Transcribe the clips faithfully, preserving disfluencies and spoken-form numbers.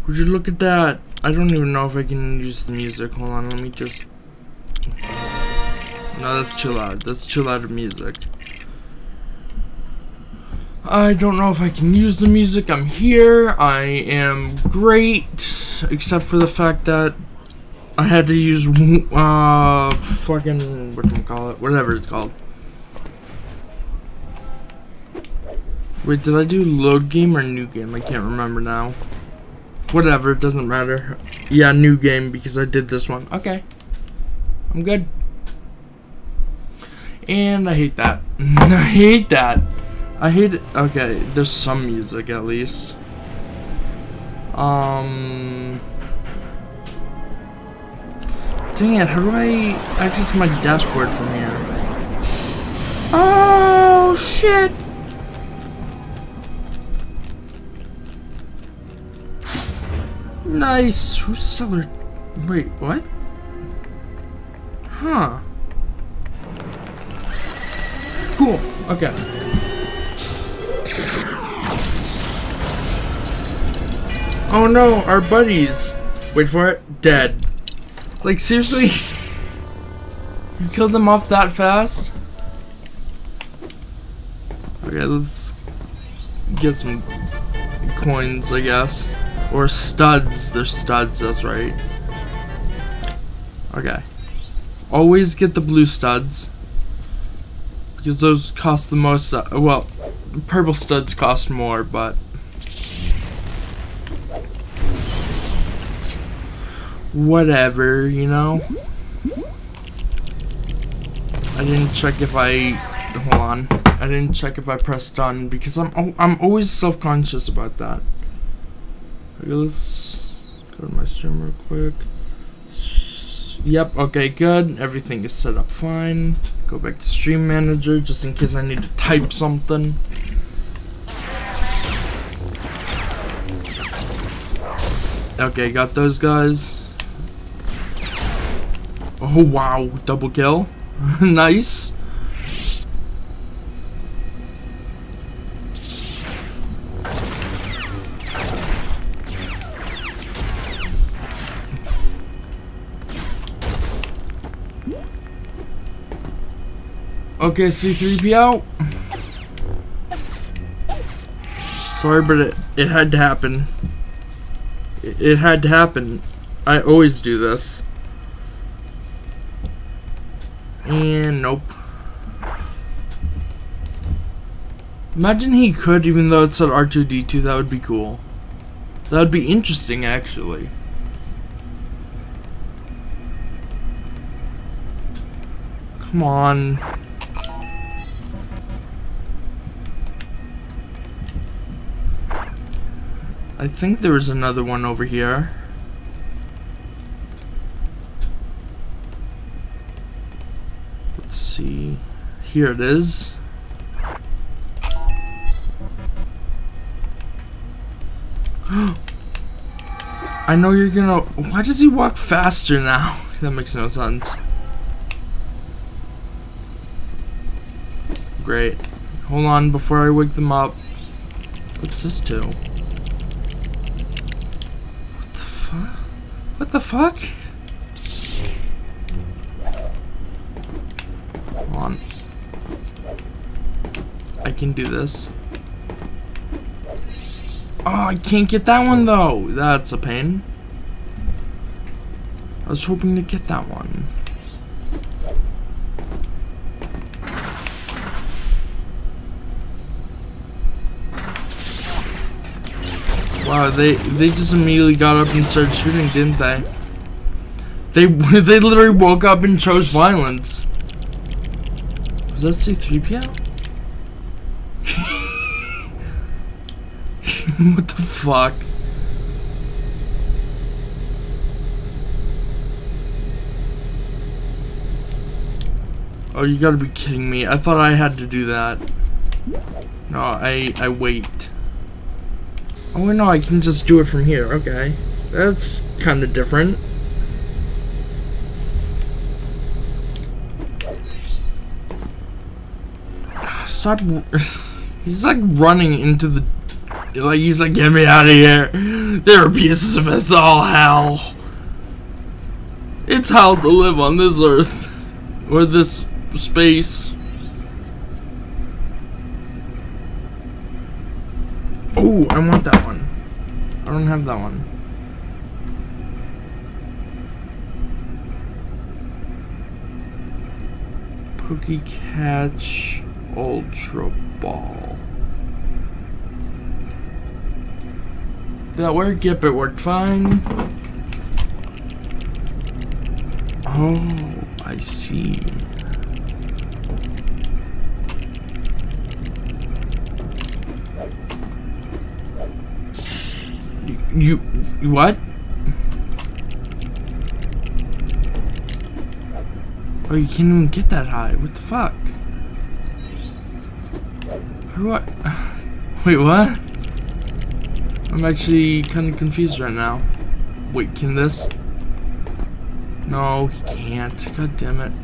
Would you look at that? I don't even know if I can use the music. Hold on, let me just... No, that's too loud. That's too loud of music. I don't know if I can use the music. I'm here. I am great. Except for the fact that I had to use, uh, fucking, whatchamacallit, whatever it's called. Wait, did I do load game or new game? I can't remember now. Whatever, it doesn't matter. Yeah, new game because I did this one. Okay. I'm good. And I hate that. I hate that. I hate it. Okay, there's some music at least. Um. Dang it, how do I access my dashboard from here? Oh, shit. Nice. Who's still? Wait, what? Huh. Cool. Okay. Oh no, our buddies. Wait for it. Dead. Like seriously? You killed them off that fast? Okay, let's get some coins, I guess. Or studs. They're studs, that's right. Okay. Always get the blue studs. Because those cost the most. Uh, well, purple studs cost more, but. Whatever, you know? I didn't check if I. Hold on. I didn't check if I pressed done because I'm, I'm always self conscious about that. Okay, let's go to my stream real quick. Yep, okay, good. Everything is set up fine. Go back to Stream Manager just in case I need to type something. Okay, got those guys. Oh, wow. Double kill. Nice. Okay, C three P O. Sorry, but it, it had to happen. It, it had to happen. I always do this. And nope. Imagine he could, even though it said R two D two, that would be cool. That would be interesting, actually. Come on. I think there was another one over here. Let's see. Here it is. I know you're gonna. Why does he walk faster now? That makes no sense. Great. Hold on before I wake them up. What's this do? What the fuck? Come on. I can do this. Oh, I can't get that one though. That's a pain. I was hoping to get that one. Wow, they they just immediately got up and started shooting, didn't they? They they literally woke up and chose violence. Was that C three P O? What the fuck? Oh, you gotta be kidding me. I thought I had to do that. No, I I wait. Oh no, I can just do it from here. Okay, that's kind of different. Stop! He's like running into the Like, he's like, get me out of here. There are pieces of it's all hell. It's hell to live on this earth. Or this space. Oh, I want that one. I don't have that one. Cookie Catch Ultra Ball. Did that work? Yep, it worked fine. Oh, I see. You, you what? Oh, you can't even get that high. What the fuck? How do I... Wait, what? I'm actually kind of confused right now. Wait, can this? No, he can't. God damn it.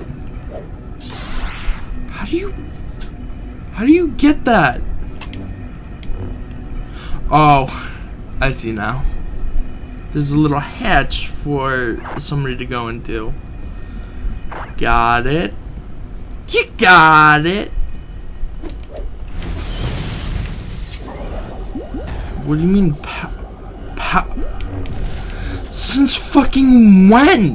How do you... How do you get that? Oh, I see now. There's a little hatch for somebody to go into. Got it. You got it. What do you mean, pa pa since fucking when?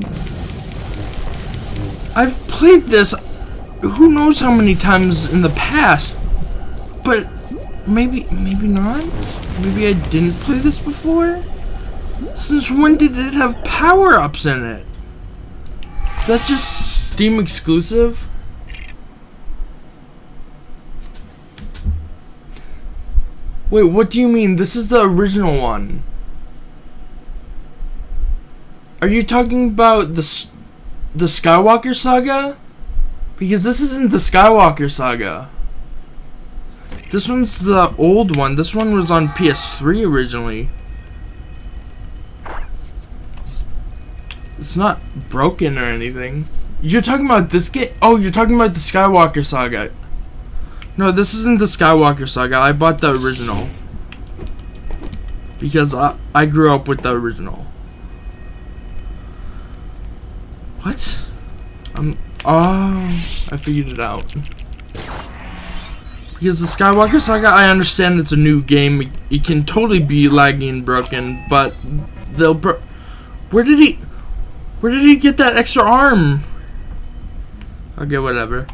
I've played this who knows how many times in the past, but maybe, maybe not? Maybe I didn't play this before? Since when did it have power-ups in it? Is that just Steam exclusive? Wait, what do you mean? This is the original one. Are you talking about the the Skywalker saga? Because this isn't the Skywalker saga. This one's the old one. This one was on P S three originally. It's not broken or anything. You're talking about this game? Oh, you're talking about the Skywalker saga. No, this isn't the Skywalker saga. I bought the original. Because I, I grew up with the original. What? Um, oh, I figured it out. Because the Skywalker saga, I understand it's a new game. It, it can totally be laggy and broken, but they'll bro- Where did he... Where did he get that extra arm? Okay, whatever.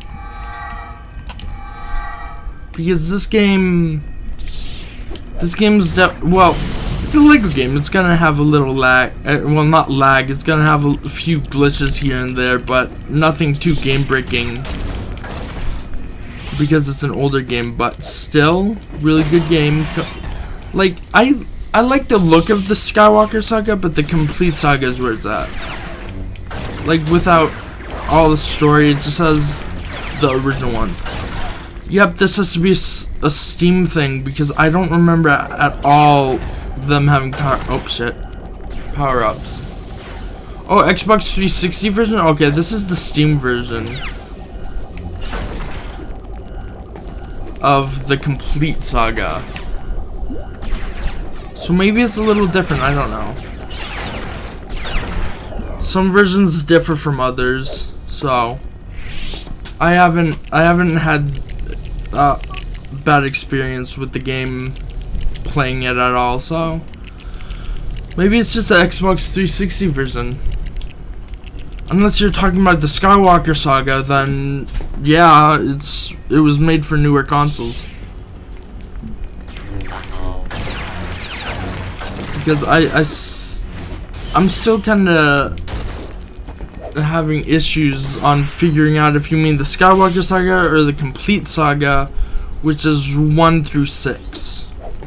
Because this game... This game is... Well, it's a Lego game. It's gonna have a little lag. Uh, well, not lag. It's gonna have a, a few glitches here and there, but nothing too game-breaking. Because it's an older game, but still, really good game. Like, I... I like the look of the Skywalker saga, but the complete saga is where it's at. Like, without all the story, it just has the original one. Yep, this has to be a, a Steam thing, because I don't remember at, at all them having power- oh shit. Power-ups. Oh, Xbox three sixty version? Okay, this is the Steam version. Of the complete saga. So maybe it's a little different, I don't know. Some versions differ from others, so I haven't I haven't had uh, bad experience with the game playing it at all, so maybe it's just the Xbox three sixty version. Unless you're talking about the Skywalker saga, then yeah, it's it was made for newer consoles. Because I, I, I'm still kind of having issues on figuring out if you mean the Skywalker saga or the complete saga, which is one through six.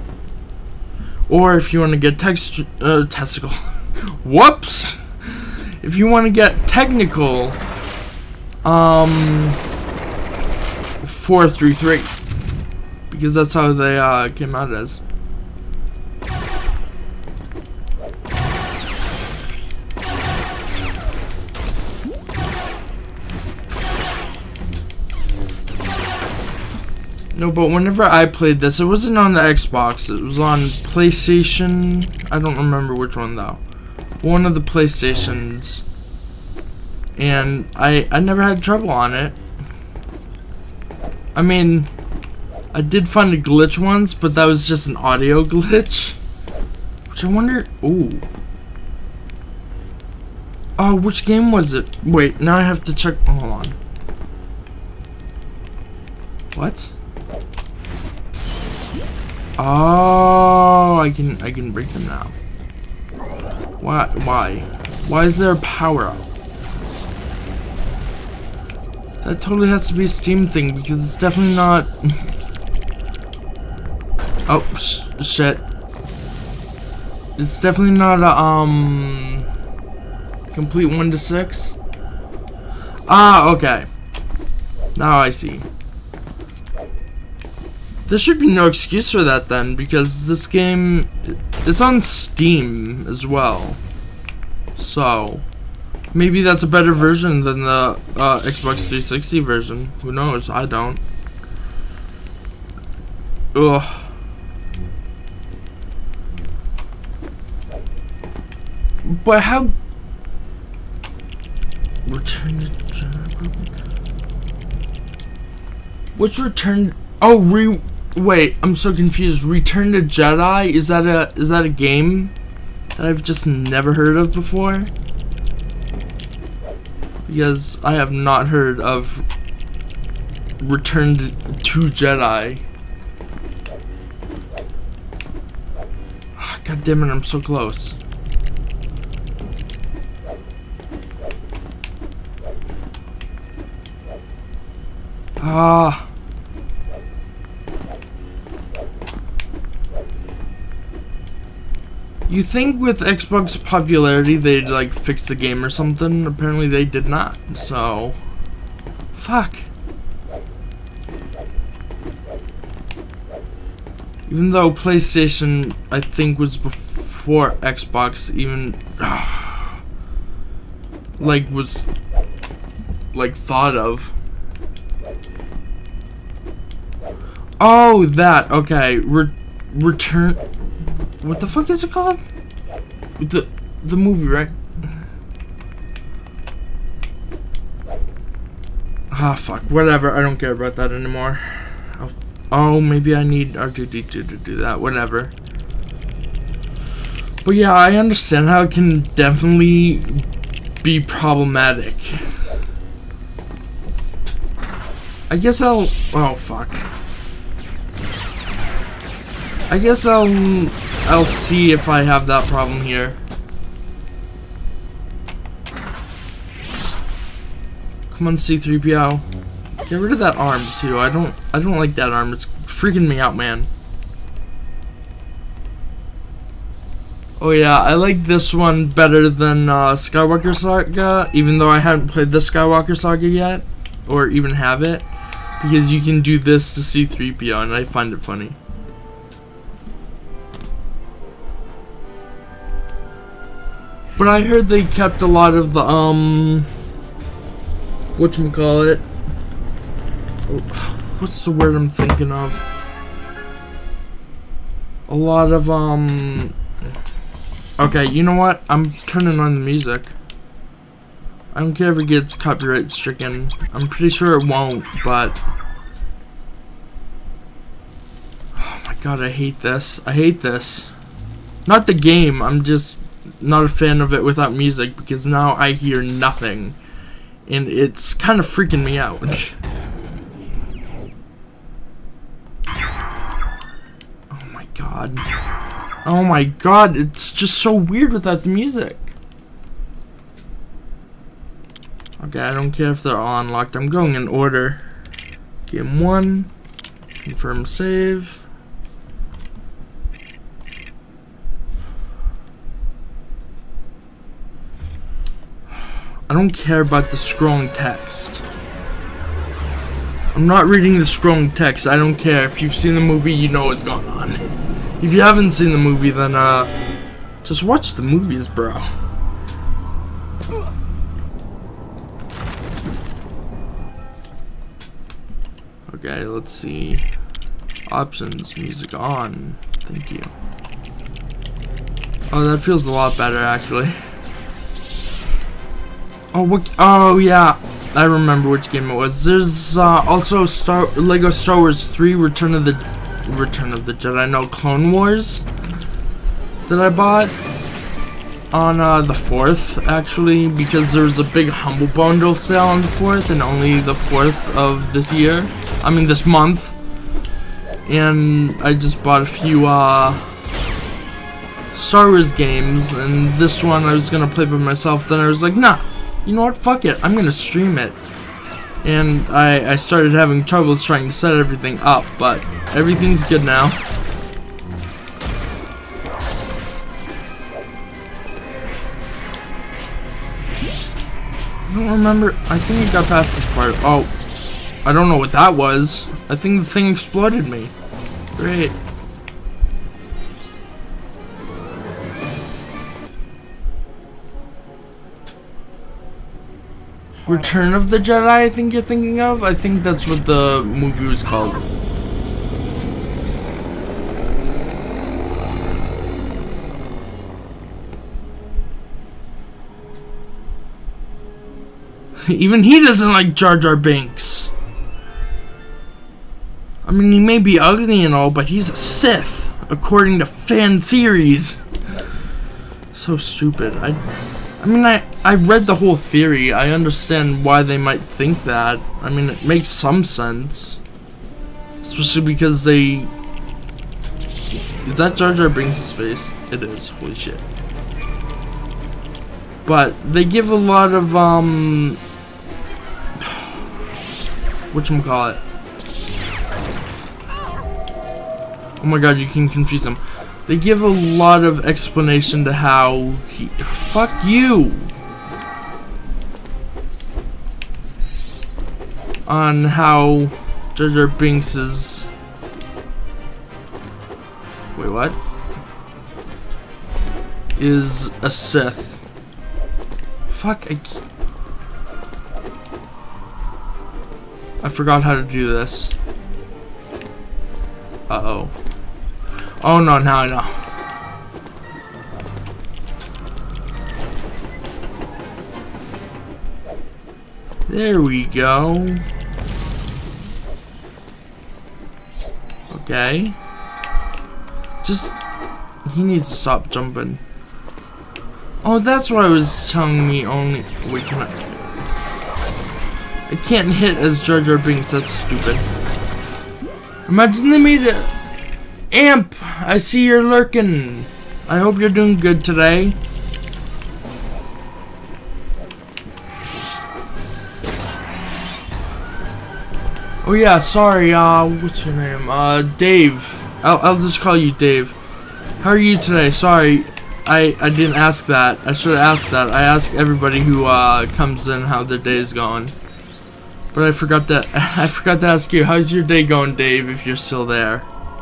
Or if you want to get text, uh, testicle. Whoops! If you want to get technical, um, four through three. Because that's how they uh, came out as. No, but whenever I played this, it wasn't on the Xbox. It was on PlayStation. I don't remember which one though. One of the PlayStations. And I I never had trouble on it. I mean, I did find a glitch once, but that was just an audio glitch. Which I wonder. Ooh. Oh, which game was it? Wait, now I have to check. Oh, hold on. What? Oh, I can I can break them now. Why? Why? Why is there a power up? That totally has to be a Steam thing because it's definitely not. Oh sh shit! It's definitely not a um complete one to six. Ah, okay. Now I see. There should be no excuse for that then, because this game is on Steam as well. So maybe that's a better version than the uh, Xbox three sixty version. Who knows? I don't. Ugh. But how? Return to Which return? Oh, re. Wait, I'm so confused. Return to Jedi? Is that a is that a game that I've just never heard of before? Because I have not heard of Return to, to Jedi. God damn it, I'm so close. Ah. You think with Xbox popularity they'd like fix the game or something? Apparently they did not. So, fuck. Even though PlayStation, I think, was before Xbox even uh, like was like thought of. Oh, that. Okay. Re return. What the fuck is it called? The the movie, right? Ah, fuck. Whatever. I don't care about that anymore. I'll, oh, maybe I need R two D two to do that. Whatever. But yeah, I understand how it can definitely be problematic. I guess I'll. Oh, fuck. I guess I'll. I'll see if I have that problem here. Come on, C three P O. Get rid of that arm too. I don't I don't like that arm. It's freaking me out, man. Oh yeah, I like this one better than uh, Skywalker Saga, even though I haven't played the Skywalker Saga yet, or even have it, because you can do this to C three P O and I find it funny. But I heard they kept a lot of the, um, whatchamacallit, what's the word I'm thinking of? A lot of, um, okay, you know what? I'm turning on the music. I don't care if it gets copyright stricken. I'm pretty sure it won't, but, oh my god, I hate this. I hate this. Not the game, I'm just not a fan of it without music, because now I hear nothing and it's kind of freaking me out. Oh my god. Oh my god, it's just so weird without the music. Okay, I don't care if they're all unlocked. I'm going in order. Game one, confirm save. I don't care about the scrolling text. I'm not reading the scrolling text. I don't care. If you've seen the movie, you know what's going on. If you haven't seen the movie, then uh, just watch the movies, bro. Okay, let's see. Options, music on. Thank you. Oh, that feels a lot better, actually. Oh, what? Oh, yeah. I remember which game it was. There's uh, also Star Lego Star Wars three Return of the Return of the Jedi. No, Clone Wars that I bought on uh, the fourth, actually, because there was a big Humble Bundle sale on the fourth, and only the fourth of this year. I mean, this month. And I just bought a few uh, Star Wars games, and this one I was gonna play by myself. Then I was like, nah. You know what? Fuck it. I'm gonna stream it. And I, I started having troubles trying to set everything up, but everything's good now. I don't remember. I think I got past this part. Oh, I don't know what that was. I think the thing exploded me. Great. Return of the Jedi, I think you're thinking of? I think that's what the movie was called. Even he doesn't like Jar Jar Binks. I mean, he may be ugly and all, but he's a Sith, according to fan theories. So stupid. I... I mean, I, I read the whole theory. I understand why they might think that. I mean, it makes some sense. Especially because they... Is that Jar Jar Binks' face? It is. Holy shit. But they give a lot of, um... whatchamacallit? Oh my god, you can confuse them. They give a lot of explanation to how he... Fuck you! On how Jar Jar Binks is... Wait, what? Is a Sith. Fuck, I... I forgot how to do this. Uh-oh. Oh no, now I know. There we go. Okay. Just... He needs to stop jumping. Oh, that's why it was telling me only... Wait, can I... I can't hit as Jar Jar Binks, that's stupid. Imagine they made it... Amp! I see you're lurking. I hope you're doing good today. Oh yeah, sorry, uh, what's your name? Uh, Dave. I'll, I'll just call you Dave. How are you today? Sorry, I, I didn't ask that. I should have asked that. I ask everybody who, uh, comes in how their day is going. But I forgot that, I forgot to ask you, how's your day going, Dave, if you're still there?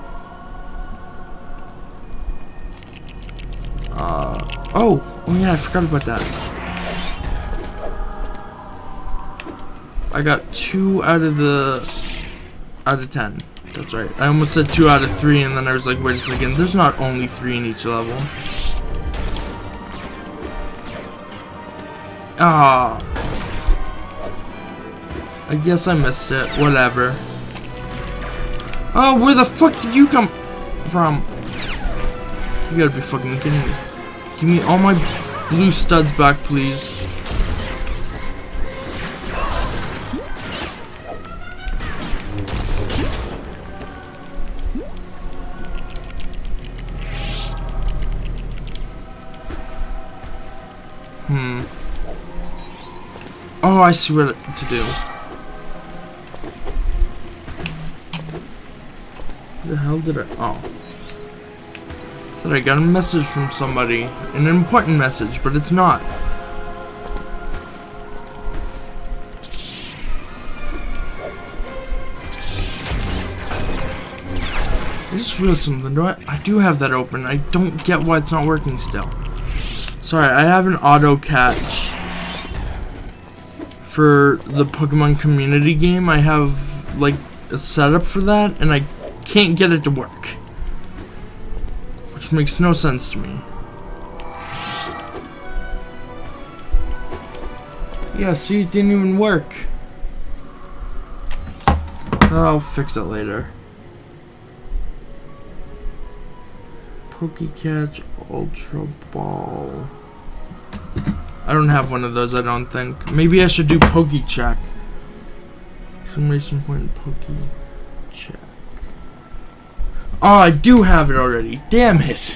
Uh, oh, oh yeah, I forgot about that. I got two out of the, out of ten. That's right. I almost said two out of three, and then I was like, wait a second, there's not only three in each level. Ah. I guess I missed it. Whatever. Oh, where the fuck did you come from? You gotta be fucking kidding me. Give me all my blue studs back, please. Hmm. Oh, I see what to do. What the hell did I... Oh. That I got a message from somebody. An important message, but it's not. I just realized something. Do I, I do have that open. I don't get why it's not working still. Sorry, I have an auto catch for the Pokemon community game. I have like a setup for that, and I can't get it to work. Which makes no sense to me. Yeah, see, it didn't even work. I'll fix it later. Pokecatch Ultra Ball. I don't have one of those, I don't think. Maybe I should do Pokecheck. Exclamation point Pokecheck. Oh, I do have it already. Damn it.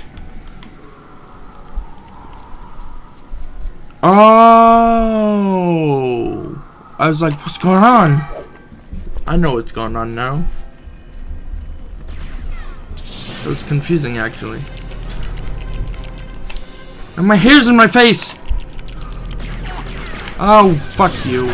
Oh. I was like, what's going on? I know what's going on now. It was confusing, actually. And my hair's in my face! Oh, fuck you.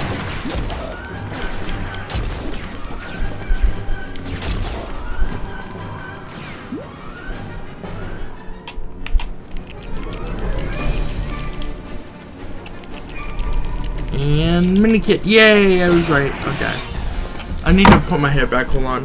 And mini kit. Yay, I was right. Okay. I need to put my hair back. Hold on.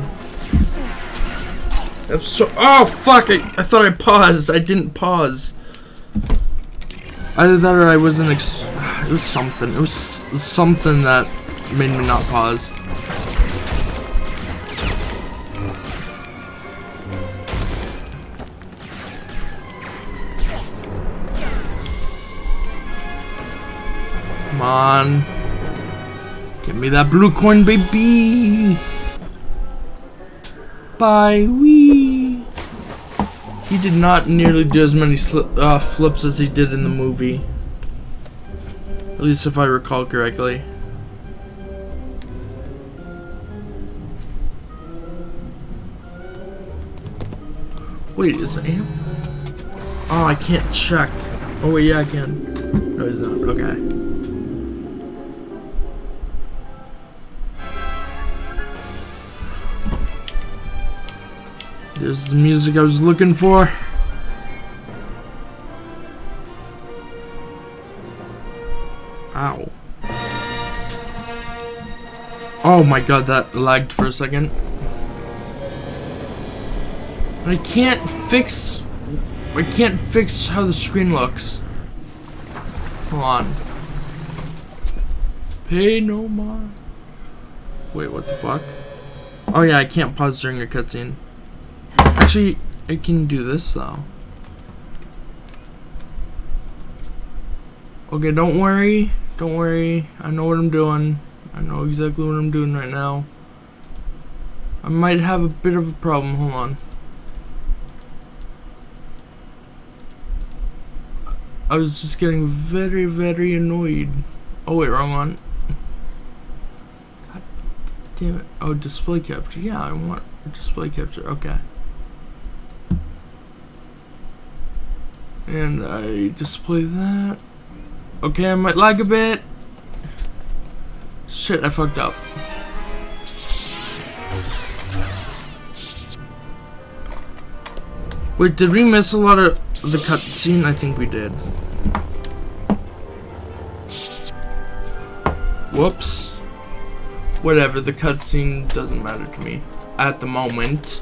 I'm so oh fuck! I, I thought I paused. I didn't pause. Either that or I wasn't ex it was something. It was something that made me not pause. Come on. Give me that blue coin, baby. Bye, wee. He did not nearly do as many slip, uh, flips as he did in the movie. At least if I recall correctly. Wait, is it him? Oh, I can't check. Oh wait, yeah, I can. No, he's not. Okay. There's the music I was looking for. Ow. Oh my god, that lagged for a second. I can't fix... I can't fix how the screen looks. Hold on. Pay no mind. Wait, what the fuck? Oh yeah, I can't pause during a cutscene. Actually, I can do this though. Okay, don't worry. Don't worry. I know what I'm doing. I know exactly what I'm doing right now. I might have a bit of a problem. Hold on. I was just getting very, very annoyed. Oh wait, wrong one. God damn it. Oh, display capture. Yeah, I want display capture. Okay. And I display that. Okay, I might lag a bit. Shit, I fucked up. Wait, did we miss a lot of the cutscene? I think we did. Whoops. Whatever, the cutscene doesn't matter to me at the moment.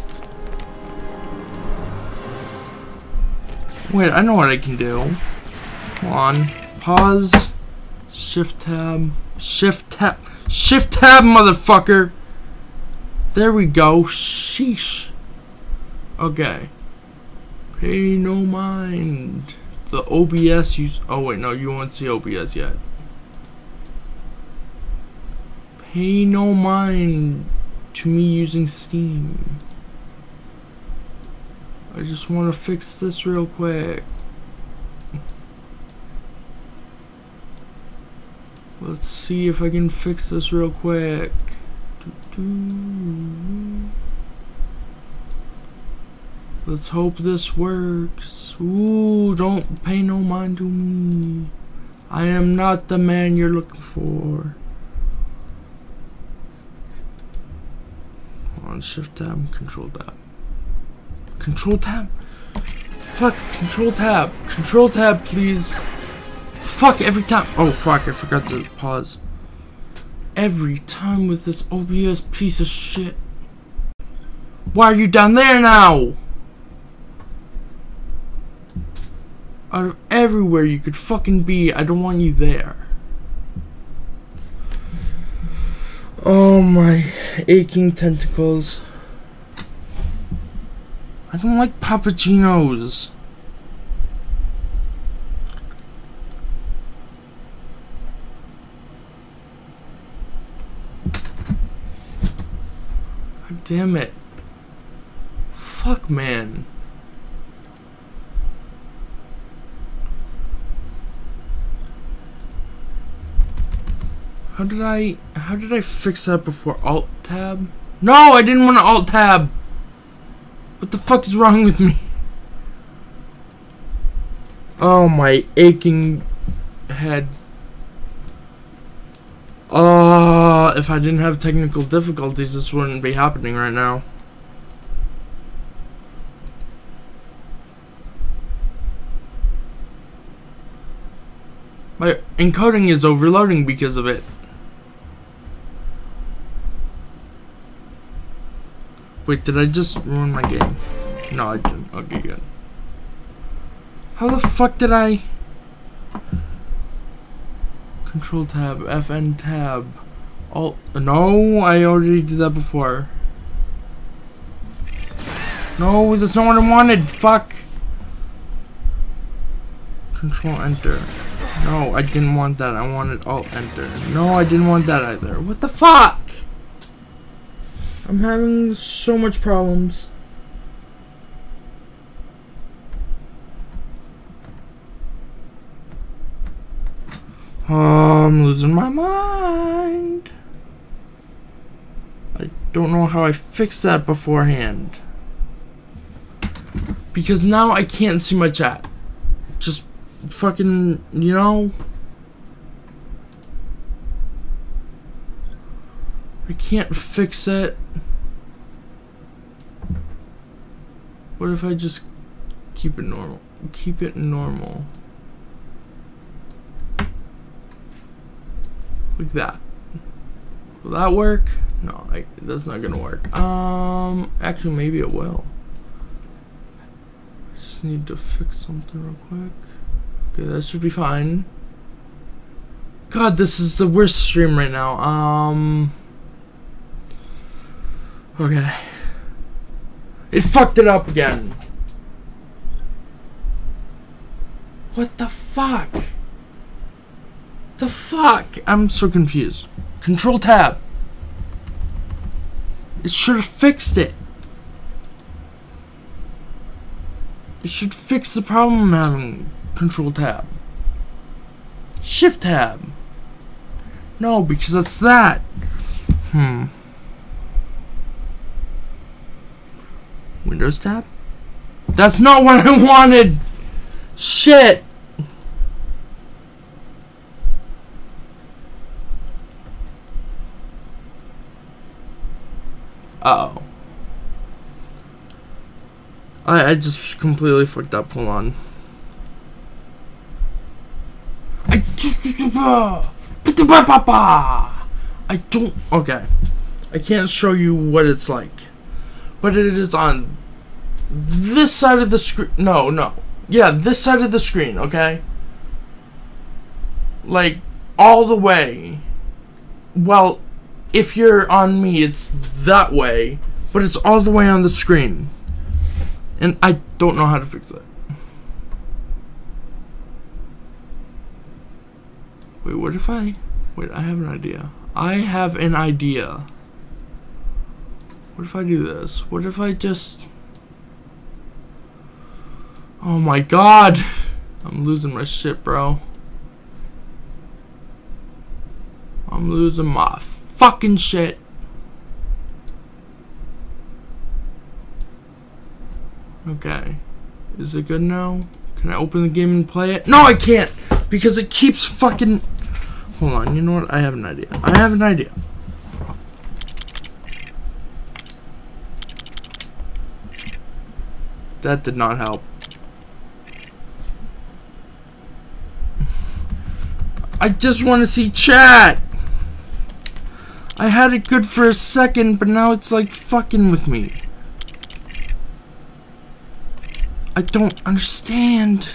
Wait, I know what I can do. Hold on. Pause. Shift tab. Shift tab. Shift tab, motherfucker! There we go. Sheesh. Okay. Pay no mind. The O B S use. Oh, wait, no, you won't see O B S yet. Pay no mind to me using Steam. I just want to fix this real quick. Let's see if I can fix this real quick. Let's hope this works. Ooh, don't pay no mind to me. I am not the man you're looking for. Hold on, shift tab, control tab. Control tab? Fuck, control tab. Control tab, please. Fuck, every time. Oh, fuck, I forgot to pause. Every time with this O B S piece of shit. Why are you down there now? Out of everywhere you could fucking be, I don't want you there. Oh my aching tentacles. I don't like puppuccinos. God damn it. Fuck, man. How did I how did I fix that before? Alt tab? No, I didn't want to alt tab. What the fuck is wrong with me? Oh, my aching head. Uh, if I didn't have technical difficulties, this wouldn't be happening right now. My encoding is overloading because of it. Wait, did I just ruin my game? No, I didn't. Okay, good. How the fuck did I... Control tab, F N tab, Alt... No, I already did that before. No, that's not what I wanted. Fuck. Control enter. No, I didn't want that. I wanted Alt enter. No, I didn't want that either. What the fuck? I'm having so much problems. Oh, I'm losing my mind. I don't know how I fixed that beforehand. Because now I can't see my chat. Just fucking, you know? I can't fix it. What if I just keep it normal? Keep it normal. Like that. Will that work? No, I, that's not gonna work. Um, actually, maybe it will. I just need to fix something real quick. Okay, that should be fine. God, this is the worst stream right now. Um. Okay. It fucked it up again. What the fuck? The fuck? I'm so confused. Control tab. It should have fixed it. It should fix the problem I'm having. Control tab. Shift tab. No, because that's that. Hmm. Windows tab? That's not what I wanted! Shit! Uh oh. I, I just completely fucked up. Hold on. I I don't. Okay. I can't show you what it's like. But it is on this side of the screen. No, no. Yeah, this side of the screen, okay? Like, all the way. Well, if you're on me, it's that way. But it's all the way on the screen. And I don't know how to fix it. Wait, what if I... Wait, I have an idea. I have an idea. What if I do this? What if I just... Oh my god! I'm losing my shit, bro. I'm losing my fucking shit. Okay. Is it good now? Can I open the game and play it? No, I can't! Because it keeps fucking... Hold on, you know what? I have an idea. I have an idea. That did not help. I just want to see chat! I had it good for a second, but now it's like fucking with me. I don't understand.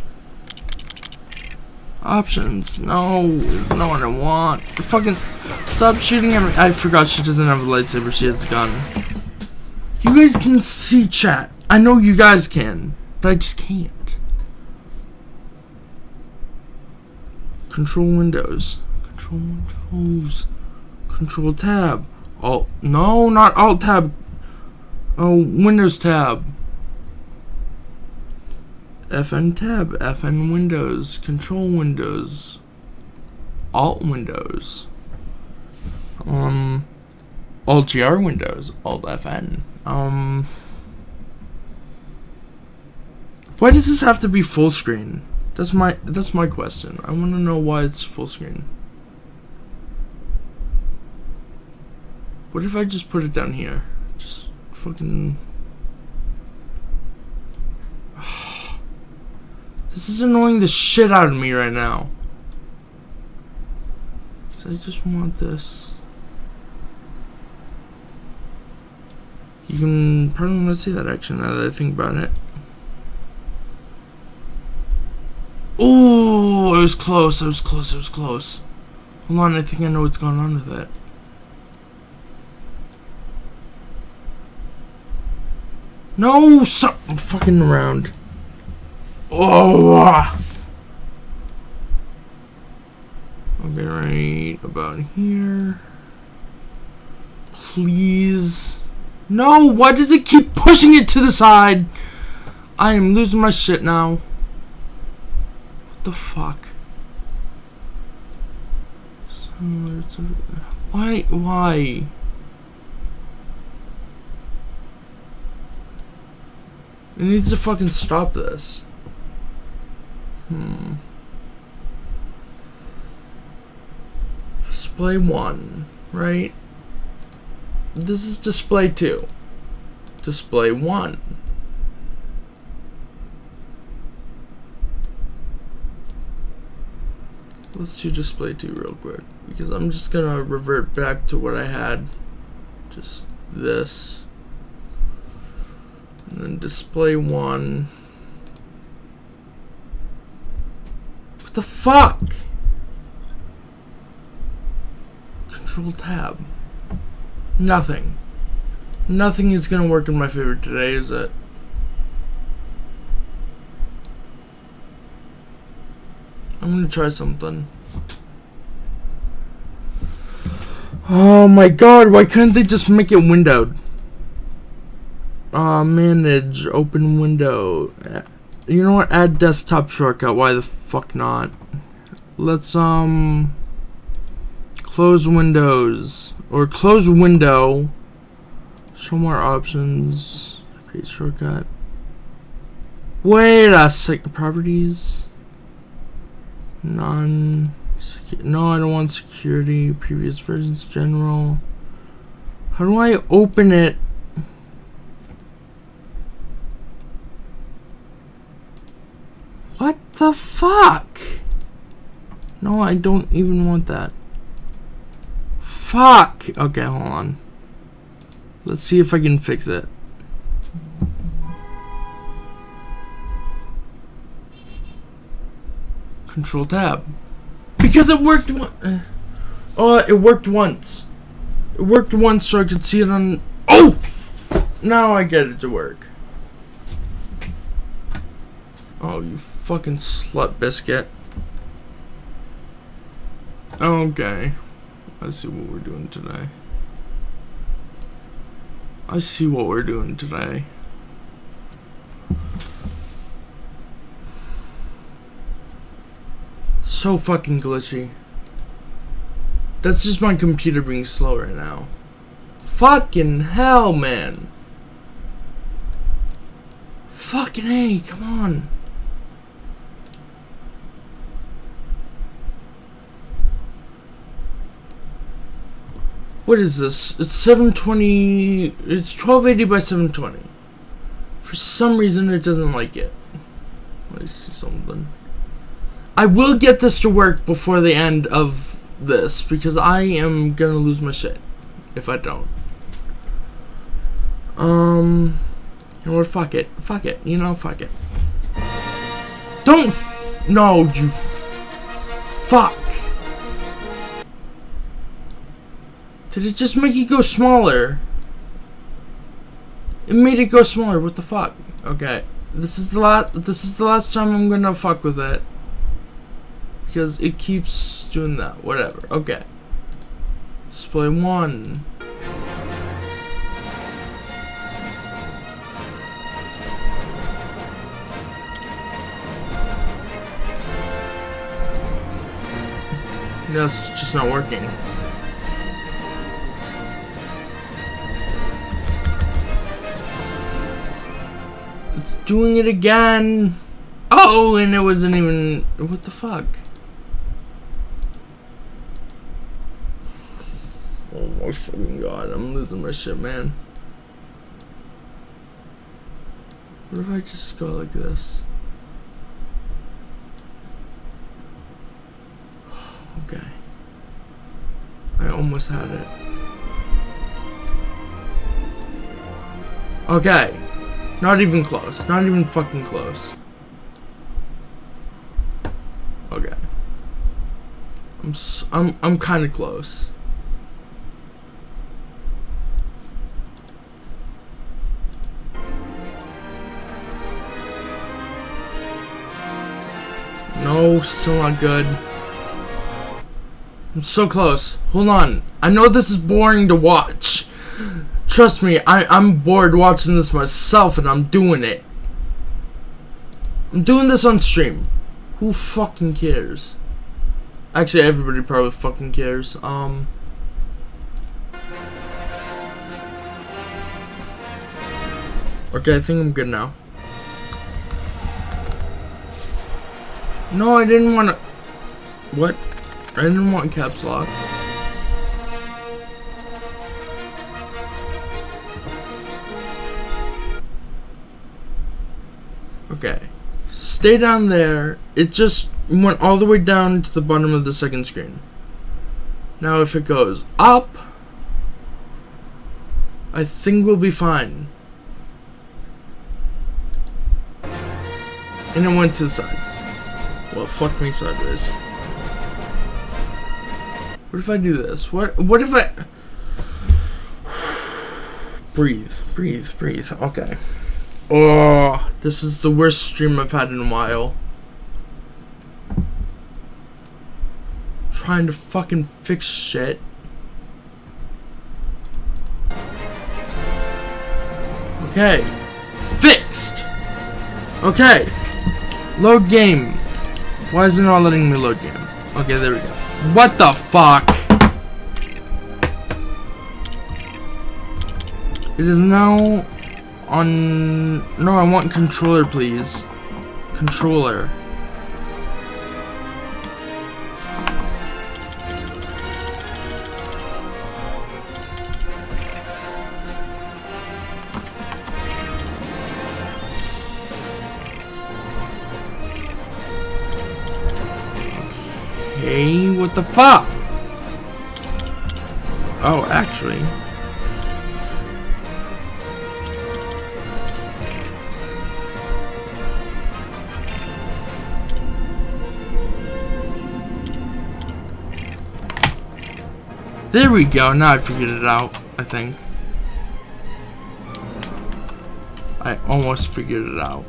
Options. No, it's not what I want. Fucking stop shooting at me. I forgot she doesn't have a lightsaber. She has a gun. You guys can see chat. I know you guys can, but I just can't. Control windows. Control controls. Control tab. Alt. No, not Alt tab. Oh, Windows tab. F N tab. F N windows. Control windows. Alt windows. Um. Alt G R windows. Alt F N. Um. Why does this have to be full screen? That's my that's my question. I want to know why it's full screen. What if I just put it down here? Just fucking. This is annoying the shit out of me right now. So I just want this. You can probably want to see that action now that I think about it. Oh, it was close, it was close, it was close. Hold on, I think I know what's going on with it. No, stop I'm fucking around. Oh. Okay, right about here. Please. No, why does it keep pushing it to the side? I am losing my shit now. The fuck? Why? Why? It needs to fucking stop this. Hmm. Display one, right? This is display two. Display one. Let's do display two real quick, because I'm just gonna revert back to what I had. Just this. And then display one. What the fuck? Control tab. Nothing. Nothing is gonna work in my favor today, is it? I'm gonna try something. Oh my god, why couldn't they just make it windowed? Uh, manage, open window. You know what? Add desktop shortcut. Why the fuck not? Let's, um, close windows. Or close window. Show more options. Create shortcut. Wait a second. Properties. Non. No, I don't want security. Previous versions. General. How do I open it? What the fuck? No, I don't even want that. Fuck! Okay, hold on. Let's see if I can fix it. Control tab. Because it worked one- Oh, it worked once. It worked once so I could see it on- Oh! Now I get it to work. Oh, you fucking slut biscuit. Okay. I see what we're doing today. I see what we're doing today. So fucking glitchy. That's just my computer being slow right now. Fucking hell, man. Fucking hey, come on. What is this? It's seven twenty. It's twelve eighty by seven twenty. For some reason, it doesn't like it. Let me see something. I will get this to work before the end of this because I am gonna lose my shit if I don't. Um, You know what? Fuck it. Fuck it. You know, fuck it. Don't. F no, you. Fuck. Did it just make it go smaller? It made it go smaller. What the fuck? Okay. This is the last. This is the last time I'm gonna fuck with it. Because it keeps doing that. Whatever. Okay. Display one. No, it's just not working. It's doing it again. Oh, and it wasn't even. What the fuck? Oh my fucking god, I'm losing my shit, man. What if I just go like this? Okay. I almost had it. Okay. Not even close. Not even fucking close. Okay. I'm s I'm I'm kind of close. No, still not good. I'm so close. Hold on. I know this is boring to watch. Trust me, I, I'm bored watching this myself and I'm doing it. I'm doing this on stream. Who fucking cares? Actually, everybody probably fucking cares. Um... Okay, I think I'm good now. No, I didn't want to... What? I didn't want caps lock. Okay. Stay down there. It just went all the way down to the bottom of the second screen. Now if it goes up, I think we'll be fine. And it went to the side. Well, fuck me sideways. What if I do this? What what if I... Breathe, breathe, breathe. Okay. Oh, this is the worst stream I've had in a while. Trying to fucking fix shit. Okay. Fixed! Okay. Load game. Why is it not letting me load game? Okay, there we go. What the fuck? It is now on... No, I want controller, please. Controller. Hey, what the fuck? Oh, actually. There we go, now I figured it out, I think. I almost figured it out.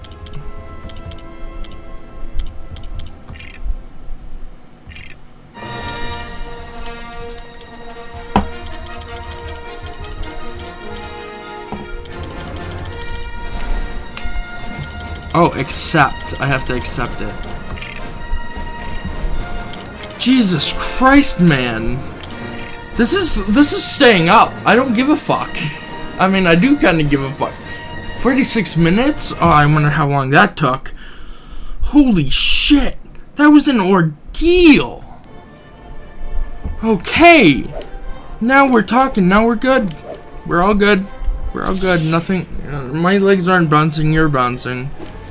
Oh, accept. I have to accept it. Jesus Christ, man. This is this is staying up. I don't give a fuck. I mean, I do kind of give a fuck. forty-six minutes? Oh, I wonder how long that took. Holy shit. That was an ordeal. Okay. Now we're talking. Now we're good. We're all good. We're all good. Nothing. Uh, my legs aren't bouncing. You're bouncing.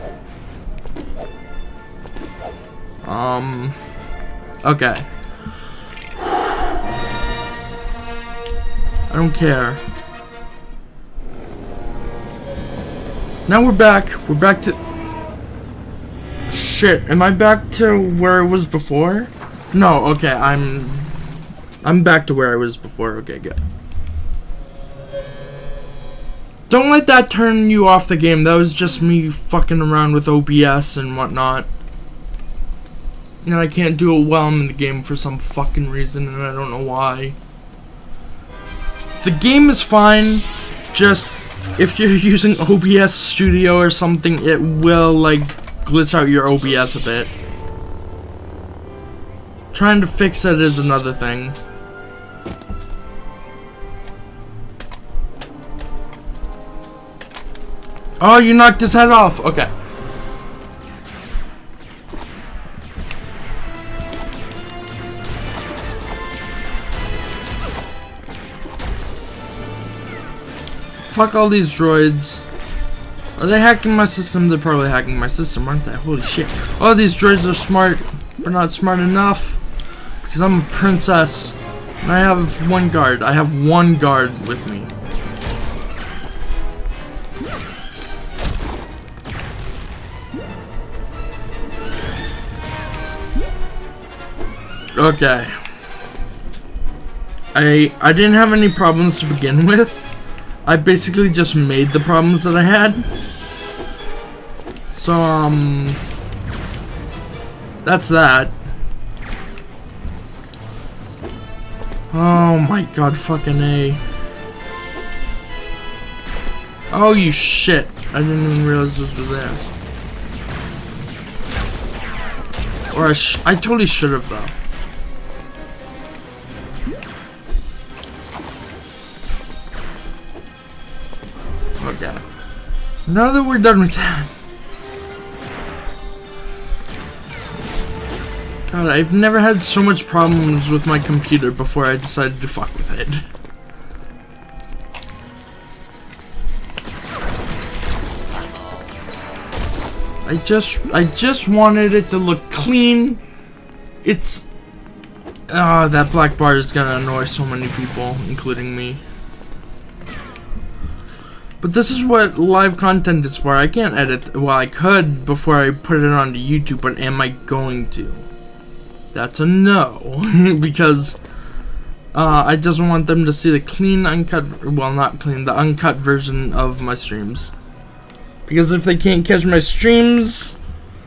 Um. Okay. I don't care. Now we're back. We're back to... Shit, am I back to where I was before? No, okay, I'm... I'm back to where I was before. Okay, good. Don't let that turn you off the game. That was just me fucking around with O B S and whatnot. And I can't do it while I'm in the game for some fucking reason, and I don't know why. The game is fine, just if you're using O B S Studio or something, it will, like, glitch out your O B S a bit. Trying to fix it is another thing. Oh, you knocked his head off. Okay. Fuck all these droids. Are they hacking my system? They're probably hacking my system, aren't they? Holy shit. Oh, these droids are smart, but not smart enough. Because I'm a princess. And I have one guard. I have one guard with me. Okay. I I didn't have any problems to begin with. I basically just made the problems that I had. So um that's that. Oh my god, fucking A. Oh you shit. I didn't even realize this was there. Or I sh I totally should have though. Okay. Now that we're done with that. God, I've never had so much problems with my computer before I decided to fuck with it. I just, I just wanted it to look clean. It's, ah, oh, that black bar is gonna annoy so many people, including me. But this is what live content is for. I can't edit. Well, I could before I put it onto YouTube, but am I going to? That's a no. Because uh, I just want them to see the clean, uncut, well, not clean, the uncut version of my streams. Because if they can't catch my streams,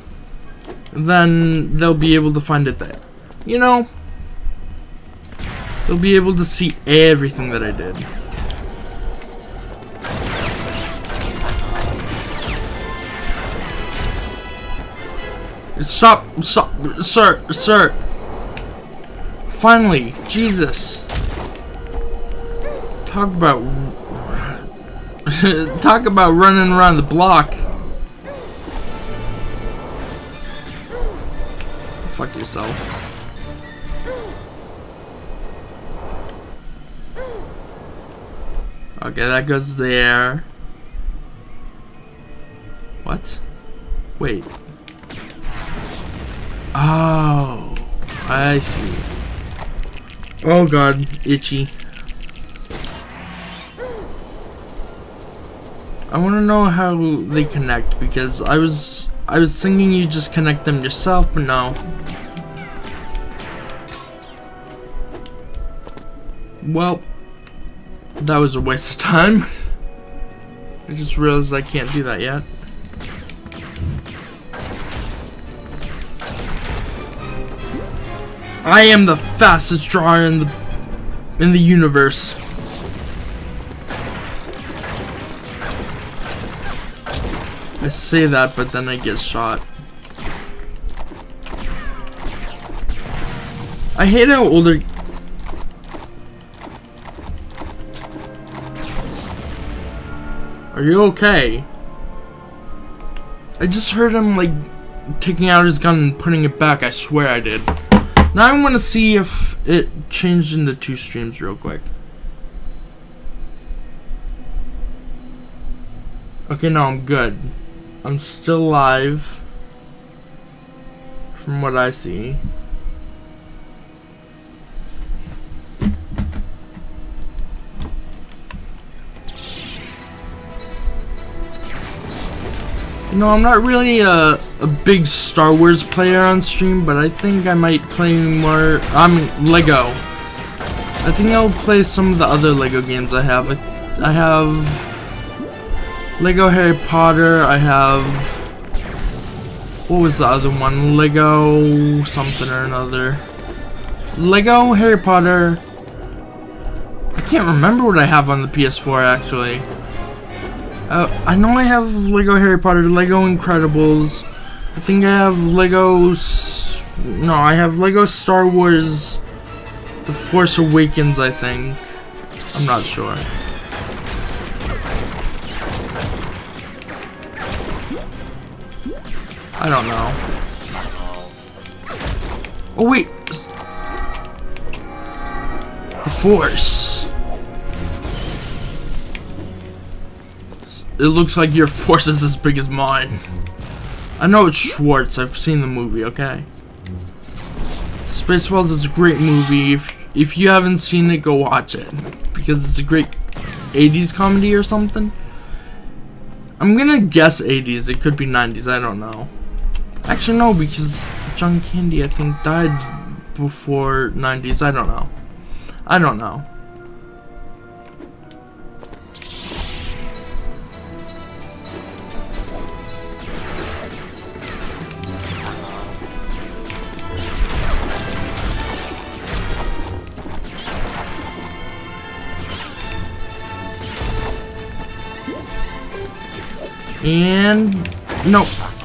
then they'll be able to find it there. You know? They'll be able to see everything that I did. Stop, stop, sir, sir. Finally, Jesus. Talk about, talk about running around the block. Fuck yourself. Okay, that goes there. What? Wait. Oh, I see. Oh god, itchy. I want to know how they connect because I was I was thinking you just connect them yourself, but no. Well, that was a waste of time. I just realized I can't do that yet. I am the fastest drawer in the in the universe. I say that, but then I get shot. I hate how older. Are you okay? I just heard him like taking out his gun and putting it back. I swear I did. Now I want to see if it changed into two streams real quick. Okay, no, I'm good. I'm still live. From what I see. You know, I'm not really a, a big Star Wars player on stream, but I think I might play more. I'm um, Lego. I think I'll play some of the other Lego games I have. I, I have Lego Harry Potter. I have, what was the other one? Lego something or another. Lego Harry Potter. I can't remember what I have on the P S four actually. Uh, I know I have Lego Harry Potter, Lego Incredibles. I think I have Legos. No, I have Lego Star Wars The Force Awakens, I think. I'm not sure. I don't know. Oh, wait. The Force. It looks like your force is as big as mine. I know it's Schwartz. I've seen the movie, okay? Spaceballs is a great movie. If, if you haven't seen it, go watch it. Because it's a great eighties comedy or something. I'm gonna guess eighties. It could be nineties. I don't know. Actually, no, because John Candy, I think, died before nineties. I don't know. I don't know. And no.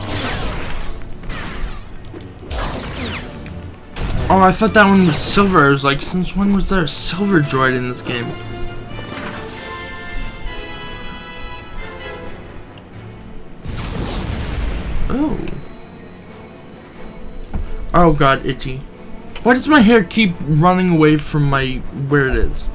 Oh, I thought that one was silver. I was like, since when was there a silver droid in this game? Oh. Oh god, itchy. Why does my hair keep running away from my where it is?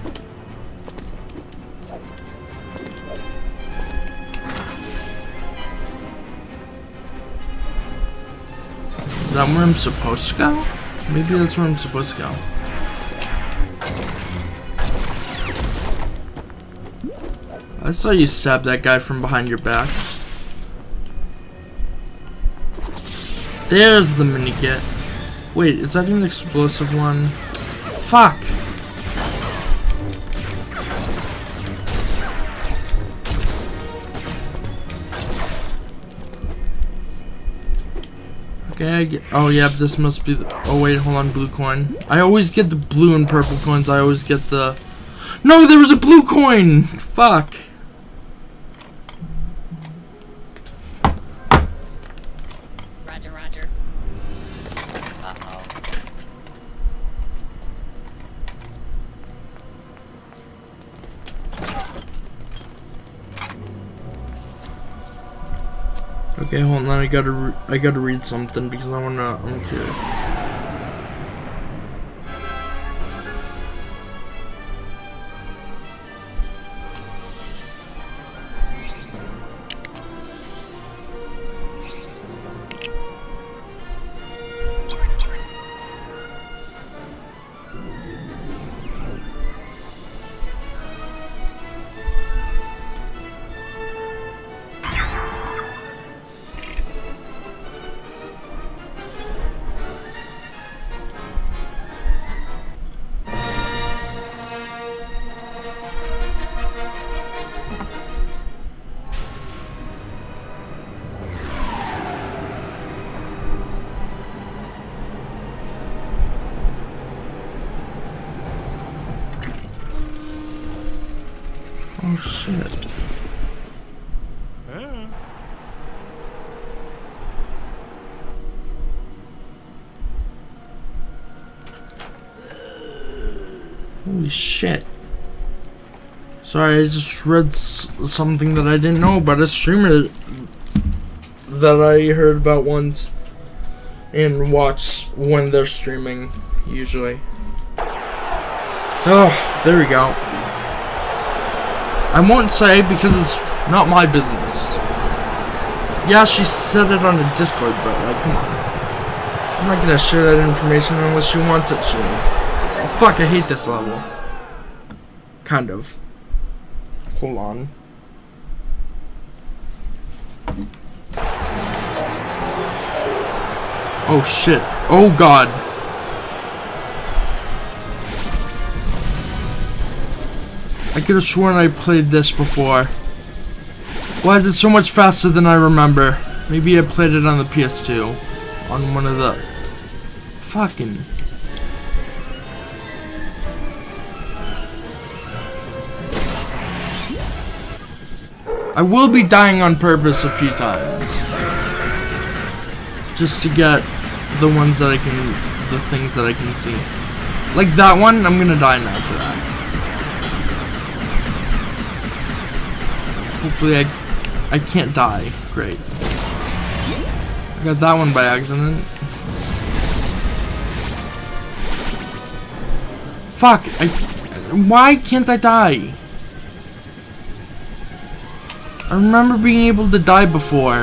Is that where I'm supposed to go? Maybe that's where I'm supposed to go. I saw you stab that guy from behind your back. There's the mini kit. Wait, is that an explosive one? Fuck! Okay, I get, oh yeah, this must be the, oh wait, hold on, blue coin. I always get the blue and purple coins, I always get the, no, there was a blue coin! Fuck. Roger, roger. Uh-oh. Okay, hold on. I gotta, re I gotta read something because I wanna. I'm curious. Oh shit. Huh? Holy shit. Sorry, I just read s something that I didn't know about a streamer that I heard about once and watch when they're streaming, usually. Oh, there we go. I won't say because it's not my business. Yeah, she said it on the Discord, but like, come on. I'm not gonna share that information unless she wants it shared. Oh, fuck, I hate this level. Kind of. Hold on. Oh shit. Oh god. I could have sworn I played this before. Why is it so much faster than I remember? Maybe I played it on the P S two. On one of the... Fucking... I will be dying on purpose a few times. Just to get the ones that I can... The things that I can see. Like that one, I'm gonna die now for that. Hopefully I... I can't die. Great. I got that one by accident. Fuck! I... Why can't I die? I remember being able to die before.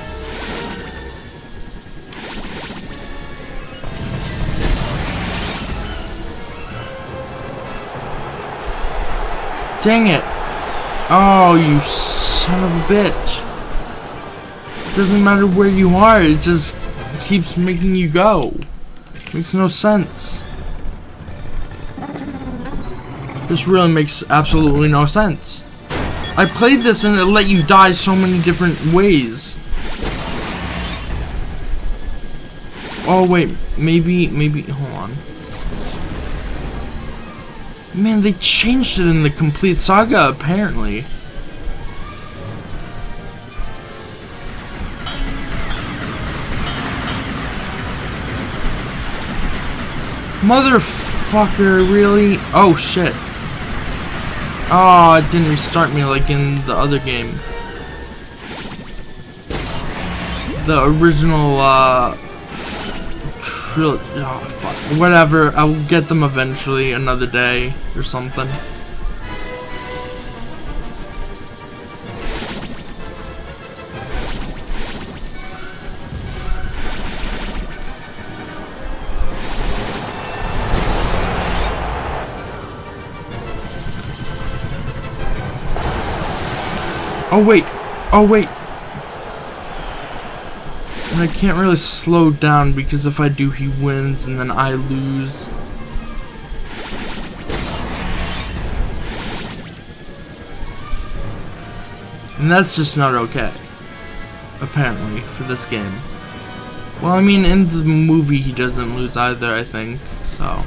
Dang it. Oh, you son of a bitch. It doesn't matter where you are, it just keeps making you go. Makes no sense. This really makes absolutely no sense. I played this and it let you die so many different ways. Oh wait, maybe, maybe, hold on. Man, they changed it in the complete saga, apparently. Motherfucker, really? Oh shit. Oh, it didn't restart me like in the other game. The original, uh... Tril- oh, fuck. Whatever, I will get them eventually, another day, or something. Oh wait, oh wait. And I can't really slow down because if I do, he wins and then I lose. And that's just not okay, apparently, for this game. Well, I mean, in the movie he doesn't lose either, I think, so.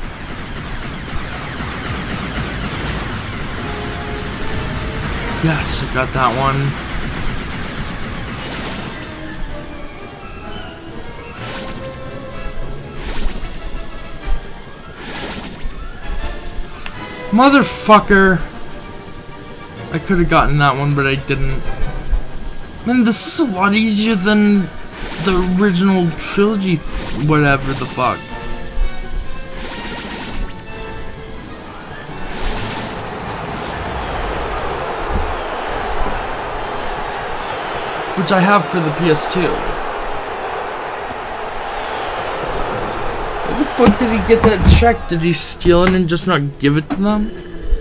Yes, I got that one. Motherfucker! I could have gotten that one, but I didn't. Man, this is a lot easier than the original trilogy, whatever the fuck. Which I have for the P S two. Where the fuck did he get that check? Did he steal it and just not give it to them?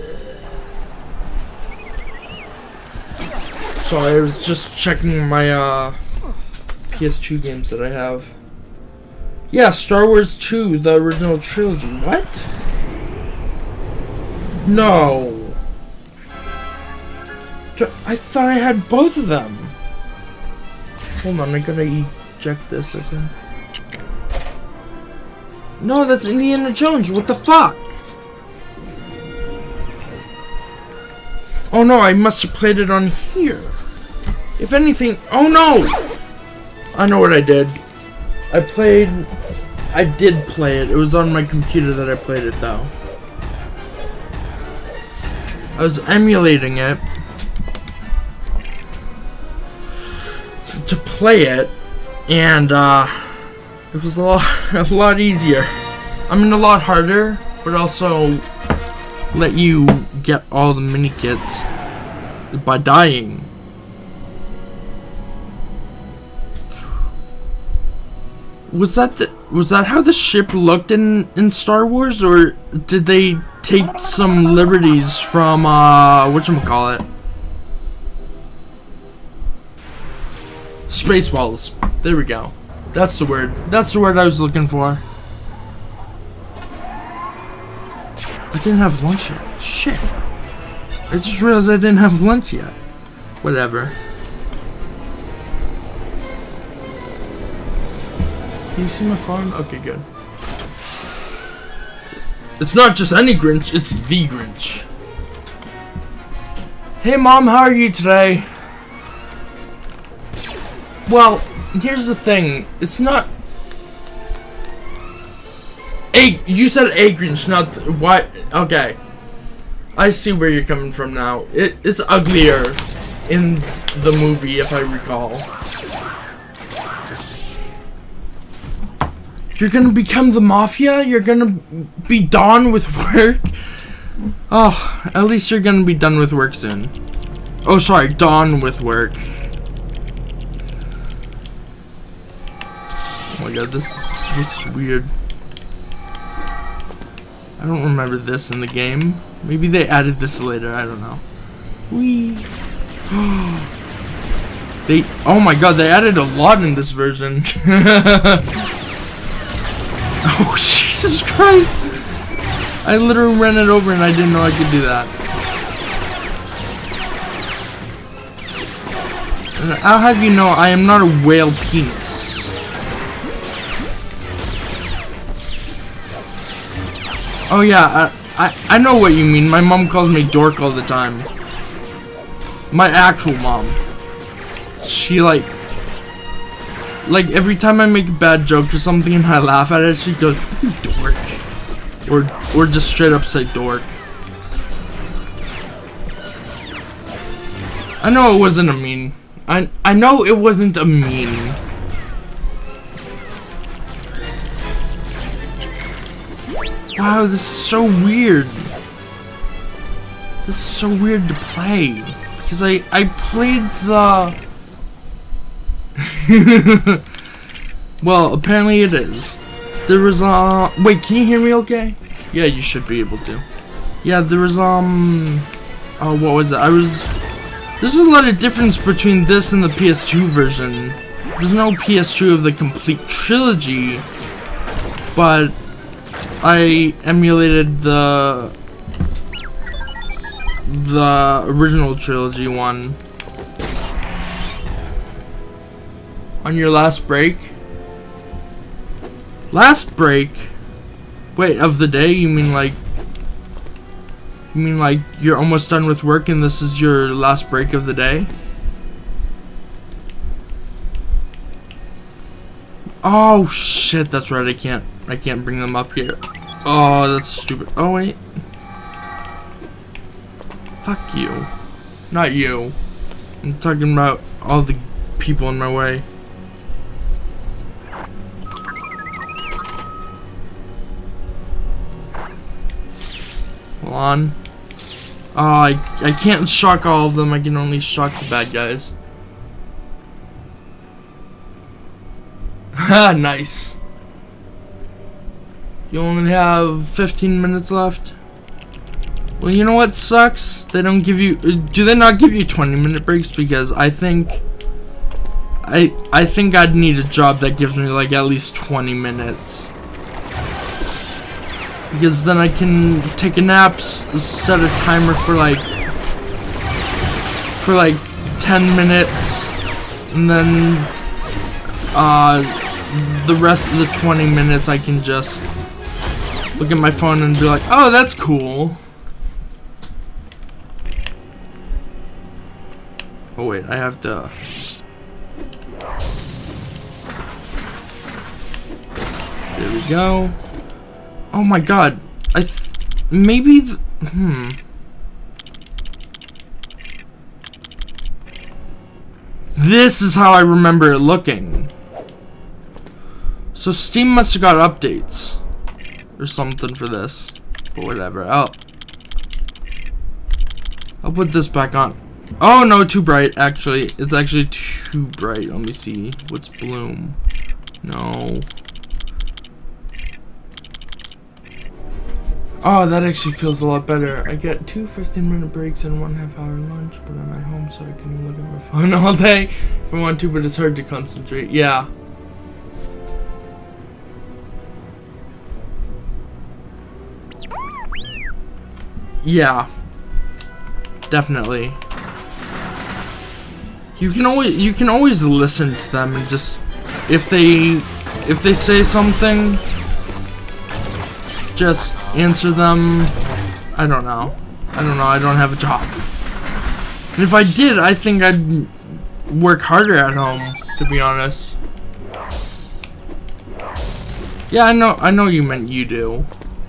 Sorry, I was just checking my uh, P S two games that I have. Yeah, Star Wars two, the original trilogy. What? No. I thought I had both of them. Hold on, I gotta eject this, I think. No, that's Indiana Jones, what the fuck? Oh no, I must have played it on here. If anything, oh no! I know what I did. I played, I did play it. It was on my computer that I played it though. I was emulating it to play it, and uh, it was a lot, a lot easier. I mean, a lot harder, but also let you get all the mini kits by dying. Was that the, was that how the ship looked in in Star Wars, or did they take some liberties from uh, whatchamacallit? Spaceballs. There we go. That's the word. That's the word I was looking for. I didn't have lunch yet. Shit. I just realized I didn't have lunch yet. Whatever. Can you see my phone? Okay, good. It's not just any Grinch, it's the Grinch. Hey Mom, how are you today? Well, here's the thing. It's not... A, you said a Grinch, not what? Okay. I see where you're coming from now. It, it's uglier in the movie, if I recall. You're gonna become the mafia? You're gonna be done with work? Oh, at least you're gonna be done with work soon. Oh, sorry, done with work. Oh my god, this is, this is weird. I don't remember this in the game. Maybe they added this later, I don't know. Whee! They, oh my god, they added a lot in this version. Oh, Jesus Christ! I literally ran it over and I didn't know I could do that. And I'll have you know, I am not a whale penis. Oh yeah, I, I, I know what you mean. My mom calls me dork all the time. My actual mom. She like... Like, every time I make a bad joke or something and I laugh at it, she goes, you dork. Or, or just straight up say dork. I know it wasn't a mean. I, I know it wasn't a mean. Wow, this is so weird. This is so weird to play. Because I, I played the... Well, apparently it is. There was uh wait, can you hear me okay? Yeah, you should be able to. Yeah, there was um oh, what was it? I was there's a lot of difference between this and the P S two version. There's no P S two of the complete trilogy, but I emulated the the original trilogy one. On your last break? Last break? Wait, of the day? You mean like... You mean like you're almost done with work and this is your last break of the day? Oh shit, that's right, I can't... I can't bring them up here. Oh, that's stupid. Oh wait. Fuck you. Not you. I'm talking about all the people in my way. Hold on. Oh, I, I can't shock all of them. I can only shock the bad guys. Ha, nice. You only have fifteen minutes left. Well, you know what sucks? They don't give you... Do they not give you twenty minute breaks? Because I think... I, I think I'd need a job that gives me like at least twenty minutes. Because then I can take a nap, set a timer for like for like ten minutes, and then uh, the rest of the twenty minutes I can just look at my phone and be like, oh, that's cool. Oh wait, I have to. There we go. Oh my god, I th maybe th hmm. This is how I remember it looking. So Steam must have got updates or something for this, but whatever. I'll I'll put this back on. Oh no, too bright. Actually, it's actually too bright. Let me see. What's bloom? No. Oh, that actually feels a lot better. I get two fifteen minute breaks and one half hour lunch, but I'm at home so I can look at my phone all day if I want to, but it's hard to concentrate. Yeah. Yeah. Definitely. You can always you can always listen to them and just if they if they say something, just answer them. I don't know. I don't know. I don't have a job. And if I did, I think I'd work harder at home, to be honest. Yeah, I know I know you meant you do.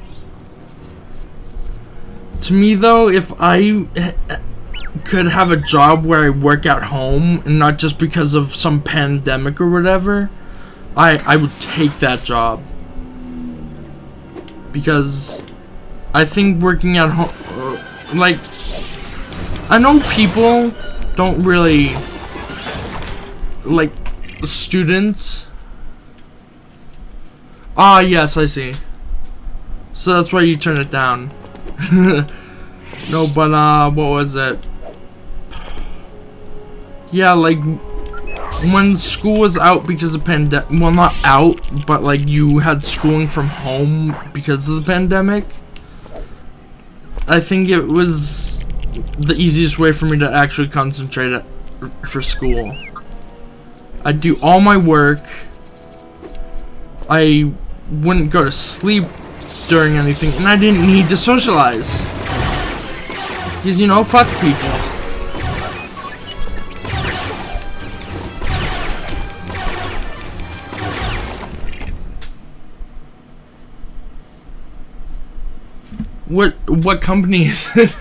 To me though, if I could have a job where I work at home and not just because of some pandemic or whatever, I I would take that job. Because I think working at home, uh, like, I know people don't really, like, students. Ah, yes, I see. So that's why you turn it down. No, but, uh, what was it? Yeah, like, when school was out because of pandemic, well, not out, but, like, you had schooling from home because of the pandemic, I think it was the easiest way for me to actually concentrate at, for school. I'd do all my work. I wouldn't go to sleep during anything, and I didn't need to socialize. Because, you know, fuck people. What what company is it?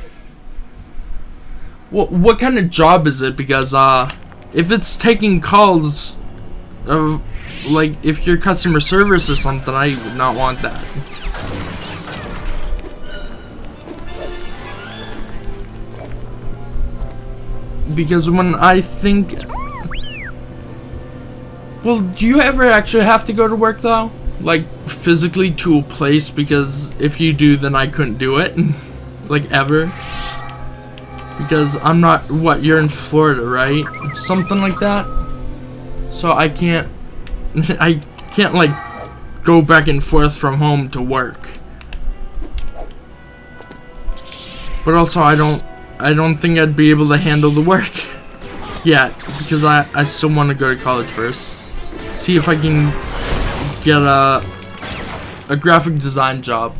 What what kind of job is it? Because uh, if it's taking calls, of like if you're customer service or something, I would not want that. Because when I think, well, do you ever actually have to go to work though? Like, physically to a place? Because if you do, then I couldn't do it. Like, ever. Because I'm not, what, you're in Florida, right? Something like that. So I can't, I can't, like, go back and forth from home to work. But also, I don't, I don't think I'd be able to handle the work yet. Because I, I still want to go to college first. See if I can get a a graphic design job.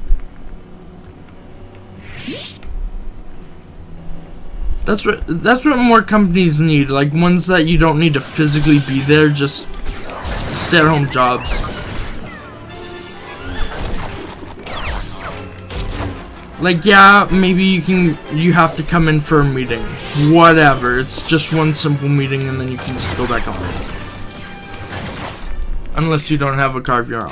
That's what that's what more companies need, like ones that you don't need to physically be there, just stay-at-home jobs. Like, yeah, maybe you can you have to come in for a meeting. Whatever. It's just one simple meeting and then you can just go back home. Unless you don't have a car of your own.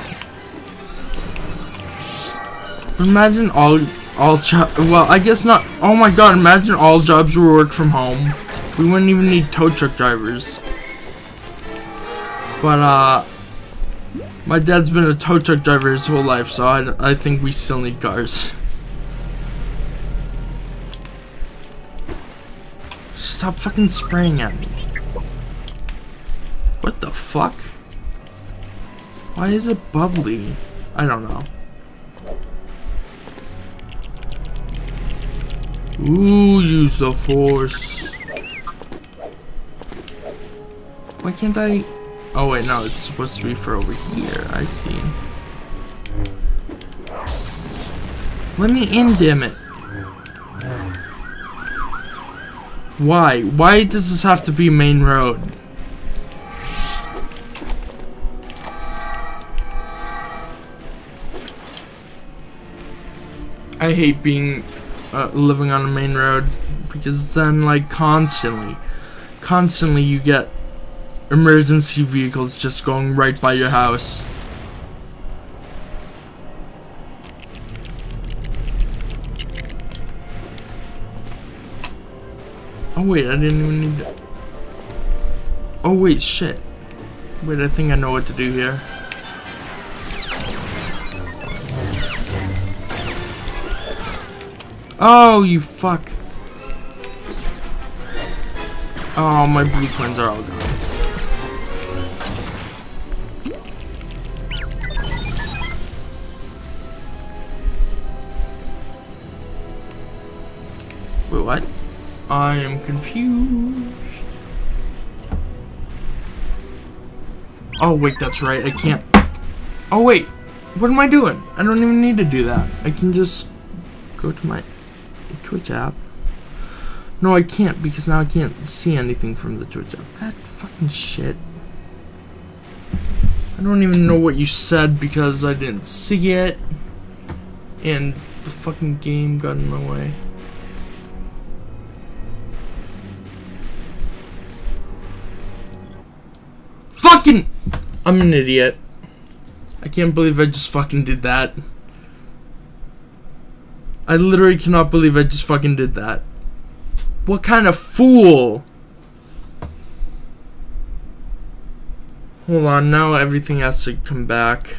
But imagine all, all jobs, well, I guess not, oh my god, imagine all jobs were work from home. We wouldn't even need tow truck drivers. But, uh, my dad's been a tow truck driver his whole life, so I, I think we still need cars. Stop fucking spraying at me. What the fuck? Why is it bubbly? I don't know. Ooh, use the force. Why can't I? Oh wait, no, it's supposed to be for over here. I see. Let me in, damn it. Why? Why does this have to be main road? I hate being uh, living on a main road, because then, like, constantly, constantly you get emergency vehicles just going right by your house. Oh wait, I didn't even need to. Oh wait, shit. Wait, I think I know what to do here. Oh, you fuck. Oh, my blue coins are all gone. what? I am confused. Oh wait, that's right. I can't. Oh wait, what am I doing? I don't even need to do that. I can just go to my Twitch app. No, I can't because now I can't see anything from the Twitch app. God fucking shit. I don't even know what you said because I didn't see it. And the fucking game got in my way. Fucking! I'm an idiot. I can't believe I just fucking did that. I literally cannot believe I just fucking did that. What kind of fool? Hold on, now everything has to come back.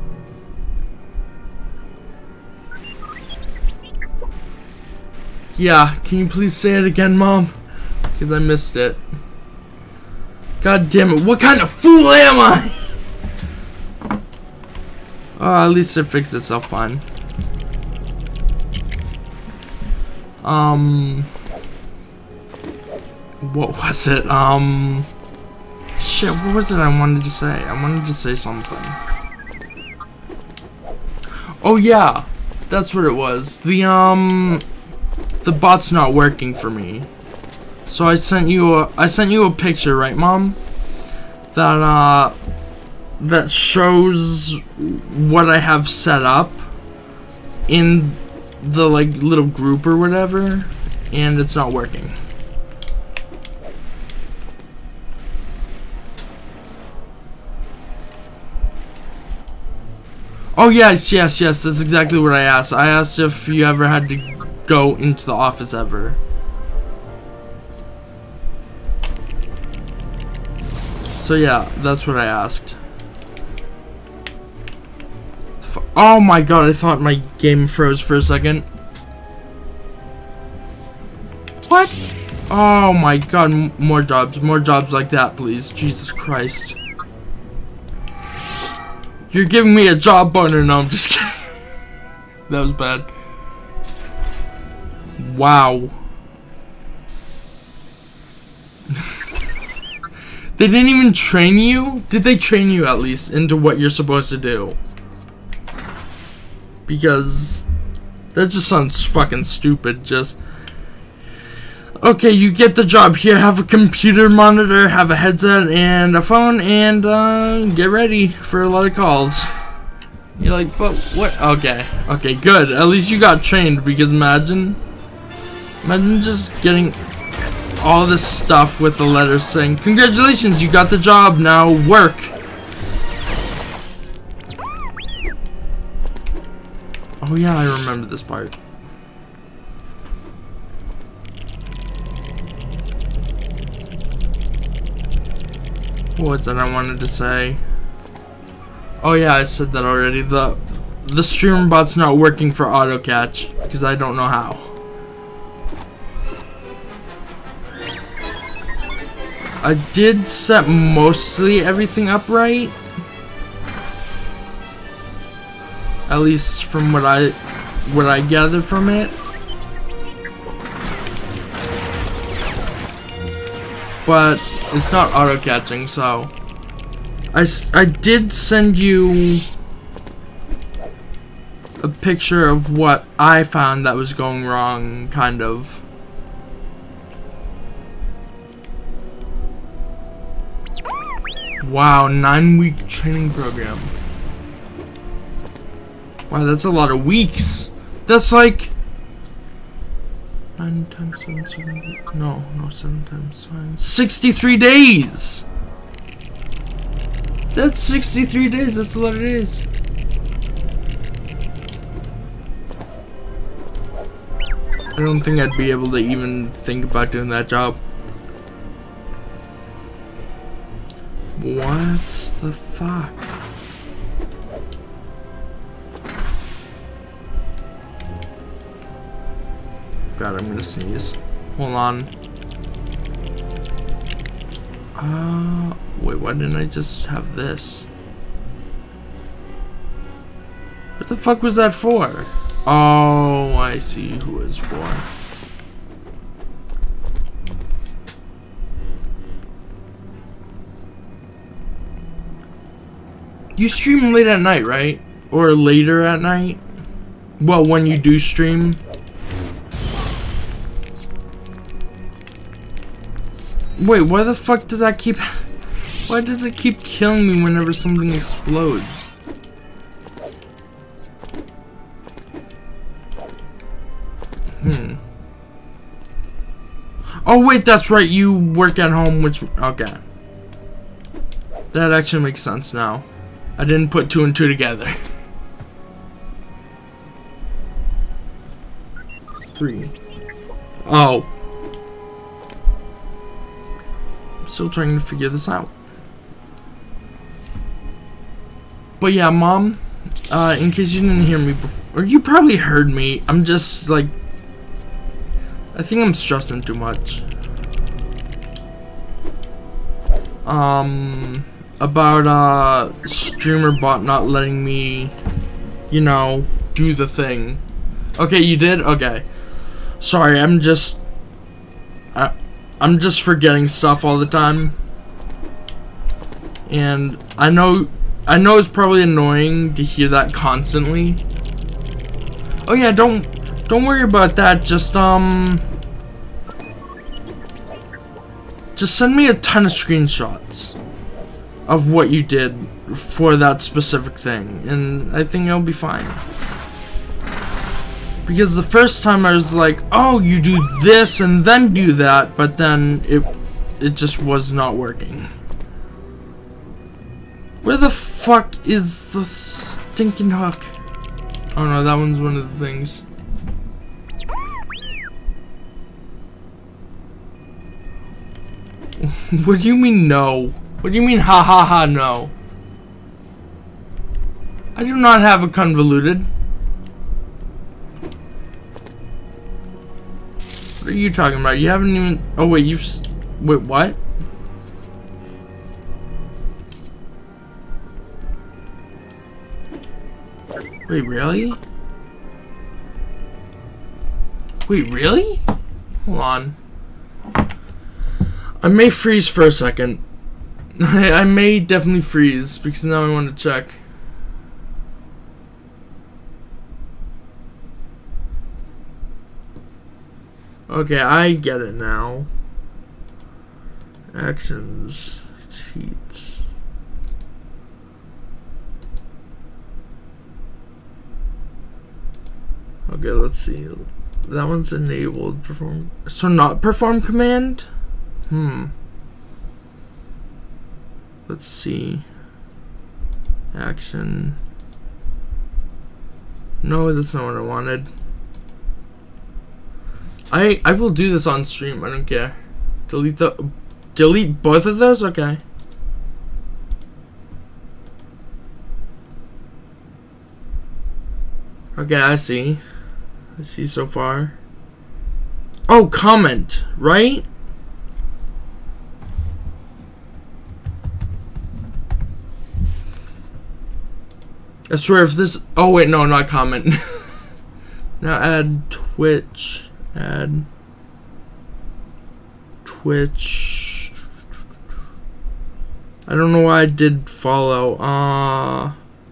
Yeah, can you please say it again, Mom? Because I missed it. God damn it, what kind of fool am I? Oh, at least it fixed itself fine. Um... What was it? Um... Shit, what was it I wanted to say? I wanted to say something. Oh yeah, that's what it was. The, um... The bot's not working for me. So I sent you a, I sent you a picture, right, Mom? That, uh... that shows what I have set up in the, like, little group or whatever. And it's not working. Oh yes, yes, yes, that's exactly what I asked. I asked if you ever had to go into the office ever. So yeah, that's what I asked. Oh my god, I thought my game froze for a second. What? Oh my god, m more jobs, more jobs like that, please. Jesus Christ. You're giving me a job boner. No, I'm just kidding. That was bad. Wow. They didn't even train you? Did they train you at least into what you're supposed to do? Because that just sounds fucking stupid. Just, okay, you get the job here. Have a computer monitor, have a headset and a phone, and uh, get ready for a lot of calls. You're like, but what? Okay, okay, good. At least you got trained. Because imagine, imagine just getting all this stuff with the letter saying, "Congratulations, you got the job. Now work." Oh yeah, I remember this part. What's that I wanted to say? Oh yeah, I said that already. The the streamer bot's not working for auto catch because I don't know how. I did set mostly everything up right. At least from what I what I gather from it. But it's not auto catching, so I, I did send you a picture of what I found that was going wrong, kind of. Wow, nine week training program. Wow, that's a lot of weeks. That's like nine times seven, seven, no, no, seven times nine. sixty-three days! That's sixty-three days, that's a lot of days. I don't think I'd be able to even think about doing that job. What the fuck? God, I'm gonna sneeze. Hold on. Uh, wait, why didn't I just have this? What the fuck was that for? Oh, I see who it's for. You stream late at night, right? Or later at night? Well, when you do stream. Wait, why the fuck does that keep... Why does it keep killing me whenever something explodes? Hmm. Oh wait, that's right, you work at home, which... Okay. That actually makes sense now. I didn't put two and two together. Three. Oh. I'm still trying to figure this out. But yeah, Mom, uh, in case you didn't hear me before, or you probably heard me, I'm just like, I think I'm stressing too much. Um, about uh, streamer bot not letting me, you know, do the thing. Okay, you did? Okay. Sorry, I'm just, I, I'm just forgetting stuff all the time. And I know, I know it's probably annoying to hear that constantly. Oh yeah, don't, don't worry about that. Just, um, just send me a ton of screenshots of what you did for that specific thing, and I think I'll be fine. Because the first time I was like, oh, you do this and then do that, but then it, it just was not working. Where the fuck is the stinking hook? Oh no, that one's one of the things. What do you mean no? What do you mean ha ha ha no? I do not have a convoluted. What are you talking about? You haven't even... Oh wait, you've... Wait, what? Wait, really? Wait, really? Hold on. I may freeze for a second. I, I may definitely freeze because now I want to check. Okay, I get it now. Actions, cheats. Okay, let's see. That one's enabled. Perform. So not perform command? Hmm. Let's see. Action. No, that's not what I wanted. I I will do this on stream. I don't care. Delete the delete both of those. Okay. Okay, I see. I see so far. Oh, comment, right? I swear if this... Oh, wait, no, not comment. Now add Twitch. Add... Twitch. I don't know why I did follow. Uh...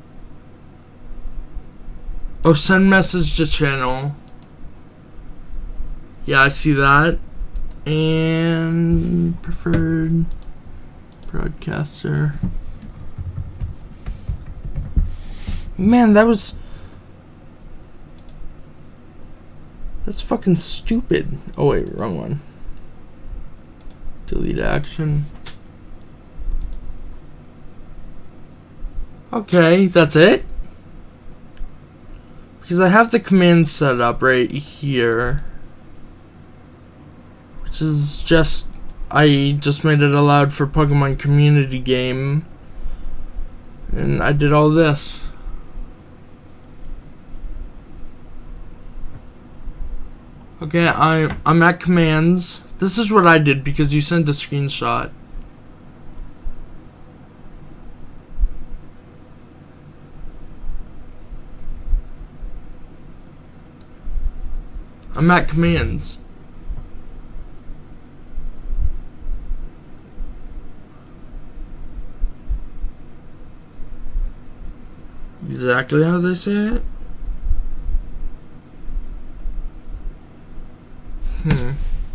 Oh, send message to channel. Yeah, I see that. And... Preferred... Broadcaster... Man, that was... That's fucking stupid. Oh wait, wrong one. Delete action. Okay, that's it? Because I have the command set up right here. Which is just... I just made it allowed for Pokemon community game. And I did all this. Okay, I, I'm at commands. This is what I did because you sent a screenshot. I'm at commands. exactly how they say it? Hmm.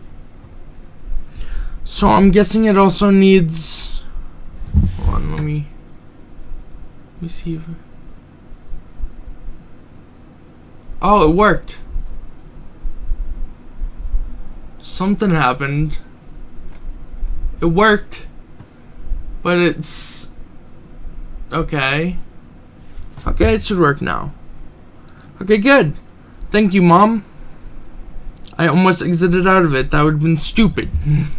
So I'm guessing it also needs... Hold on, let me... Let me see if... Oh, it worked. Something happened. It worked. But it's... Okay. Okay, it should work now. Okay, good. Thank you, Mom. I almost exited out of it. That would have been stupid.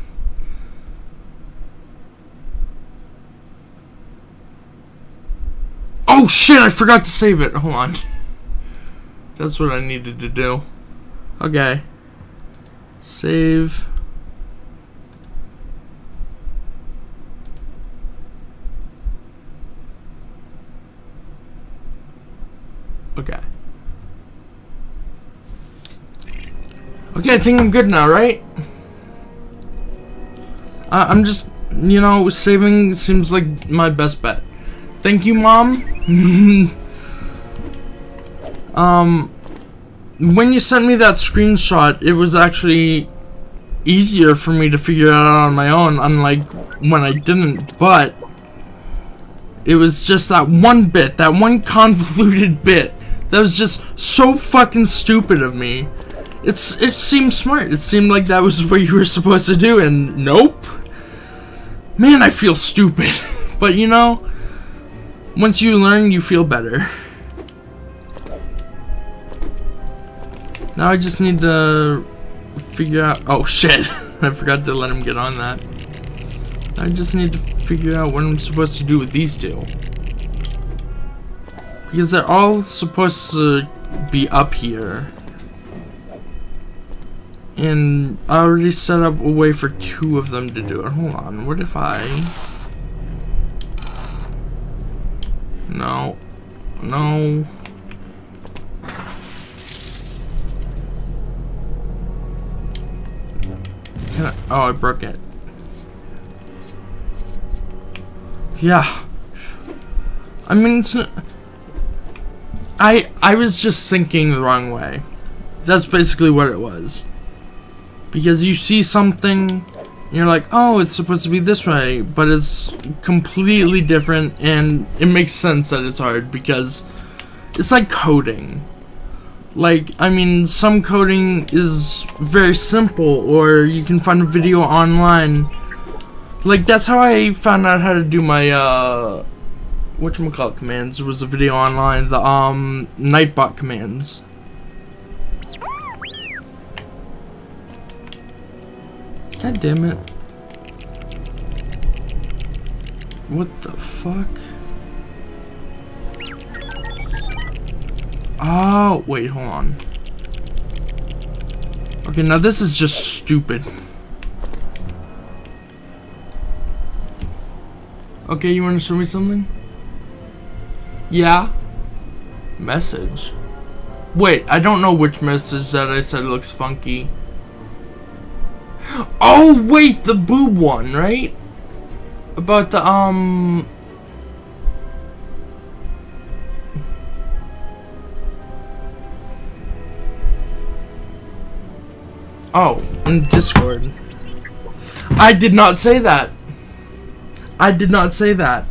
Oh shit, I forgot to save it. Hold on. That's what I needed to do. Okay. Save. Okay. Okay, I think I'm good now, right? Uh, I'm just, you know, saving seems like my best bet. Thank you, Mom. um, when you sent me that screenshot, it was actually easier for me to figure it out on my own, unlike when I didn't, but it was just that one bit, that one convoluted bit, that was just so fucking stupid of me. It's, it seemed smart. It seemed like that was what you were supposed to do, and nope. Man, I feel stupid. But you know, once you learn, you feel better. Now I just need to figure out... Oh shit, I forgot to let him get on that. I just need to figure out what I'm supposed to do with these two. Because they're all supposed to be up here. And I already set up a way for two of them to do it. Hold on, what if I... No. No. Can I... Oh, I broke it. Yeah. I mean, it's... I, I was just thinking the wrong way. That's basically what it was. Because you see something, and you're like, oh, it's supposed to be this way, but it's completely different, and it makes sense that it's hard, because it's like coding. Like, I mean, some coding is very simple, or you can find a video online. Like, that's how I found out how to do my, uh, whatchamacallit commands. It was a video online, the, um, Nightbot commands. God damn it. What the fuck? Oh, wait, hold on. Okay, now this is just stupid. Okay, you want to show me something? Yeah? Message. Wait, I don't know which message that I said looks funky. Oh wait, the boob one, right? About the um Oh, in Discord. I did not say that. I did not say that.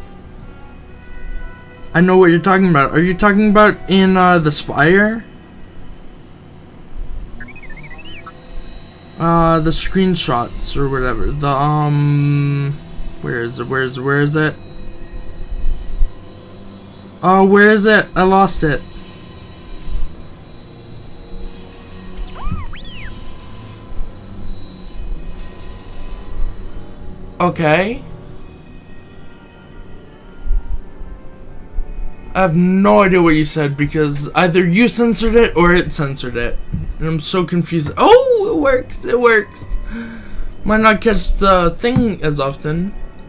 I know what you're talking about. Are you talking about in uh, the Spire? Uh, the screenshots or whatever. The, um... Where is it? Where is it? Where is it? Oh, where is it? I lost it. Okay. I have no idea what you said because either you censored it or it censored it. And I'm so confused. Oh, it works. It works. Might not catch the thing as often.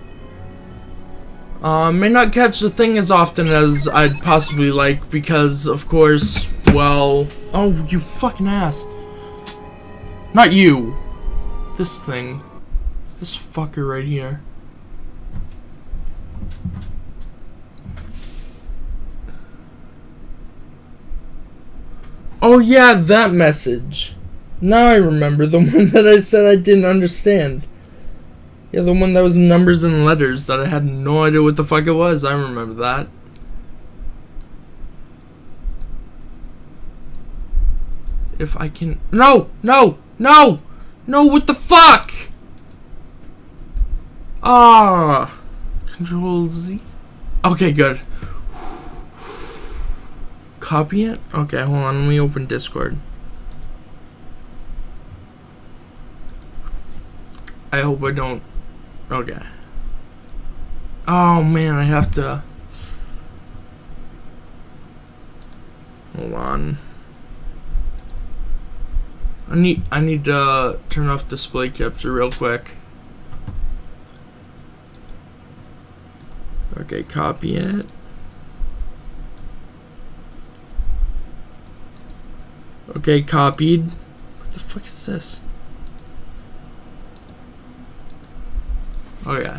Uh, may not catch the thing as often as I'd possibly like because, of course, well... Oh, you fucking ass. Not you. This thing. This fucker right here. . Oh yeah, that message. Now I remember the one that I said I didn't understand. Yeah, the one that was numbers and letters that I had no idea what the fuck it was. I remember that. If I can... No! No! No! No, what the fuck? Ah. Control Z. Okay, good. Copy it? Okay, hold on. Let me open Discord. I hope I don't... Okay. Oh, man, I have to... Hold on. I need I need to turn off display capture real quick. Okay, copy it. Okay, copied. What the fuck is this? Okay.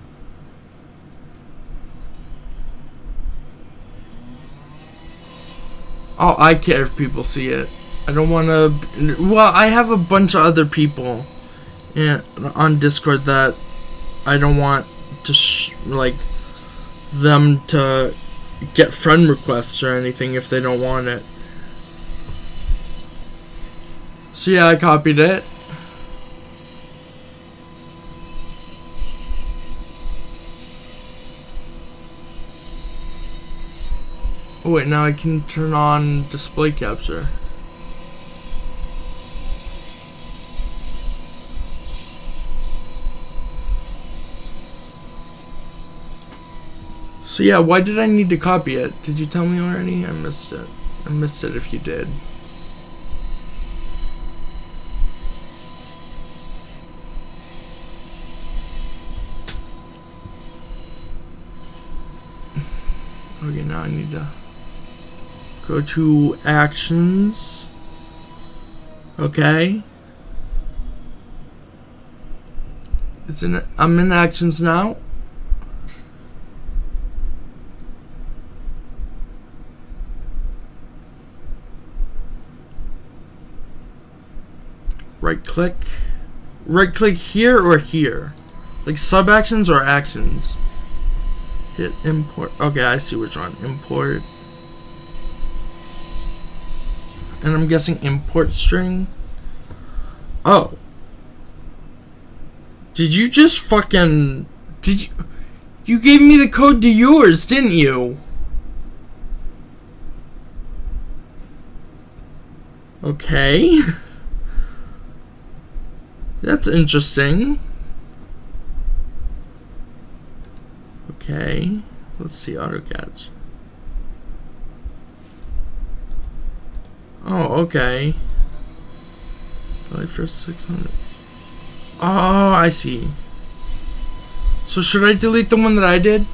Oh, I care if people see it. I don't want to... Well, I have a bunch of other people in, on Discord that I don't want to, sh like, them to get friend requests or anything if they don't want it. So yeah, I copied it. Oh wait, now I can turn on display capture. So yeah, why did I need to copy it? Did you tell me already? I missed it. I missed it if you did. Okay, now I need to go to actions. Okay. It's in. I'm in actions now. Right click. Right click here or here? Like sub actions or actions? Hit import. Okay, I see which one. Import. And I'm guessing import string. Oh. Did you just fucking... Did you... You gave me the code to yours, didn't you? Okay. That's interesting. Okay. Let's see, auto catch. Oh, okay. Delay for six hundred. Oh, I see. So should I delete the one that I did?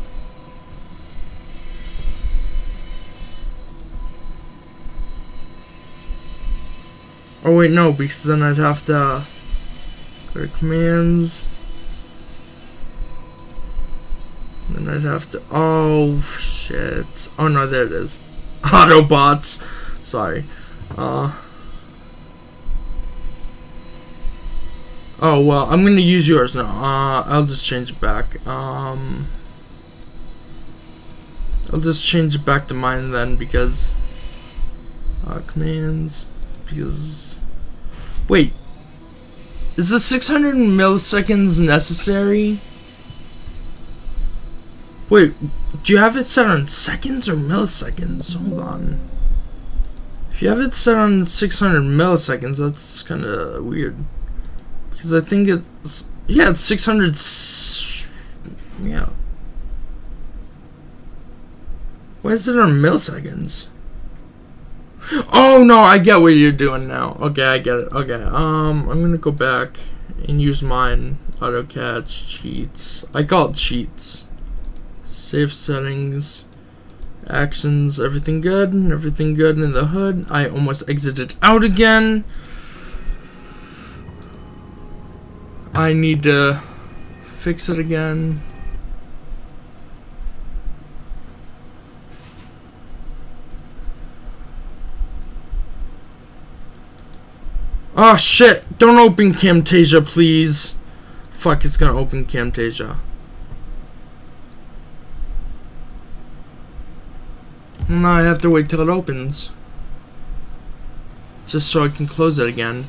Oh wait, no, because then I'd have to go to commands. And then I'd have to, oh shit. Oh no, there it is. Autobots. Sorry. Uh. Oh well, I'm gonna use yours now. Uh, I'll just change it back. Um. I'll just change it back to mine then because. Uh, commands. Because. Wait. Is the six hundred milliseconds necessary? Wait, do you have it set on seconds or milliseconds? Hold on. If you have it set on six hundred milliseconds, that's kind of weird. Because I think it's... Yeah, it's six hundred... Yeah. Why is it on milliseconds? Oh, no, I get what you're doing now. Okay, I get it. Okay, um, I'm gonna go back and use mine. Auto catch, cheats. I call it cheats. Save settings, actions, everything good, everything good in the hood. I almost exited out again. I need to fix it again. Oh shit! Don't open Camtasia, please. Fuck, it's gonna open Camtasia. Now I have to wait till it opens. Just so I can close it again.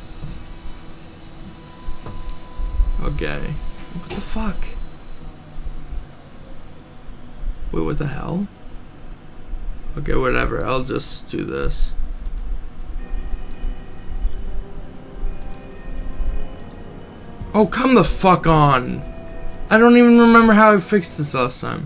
Okay. What the fuck? Wait, what the hell? Okay, whatever. I'll just do this. Oh, come the fuck on. I don't even remember how I fixed this last time.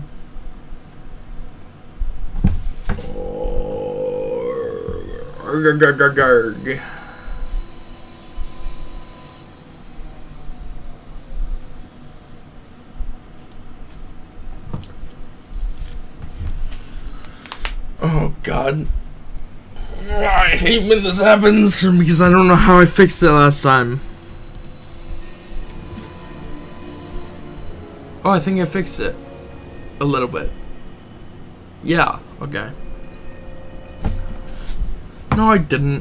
Oh god. I hate when this happens because I don't know how I fixed it last time. Oh, I think I fixed it. A little bit. Yeah, okay. No, I didn't.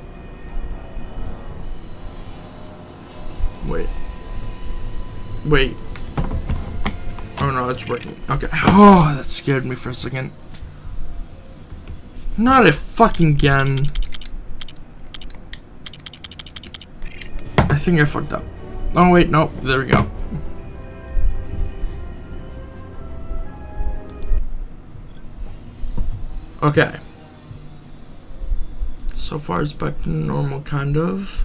Wait. Wait. Oh no, it's working. Okay. Oh, that scared me for a second. Not a fucking again. I think I fucked up. Oh wait, no, there we go. Okay. So far it's back to normal, kind of.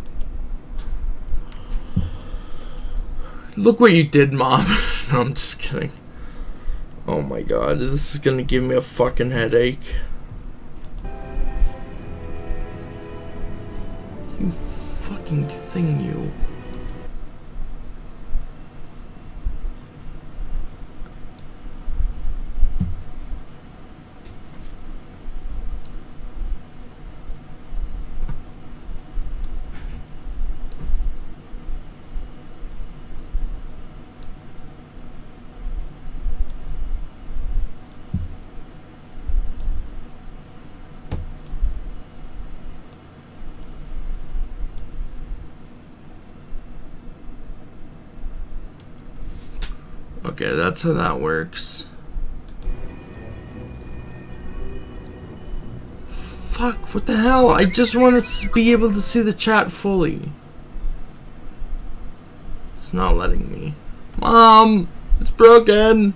Look what you did, Mom. No, I'm just kidding. Oh my god, this is gonna give me a fucking headache. You fucking thing, you. Okay, that's how that works. Fuck, what the hell? I just want to be able to see the chat fully. It's not letting me. Mom, it's broken.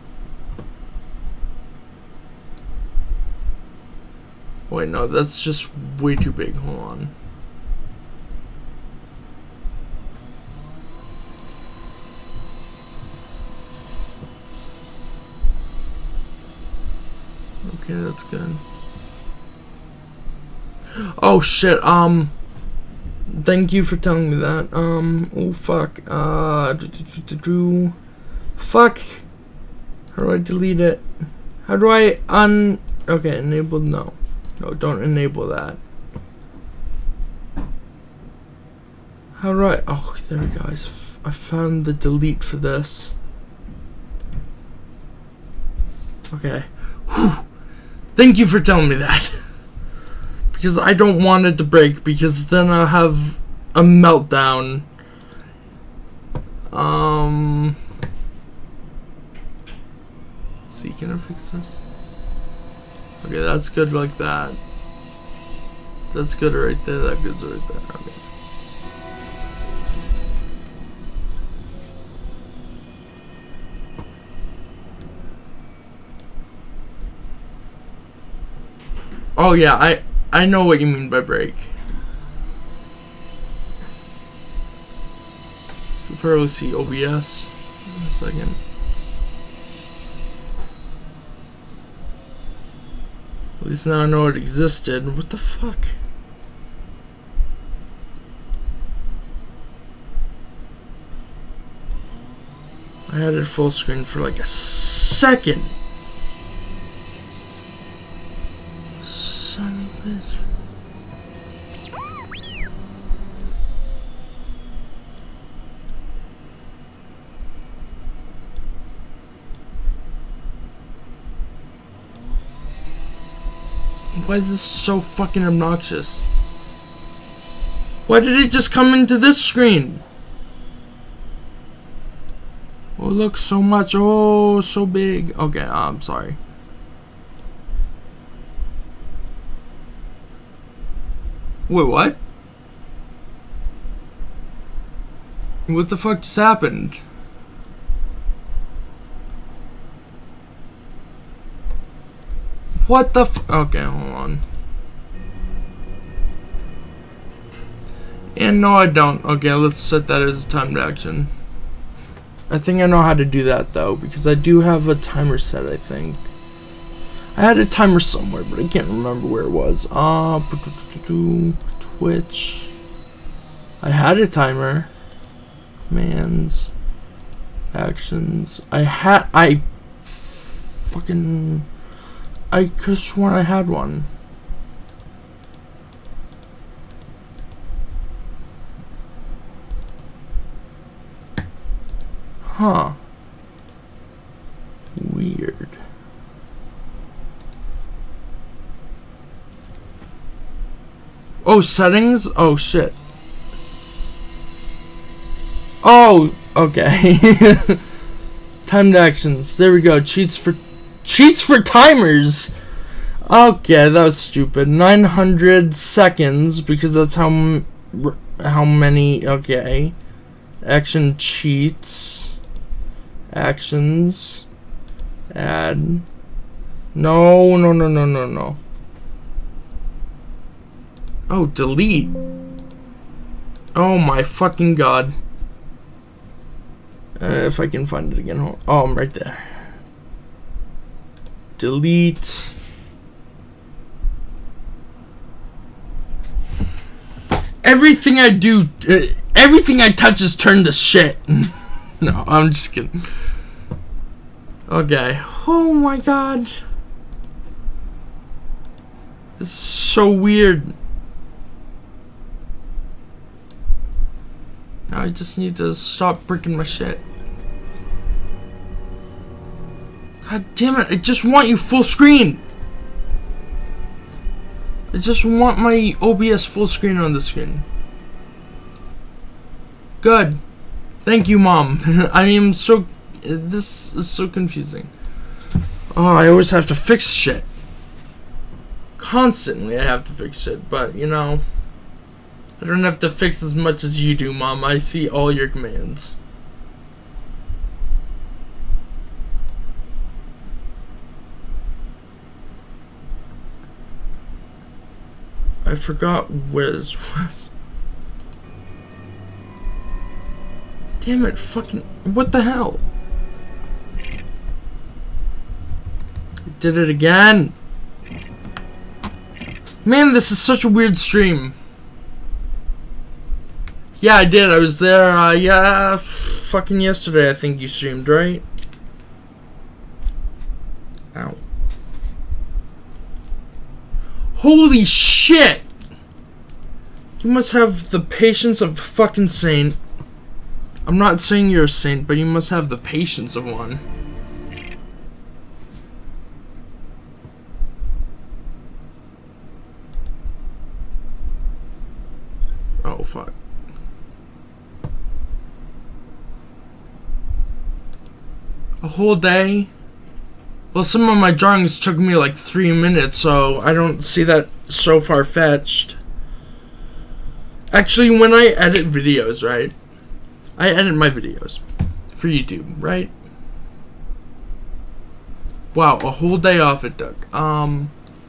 Wait, no, that's just way too big. Hold on. Okay, that's good. Oh shit, um thank you for telling me that. Um oh fuck. Uh do, do, do, do, do. Fuck. How do I delete it? How do I un okay, enable no. No, don't enable that. How do I oh there we go. I found the delete for this. Okay. Whew. Thank you for telling me that. Because I don't want it to break, because then I'll have a meltdown. Um. See, can I fix this? Okay, that's good like that. That's good right there, that good's right there. Okay. Oh yeah, I I know what you mean by break. You'll probably see O B S in a second. At least now I know it existed. What the fuck? I had it full screen for like a second. Son of a bitch. Why is this so fucking obnoxious? Why did it just come into this screen? Oh, look, so much. Oh, so big. Okay, I'm sorry. Wait, what? What the fuck just happened? What the f- Okay, hold on. And no, I don't. Okay, let's set that as a timed action. I think I know how to do that, though, because I do have a timer set, I think. I had a timer somewhere, but I can't remember where it was. Uh, Twitch. I had a timer. Commands. Actions. I had. I. Fucking. I could have sworn I had one. Huh. Weird. Oh, settings? Oh, shit. Oh, okay. Timed actions. There we go. Cheats for cheats for timers. Okay, that was stupid. nine hundred seconds because that's how m how many. Okay. Action cheats. Actions. Add. No, no, no, no, no, no. Oh, delete. Oh my fucking god. Uh, if I can find it again. Oh, I'm right there. Delete. Everything I do, uh, everything I touch is turned to shit. No, I'm just kidding. Okay. Oh my god. This is so weird. Now I just need to stop breaking my shit. God damn it, I just want you full screen. I just want my O B S full screen on the screen. Good. Thank you, Mom. I am so... This is so confusing. Oh, I always have to fix shit. Constantly I have to fix shit, but, you know... I don't have to fix as much as you do, Mom. I see all your commands. I forgot where this was. Damn it, fucking... What the hell? I did it again. Man, this is such a weird stream. Yeah, I did. I was there, uh, yeah, fucking yesterday, I think you streamed, right? Ow. Holy shit! You must have the patience of a fucking saint. I'm not saying you're a saint, but you must have the patience of one. Oh, fuck. A whole day? Well, some of my drawings took me like three minutes, so I don't see that so far-fetched. Actually, when I edit videos, right? I edit my videos for YouTube, right? Wow, a whole day off it took. Um,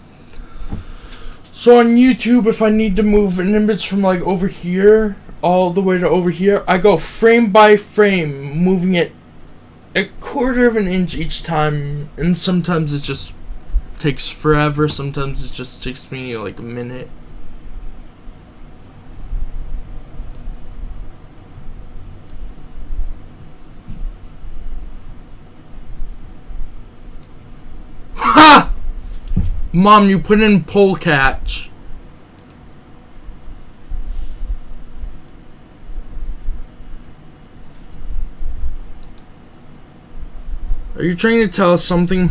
so on YouTube, if I need to move an image from like over here all the way to over here, I go frame by frame, moving it a quarter of an inch each time, and sometimes it just takes forever, sometimes it just takes me like a minute. Ha! Mom, you put in pole catch. Are you trying to tell us something?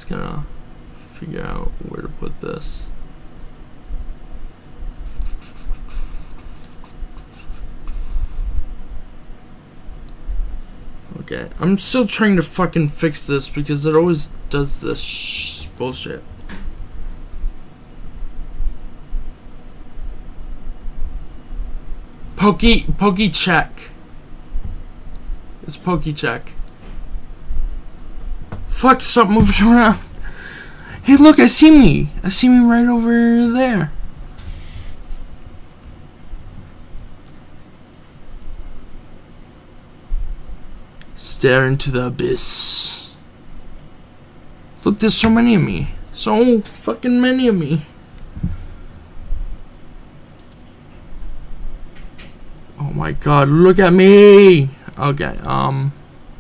just gonna figure out where to put this. Okay, I'm still trying to fucking fix this because it always does this sh bullshit. Pokey, pokey check. It's pokey check. Fuck, stop moving around. Hey, look, I see me. I see me right over there. Stare into the abyss. Look, there's so many of me. So fucking many of me. Oh my god, look at me. Okay, um.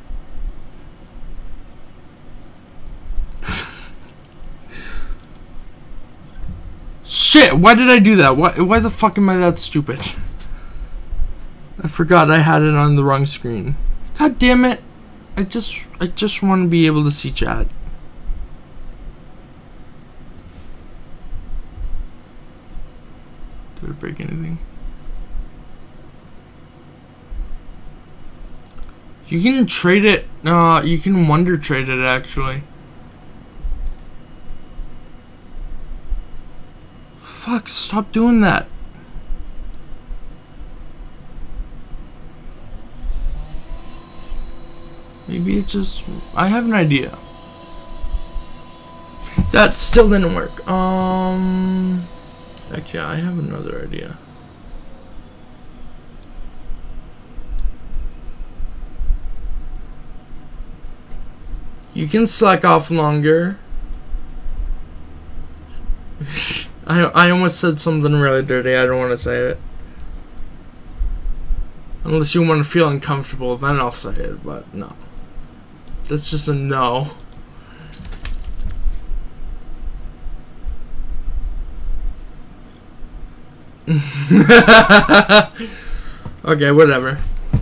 Shit, why did I do that? Why, why the fuck am I that stupid? I forgot I had it on the wrong screen. God damn it. I just I just want to be able to see chat. Did I break anything? You can trade it, uh, you can wonder trade it actually. Fuck, stop doing that. Maybe it just, I have an idea. That still didn't work. Um, actually, I have another idea. You can slack off longer. I I almost said something really dirty. I don't want to say it. Unless you want to feel uncomfortable, then I'll say it. But no, that's just a no. Okay, whatever.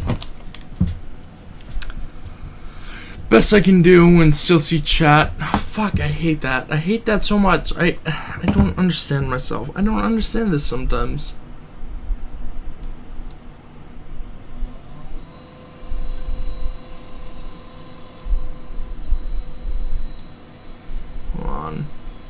Best I can do and still see chat. Oh, fuck, I hate that. I hate that so much. I I don't understand myself. I don't understand this sometimes. Hold on.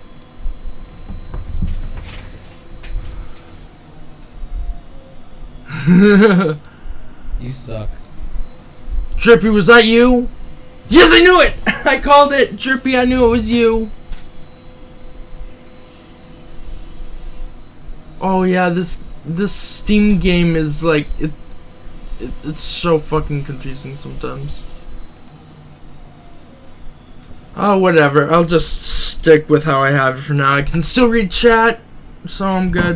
You suck. Drippy, was that you? Yes, I knew it! I called it! Drippy, I knew it was you. Oh yeah, this this Steam game is like, it, it it's so fucking confusing sometimes. Oh, whatever. I'll just stick with how I have it for now. I can still read chat, so I'm good.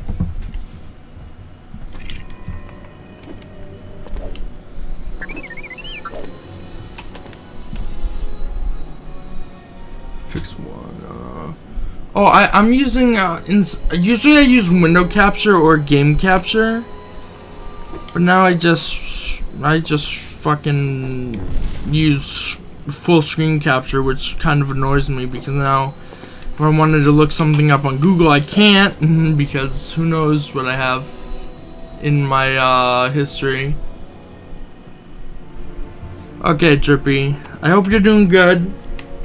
Fix one. Uh, oh, I, I'm using. Uh, ins usually I use window capture or game capture, but now I just I just fucking use full screen capture, which kind of annoys me because now if I wanted to look something up on Google, I can't because who knows what I have in my uh, history. Okay, Drippy. I hope you're doing good.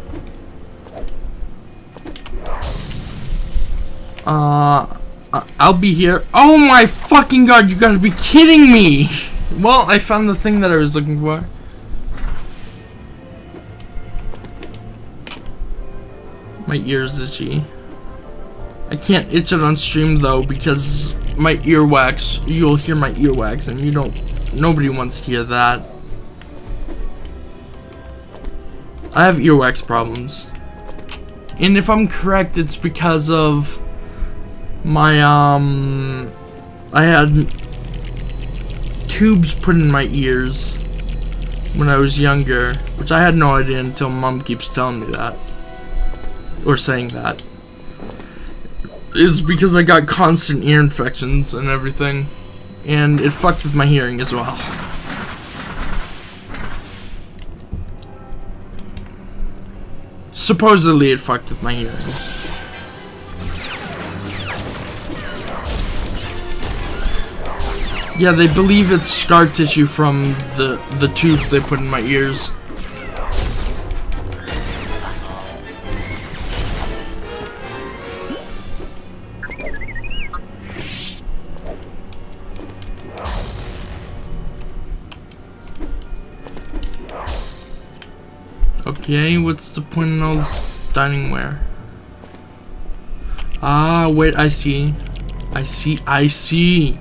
Uh, I'll be here. Oh my fucking god, you gotta be kidding me! Well, I found the thing that I was looking for. My ear's itchy. I can't itch it on stream though because my earwax, you'll hear my earwax and you don't, nobody wants to hear that. I have earwax problems. And if I'm correct, it's because of my, um, I had tubes put in my ears when I was younger, which I had no idea until Mom keeps telling me that, or saying that. It's because I got constant ear infections and everything, and it fucked with my hearing as well. supposedly it fucked with my hearing. Yeah, they believe it's scar tissue from the the tubes they put in my ears. Okay, what's the point in all this dining ware? Ah, wait, I see. I see, I see.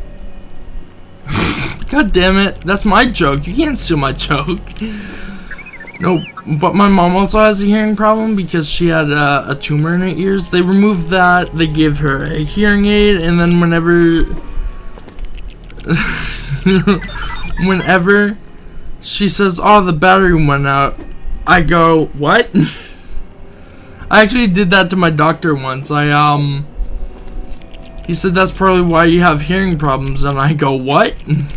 God damn it, that's my joke. You can't steal my joke. No, but my mom also has a hearing problem because she had uh, a tumor in her ears. They removed that, they gave her a hearing aid, and then whenever... whenever she says, oh, the battery went out, I go, what? I actually did that to my doctor once. I, um... He said that's probably why you have hearing problems, and I go, what?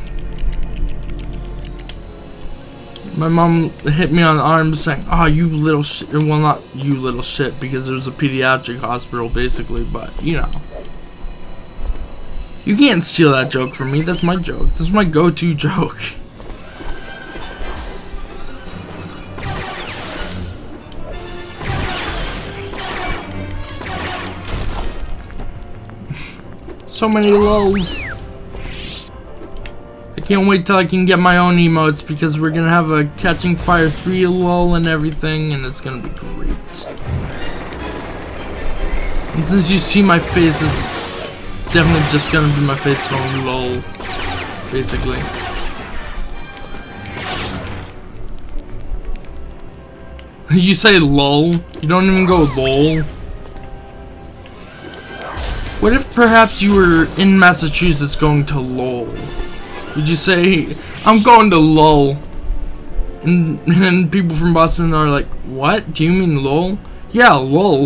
My mom hit me on the arm saying, oh, you little shit. Well, not you little shit, because it was a pediatric hospital, basically, but, you know. You can't steal that joke from me. That's my joke. This is my go-to joke. So many lulz. I can't wait till I can get my own emotes because we're gonna have a Catching Fire three lull and everything, and it's gonna be great. And since you see my face, it's definitely just gonna be my face going lol, basically. You say lol, you don't even go lol. What if perhaps you were in Massachusetts going to lol? Would you say, I'm going to lol? And, and people from Boston are like, what? Do you mean lol? Yeah, lol.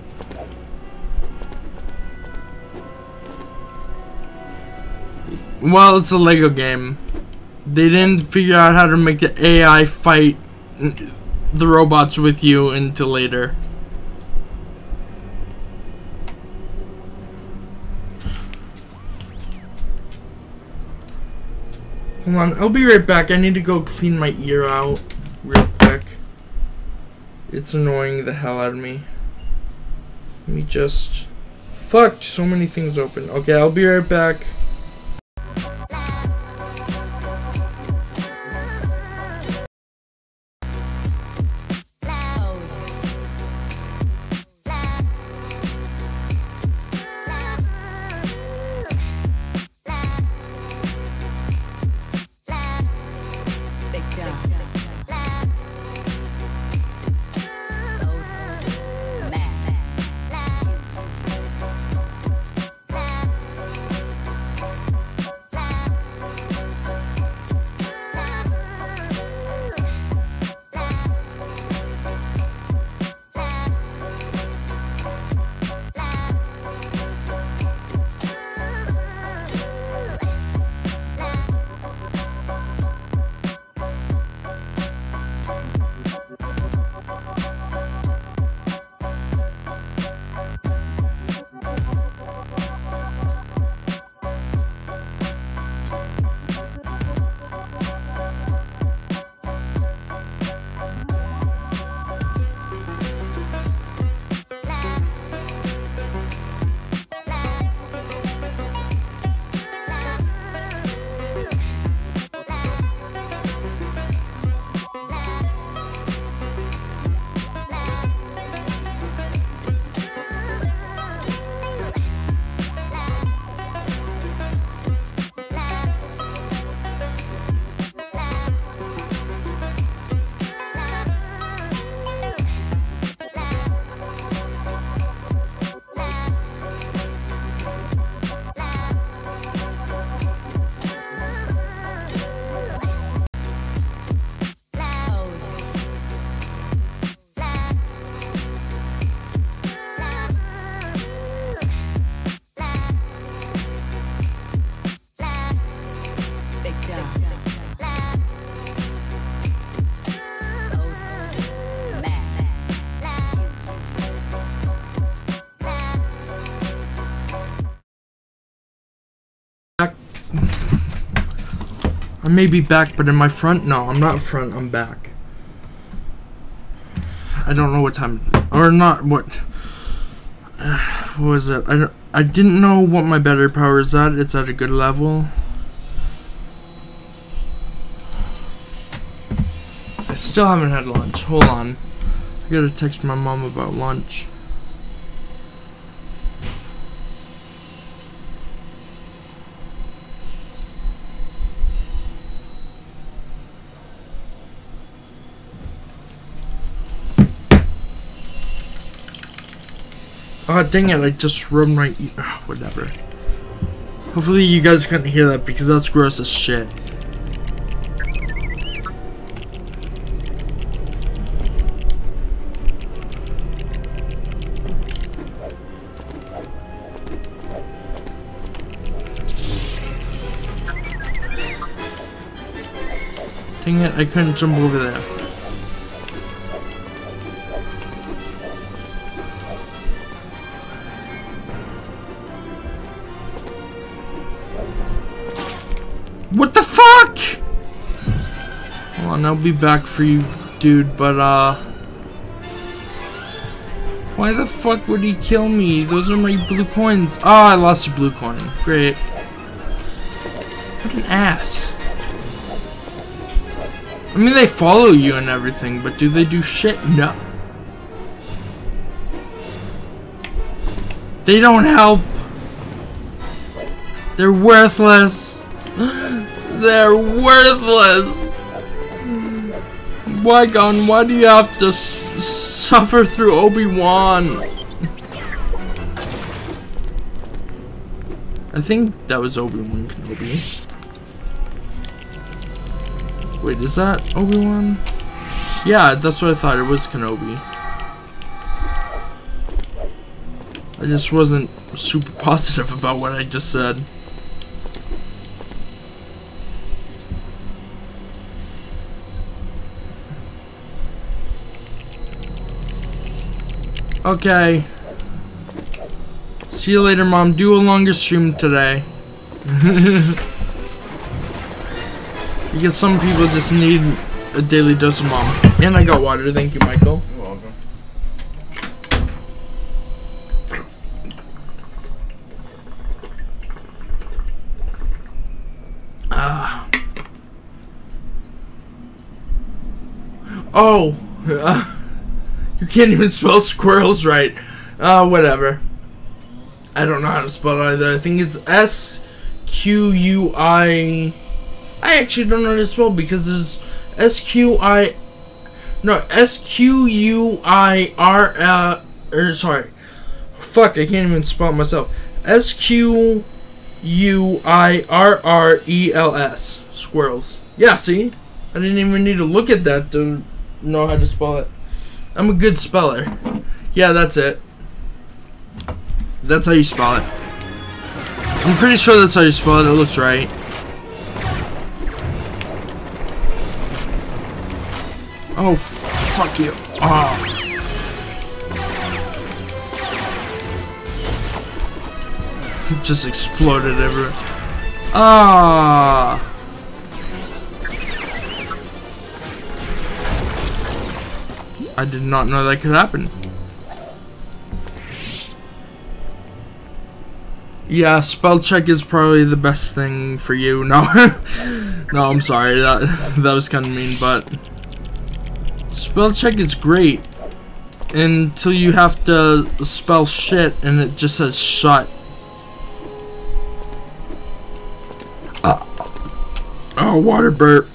Well, it's a Lego game. They didn't figure out how to make the A I fight the robots with you until later. Hold on, I'll be right back. I need to go clean my ear out real quick. It's annoying the hell out of me. Let me just... Fuck, so many things open. Okay, I'll be right back. I may be back, but in my front? No, I'm not front, I'm back. I don't know what time, or not, what, uh, what was it? I, don't, I didn't know what my battery power is at. It's at a good level. I still haven't had lunch. Hold on. I gotta text my mom about lunch. Oh, dang it, I just rubbed my e- oh, whatever. Hopefully you guys couldn't hear that because that's gross as shit. Dang it, I couldn't jump over there. What the fuck? Hold on, I'll be back for you, dude, but uh... why the fuck would he kill me? Those are my blue coins. Oh, I lost a blue coin. Great. What an ass. I mean, they follow you and everything, but do they do shit? No. They don't help. They're worthless. They're worthless. Why, Gon? Why do you have to s suffer through Obi-Wan? I think that was Obi-Wan Kenobi. Wait, is that Obi-Wan? Yeah, that's what I thought. It was Kenobi. I just wasn't super positive about what I just said. Okay. See you later, Mom. Do a longer stream today. Because some people just need a daily dose of Mom. And I got water. Thank you, Michael. You're welcome. Ah. Oh. Uh, you can't even spell squirrels right. Uh, whatever. I don't know how to spell it either. I think it's S Q U I... I actually don't know how to spell because it's S Q I... No, S Q U I R... Uh, er, sorry. Fuck, I can't even spell it myself. S Q U I R R E L S. Squirrels. Yeah, see? I didn't even need to look at that to know how to spell it. I'm a good speller. Yeah, that's it. That's how you spell it. I'm pretty sure that's how you spell it. It looks right. Oh, fuck you. Oh. It just exploded everywhere. Ah. I did not know that could happen. Yeah, spell check is probably the best thing for you. No, no, I'm sorry. That that was kind of mean, but spell check is great until you have to spell shit and it just says shut. Uh, oh, water burp.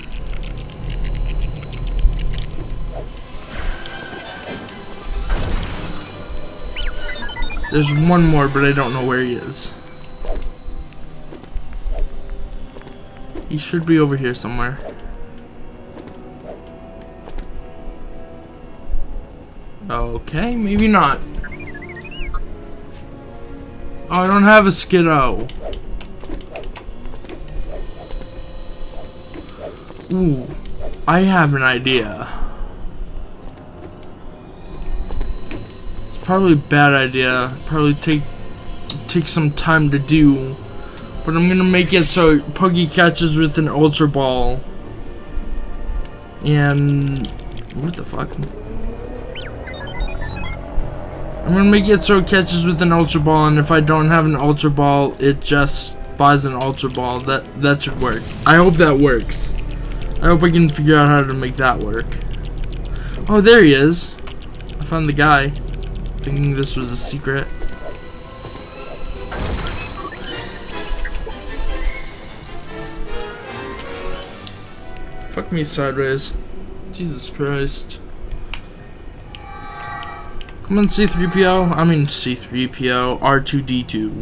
There's one more, but I don't know where he is. He should be over here somewhere. Okay, maybe not. Oh, I don't have a Skiddo. Ooh, I have an idea. Probably a bad idea. Probably take take some time to do, but But I'm gonna make it so Pokey catches with an Ultra Ball. And what the fuck? I'm gonna make it so it catches with an Ultra Ball, and if I don't have an Ultra Ball, it just buys an Ultra Ball. That that should work. I hope that works. I hope I can figure out how to make that work. Oh, there he is. I found the guy. Thinking this was a secret. Fuck me sideways. Jesus Christ. Come on, C three P O. I mean C three P O. R two D two.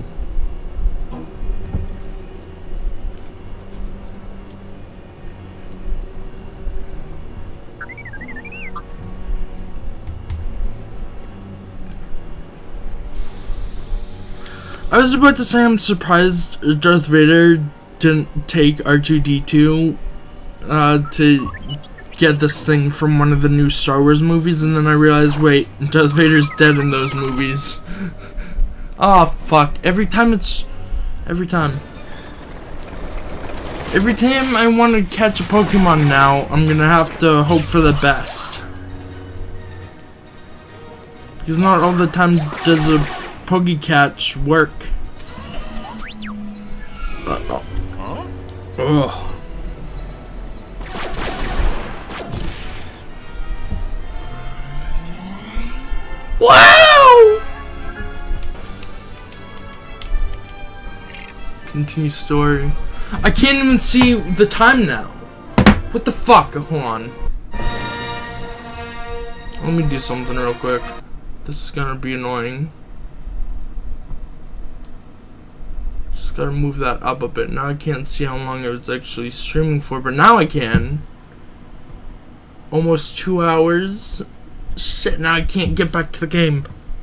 I was about to say I'm surprised Darth Vader didn't take R two D two uh, to get this thing from one of the new Star Wars movies, and then I realized, wait, Darth Vader's dead in those movies. Oh fuck, every time it's... Every time. Every time I want to catch a Pokemon now, I'm gonna have to hope for the best. Because not all the time does a Pokecatch work. Uh, huh? Ugh. Wow! Continue story. I can't even see the time now. What the fuck? Hold on. Let me do something real quick. This is gonna be annoying. Just gotta move that up a bit. Now I can't see how long I was actually streaming for, but now I can. Almost two hours. Shit, now I can't get back to the game.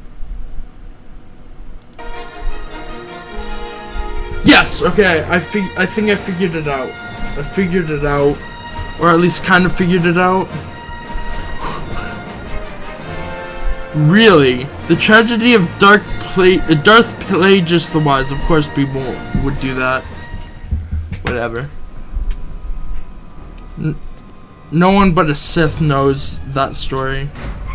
Yes, okay, I fig I think I figured it out. I figured it out. Or at least kind of figured it out. Really? The tragedy of Dark Pla uh, Darth Plagueis the Wise. Of course people would do that. Whatever. N no one but a Sith knows that story.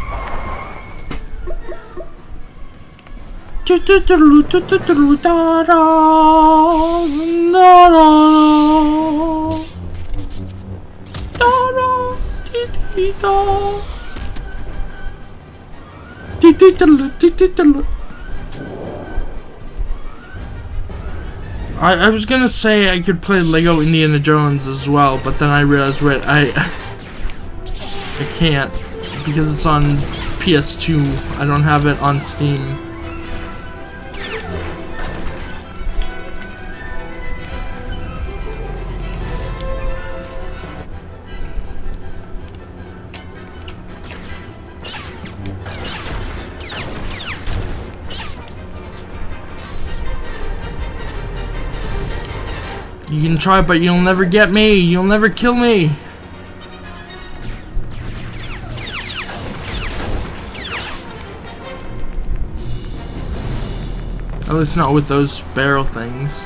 I, I was gonna say I could play Lego Indiana Jones as well, but then I realized, wait, I I can't because it's on P S two. I don't have it on Steam. You can try, but you'll never get me. You'll never kill me. At least not with those barrel things.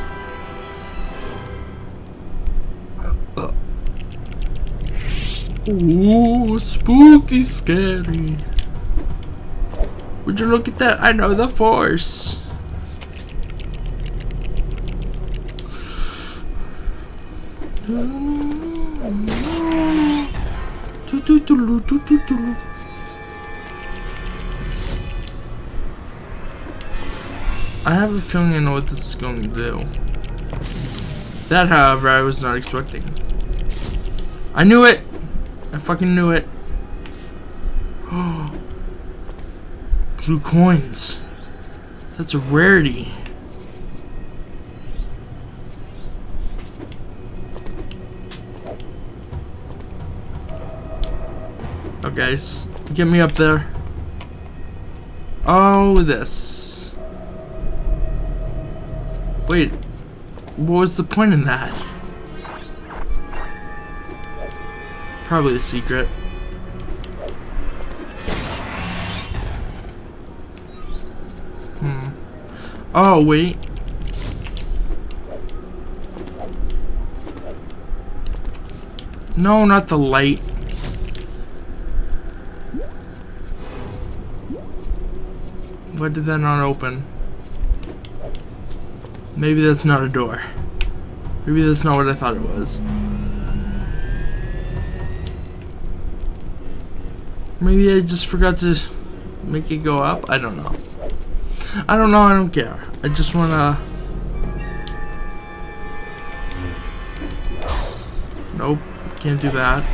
Ooh, spooky, scary. Would you look at that? I know the Force. I have a feeling I know what this is going to do. That, however, I was not expecting. I knew it! I fucking knew it. Blue coins. That's a rarity. Okay, get me up there. Oh, this. Wait, what was the point in that? Probably a secret. Hmm. Oh, wait. No, not the light. Why did that not open? Maybe that's not a door. Maybe that's not what I thought it was. Maybe I just forgot to make it go up. I don't know. I don't know. I don't care. I just wanna. Nope. Can't do that.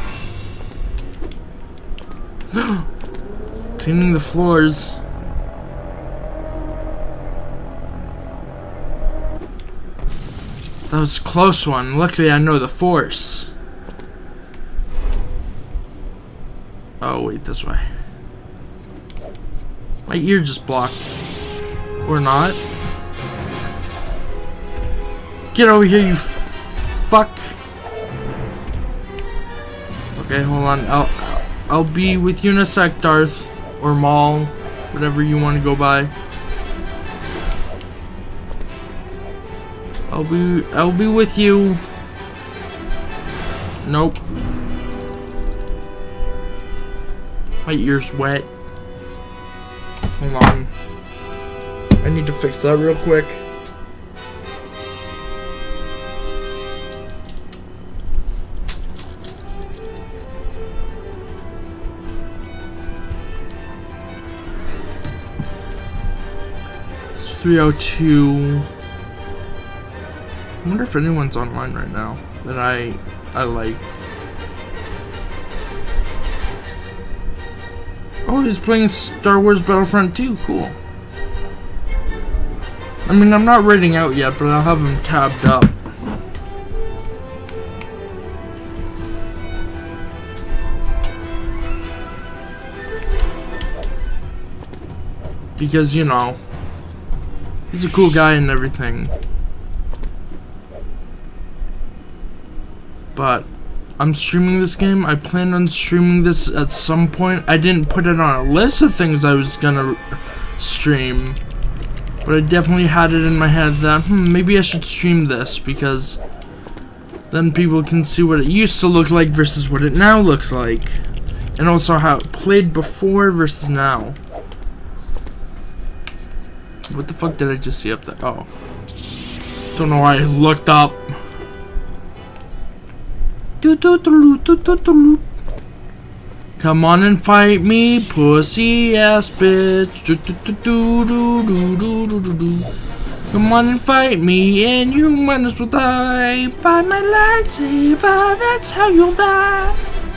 Cleaning the floors. That was a close one. Luckily, I know the force. Oh, wait, this way. My ear just blocked. Or not. Get over here, you f fuck. Okay, hold on. I'll I'll be with you in a sec, Darth. Or Maul. Whatever you want to go by. I'll be I'll be with you. Nope. My ear's wet. Hold on. I need to fix that real quick. It's three oh two. I wonder if anyone's online right now that I I like. Oh, he's playing Star Wars Battlefront two. Cool. I mean, I'm not rating out yet, but I'll have him tabbed up. Because, you know, he's a cool guy and everything. But I'm streaming this game. I plan on streaming this at some point. I didn't put it on a list of things I was gonna stream, but I definitely had it in my head that hmm, maybe I should stream this, because then people can see what it used to look like versus what it now looks like, and also how it played before versus now. What the fuck did I just see up there? Oh, don't know why I looked up. Come on and fight me, pussy ass bitch. Come on and fight me, and you might as well die by my lightsaber. That's how you'll die.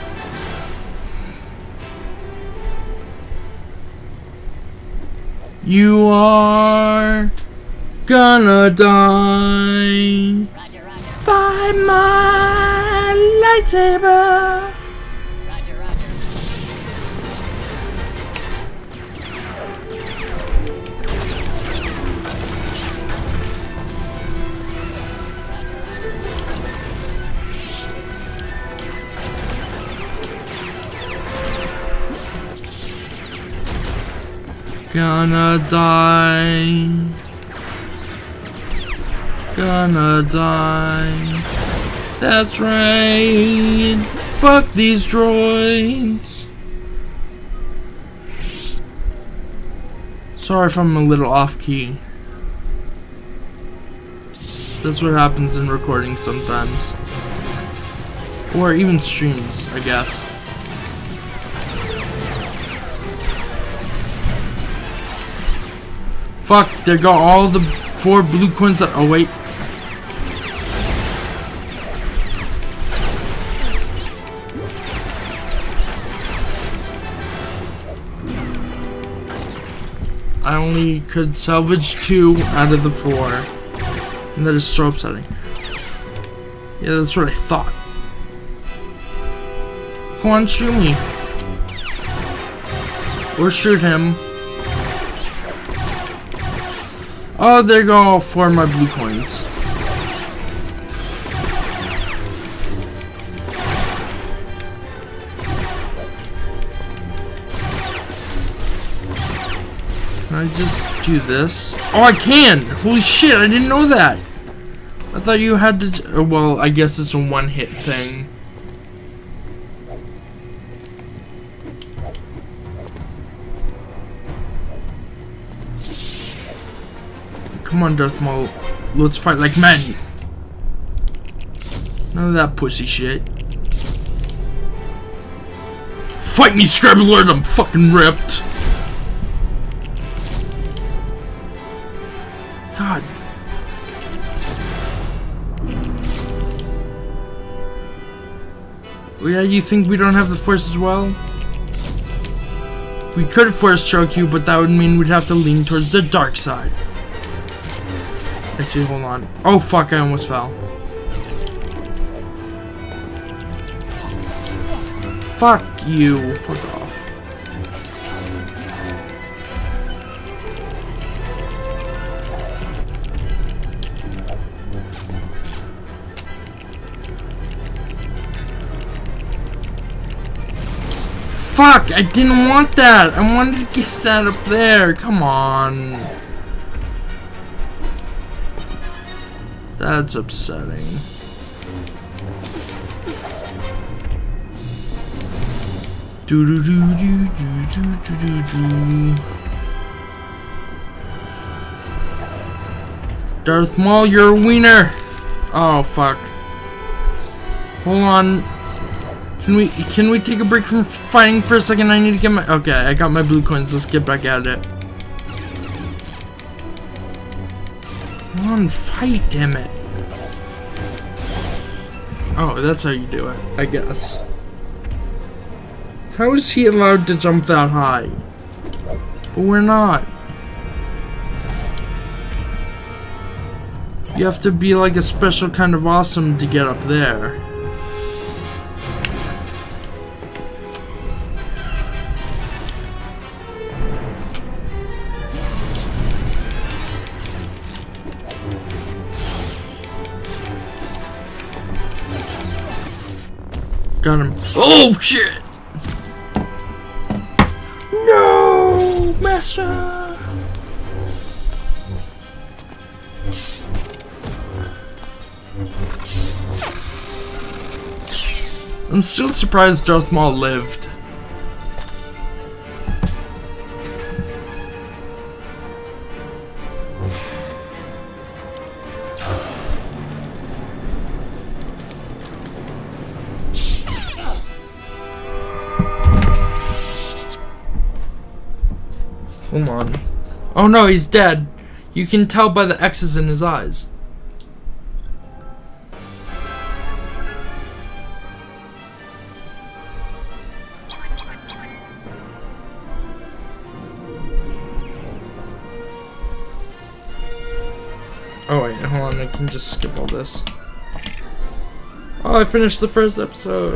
You are gonna die by my lightsaber. Roger, roger. Gonna die. Gonna die. That's right. Fuck these droids. Sorry if I'm a little off key. That's what happens in recording sometimes. Or even streams, I guess. Fuck, there go all the four blue coins that- oh wait. I only could salvage two out of the four. And that is so upsetting. Yeah, that's what I thought. Come on, shoot me. Or shoot him. Oh, there go all four of my blue coins. Can I just do this? Oh, I can! Holy shit, I didn't know that! I thought you had to... Well, I guess it's a one-hit thing. Come on, Darth Maul. Let's fight like men. None of that pussy shit. Fight me, Scrabbler! I'm fucking ripped. God. Yeah, you think we don't have the Force as well? We could Force choke you, but that would mean we'd have to lean towards the dark side. Actually, hold on. Oh fuck, I almost fell. Fuck you. Fuck off. Fuck! I didn't want that! I wanted to get that up there! Come on! That's upsetting. Do do do do do do do do. Darth Maul, you're a wiener! Oh fuck. Hold on. Can we can we take a break from fighting for a second? I need to get my okay, I got my blue coins, let's get back at it. Come on, fight, damn it. Oh, that's how you do it, I guess. How is he allowed to jump that high? But we're not. You have to be like a special kind of awesome to get up there. Got him. Oh shit! No, master. I'm still surprised Darth Maul lived. Hold on. Oh no, he's dead. You can tell by the X's in his eyes. Oh wait, hold on, I can just skip all this. Oh, I finished the first episode.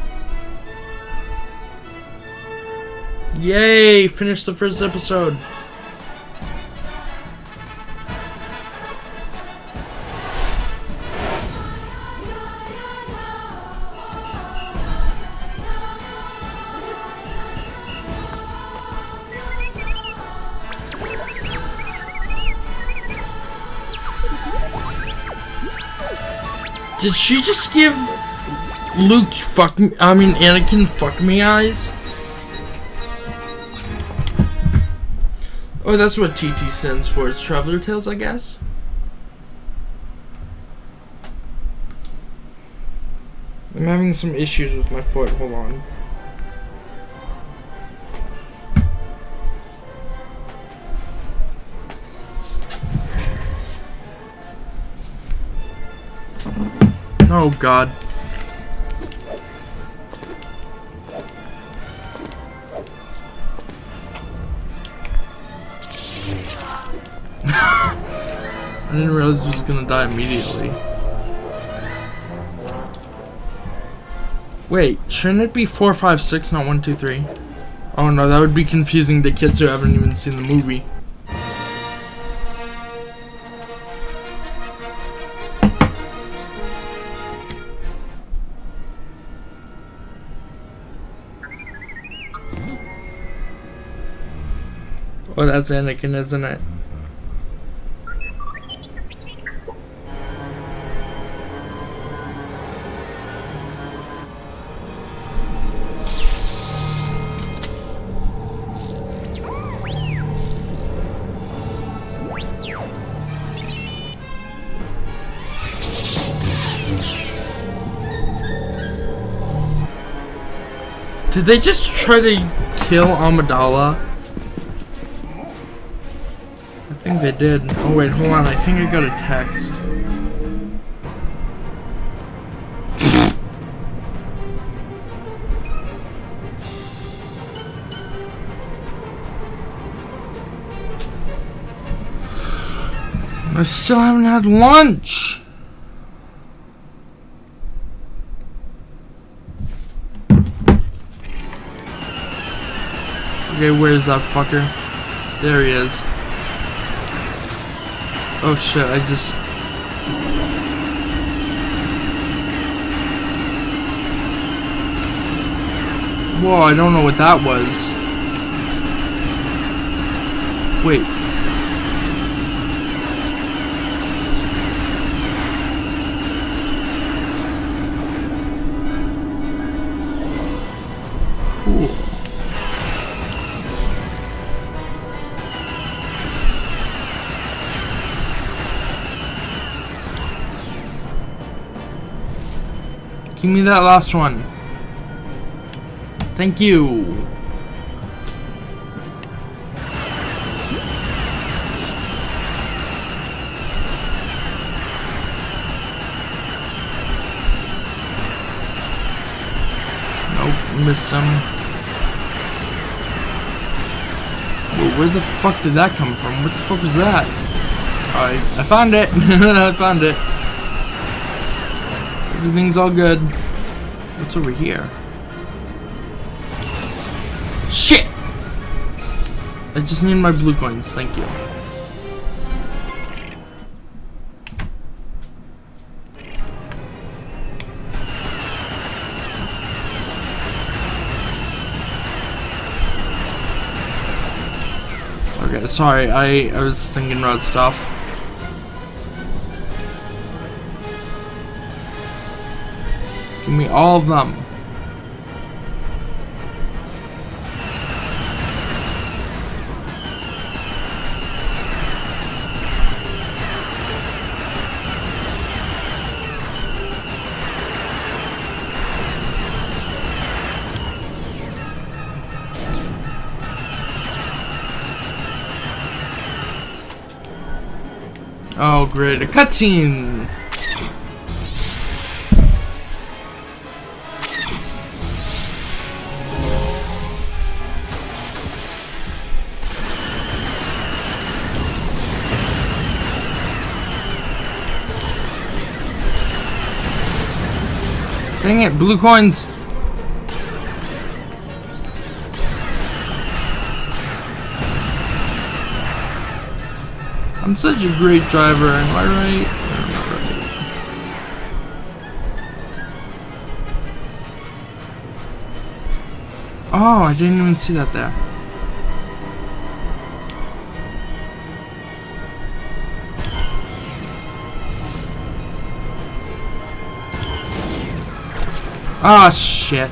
Yay! Finished the first episode. Did she just give Luke fuck me, I mean Anakin fuck me eyes? Oh, that's what T T stands for. It's Traveler Tales, I guess. I'm having some issues with my foot. Hold on. Oh God. I didn't realize he was gonna die immediately. Wait, shouldn't it be four, five, six, not one, two, three? Oh no, that would be confusing to kids who haven't even seen the movie. Oh, that's Anakin, isn't it? Did they just try to kill Amidala? I think they did. Oh wait, hold on. I think I got a text. I still haven't had lunch. Okay, where's that fucker? There he is. Oh shit, I just... Whoa, I don't know what that was. Wait. Cool. Give me that last one. Thank you. Nope, missed him. Whoa, where the fuck did that come from? What the fuck was that? Alright, I found it. I found it. Everything's all good. What's over here? Shit! I just need my blue coins, thank you. Okay, sorry, I, I was thinking about stuff. Give me all of them. Oh great, a cutscene! Dang it, blue coins! I'm such a great driver, am I right? I'm not right. Oh, I didn't even see that there. Ah, shit.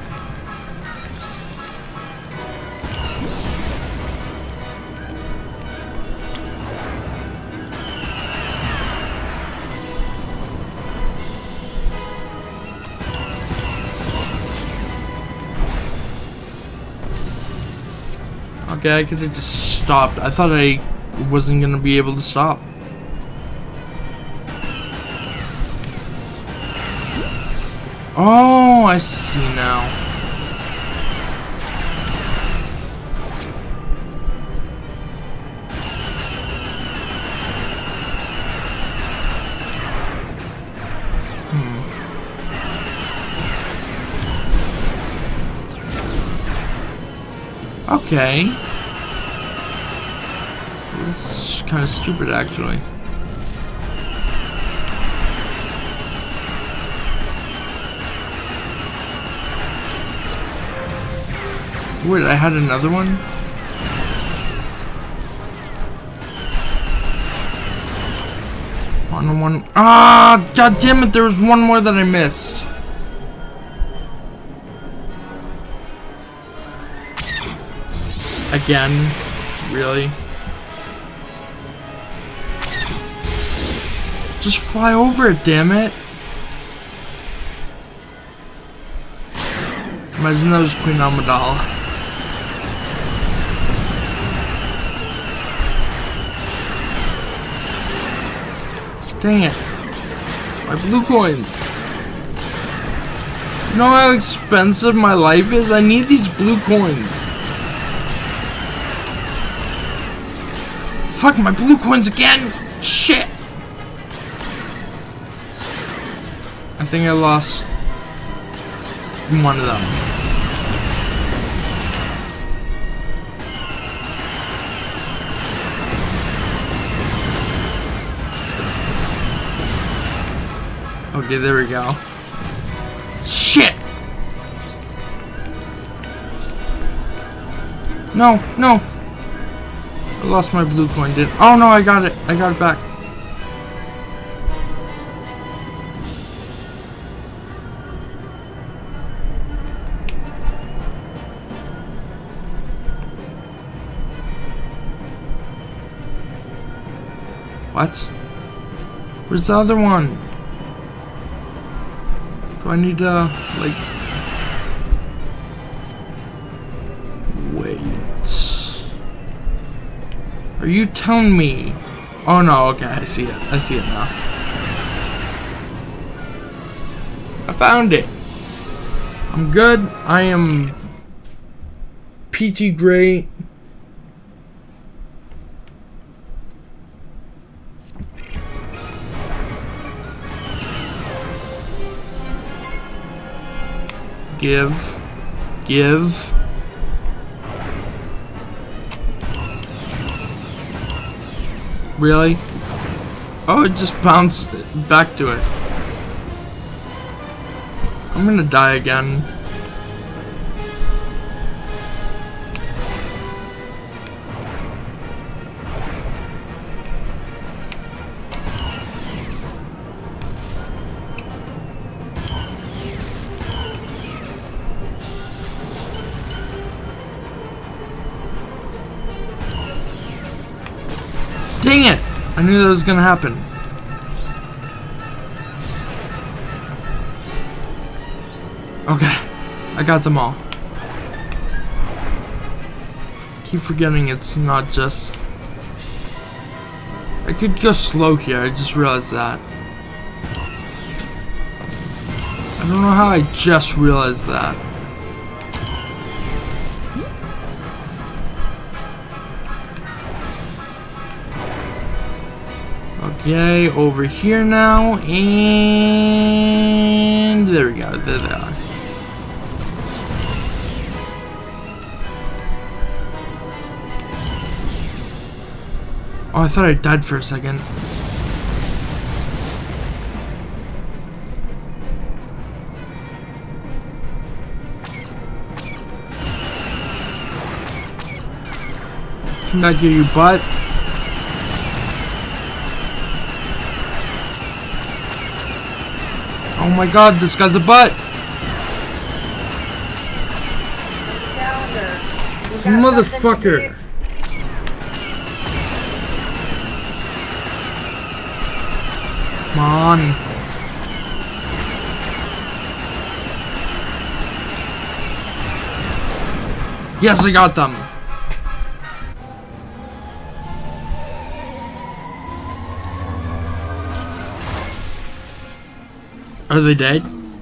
Okay, I could have just stopped. I thought I wasn't gonna be able to stop. Oh, I see now. Hmm. Okay. This is kind of stupid, actually. Wait, I had another one? One, one. Ah, god damn it! There was one more that I missed. Again, really? Just fly over it, damn it! Imagine that was Queen Amidala. Dang it. My blue coins. You know how expensive my life is? I need these blue coins. Fuck, my blue coins again! Shit! I think I lost one of them. Okay, there we go. Shit! No, no! I lost my blue coin, did oh no, I got it. I got it back. What? Where's the other one? Do I need to, like... Wait... Are you telling me? Oh no, okay, I see it. I see it now. I found it! I'm good. I am... peachy great. Give. Give. Really? Oh, it just bounced back to it. I'm gonna die again. Dang it! I knew that was gonna happen. Okay, I got them all. Keep forgetting it's not just... I could go slow here, I just realized that. I don't know how I just realized that. Okay, over here now, and there we go, there they are. Oh, I thought I died for a second. Come back here, you butt. Oh my god, this guy's a butt! Motherfucker! Come on. Yes, I got them! Are they dead?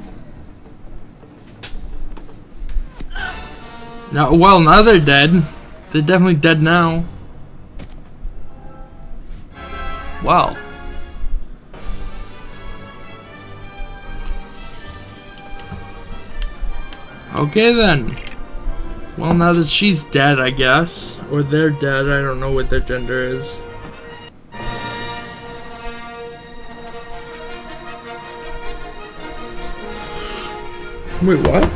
No, well, now they're dead. They're definitely dead now. Wow. Okay then. Well, now that she's dead, I guess. Or they're dead, I don't know what their gender is. Wait, what?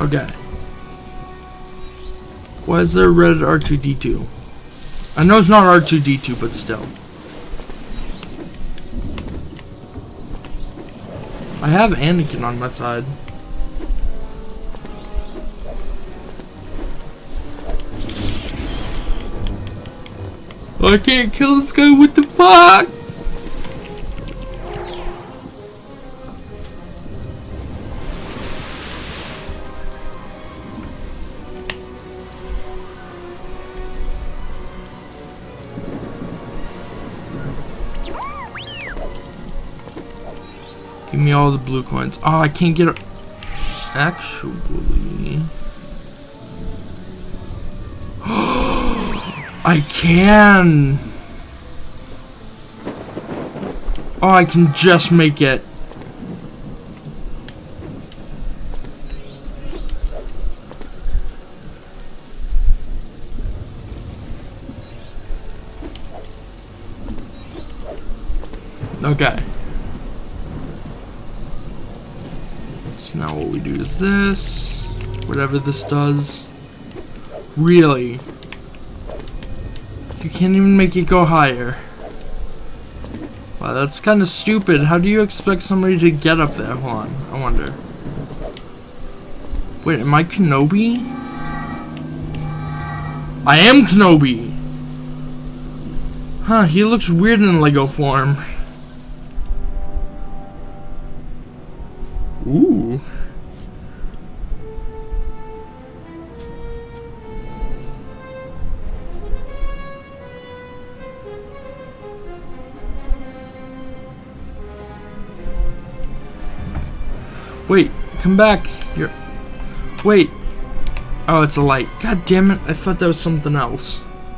Okay. Why is there red R two D two? I know it's not R two D two, but still. I have Anakin on my side. I can't kill this guy, what the fuck? Give me all the blue coins. Oh, I can't get it. Actually, I can. Oh, I can just make it. Okay. So now what we do is this. Whatever this does. Really? You can't even make it go higher. Wow, that's kind of stupid. How do you expect somebody to get up there? Hold on, I wonder. Wait, am I Kenobi? I am Kenobi! Huh, he looks weird in Lego form. Ooh. Wait, come back. You're... Wait. Oh, it's a light. God damn it. I thought that was something else.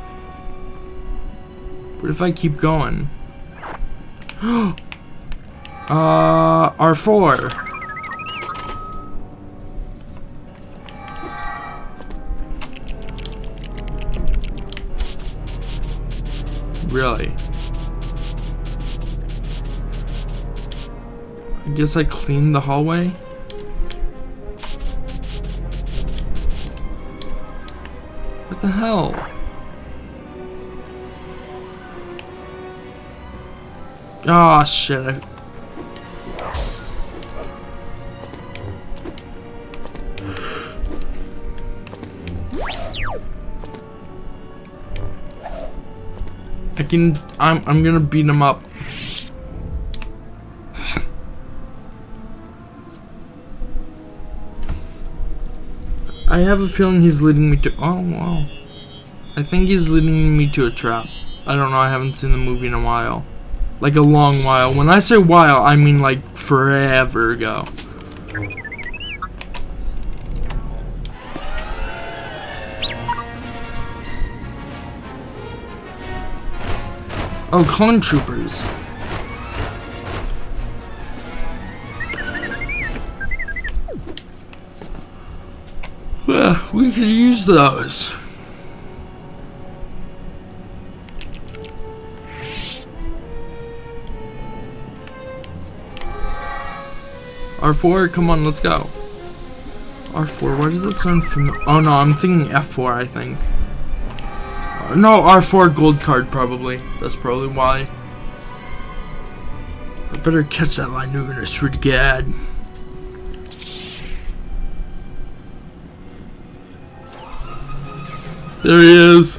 What if I keep going? uh, R four. Really? I guess I cleaned the hallway? What the hell? Oh shit. I I can I'm I'm gonna beat him up. I have a feeling he's leading me to oh wow. I think he's leading me to a trap. I don't know, I haven't seen the movie in a while. Like a long while. When I say while, I mean like forever ago. Oh, clone troopers. Well, we could use those. R four, come on, let's go. R four, why does it sound familiar? Oh no, I'm thinking F four, I think. No, R four gold card, probably. That's probably why. I better catch that line moving, I swear to God. There he is.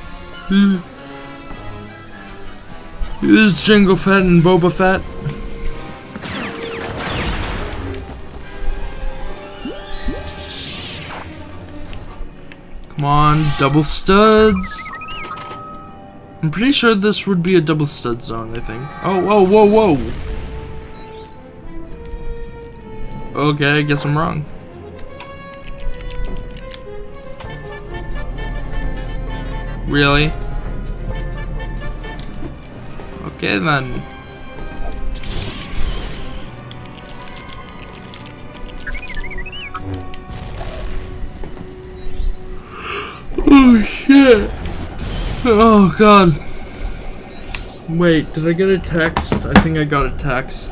This is Jango Fett and Boba Fett. Come on, double studs. I'm pretty sure this would be a double stud zone, I think. Oh, whoa, whoa, whoa. Okay, I guess I'm wrong. Really? Okay then. Oh shit. Oh god. Wait, did I get a text? I think I got a text.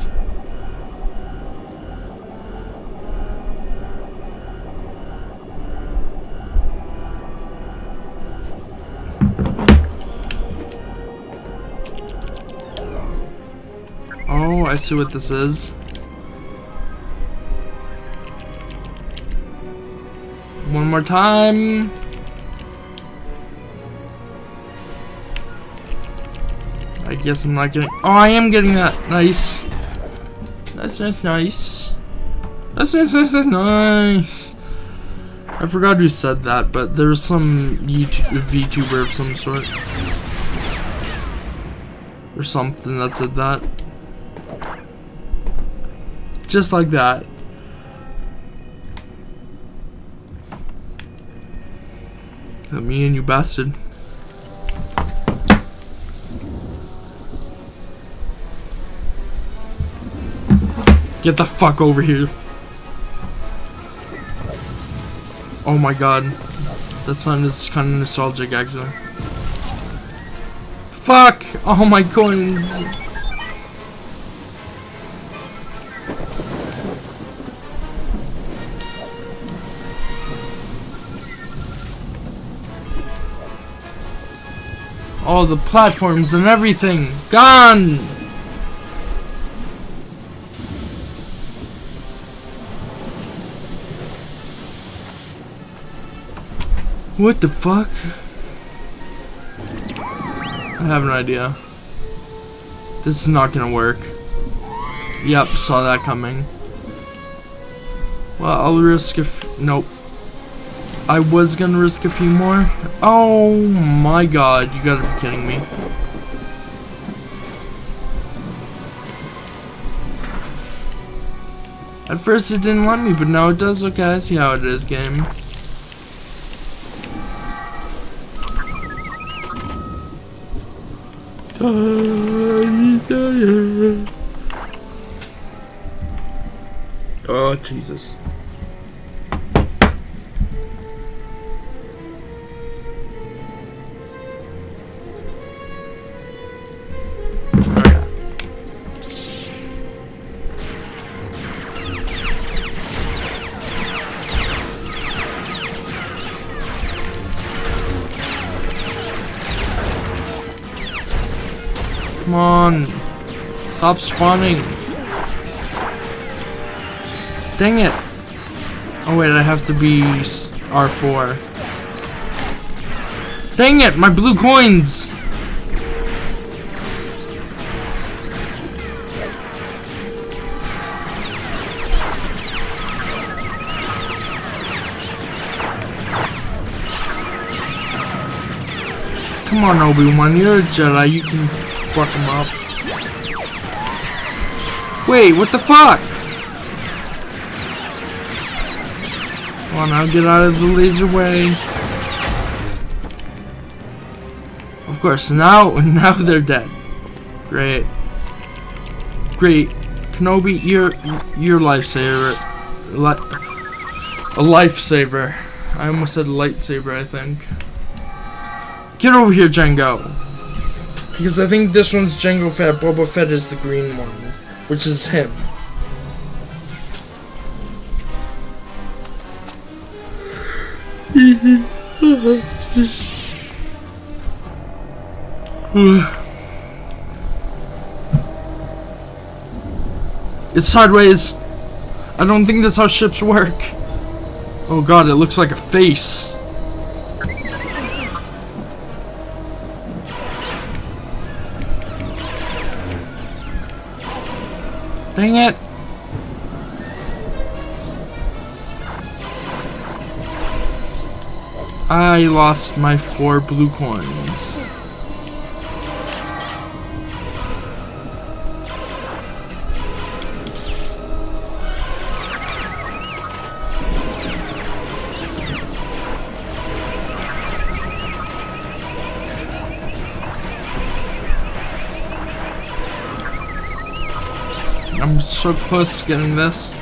I see what this is. One more time. I guess I'm not getting. Oh, I am getting that. Nice. That's nice, nice. That's nice, nice, nice, nice. I forgot who said that, but there's some YouTube VTuber of some sort. Or something that said that. Just like that. That me and you bastard. Get the fuck over here. Oh my god. That sound is kind of nostalgic actually. Fuck! Oh my coins! All the platforms and everything gone! What the fuck? I have an idea. This is not gonna work. Yep, saw that coming. Well, I'll risk a f- nope. I was gonna risk a few more. Oh my god, you gotta be kidding me. At first it didn't let me, but now it does. Okay, I see how it is, game. Oh, Jesus. Come on. Stop spawning. Dang it. Oh wait, I have to be R four. Dang it, my blue coins. Come on, Obi-Wan, you're a Jedi, you can fuck him up. Wait, what the fuck? Come on, now get out of the laser way. Of course, now, now they're dead. Great. Great. Kenobi, you're, you're a lifesaver. Li a lifesaver. I almost said lightsaber, I think. Get over here, Jango. Because I think this one's Jango Fett. Boba Fett is the green one, which is him. It's sideways. I don't think that's how ships work. Oh god, it looks like a face. Dang it! I lost my four blue coins. I'm so close to getting this.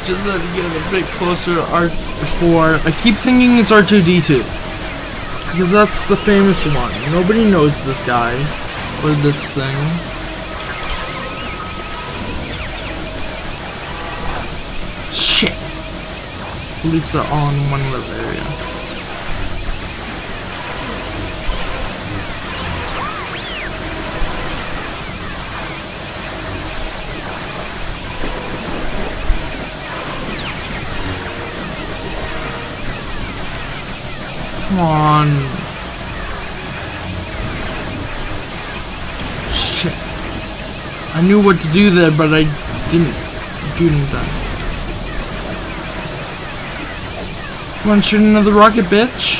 just had to get a bit closer to R four. I keep thinking it's R two D two. Because that's the famous one. Nobody knows this guy. Or this thing. Shit. At least they're all in one little area. Come on. Shit. I knew what to do there, but I didn't do anything. Come on, shoot another rocket, bitch.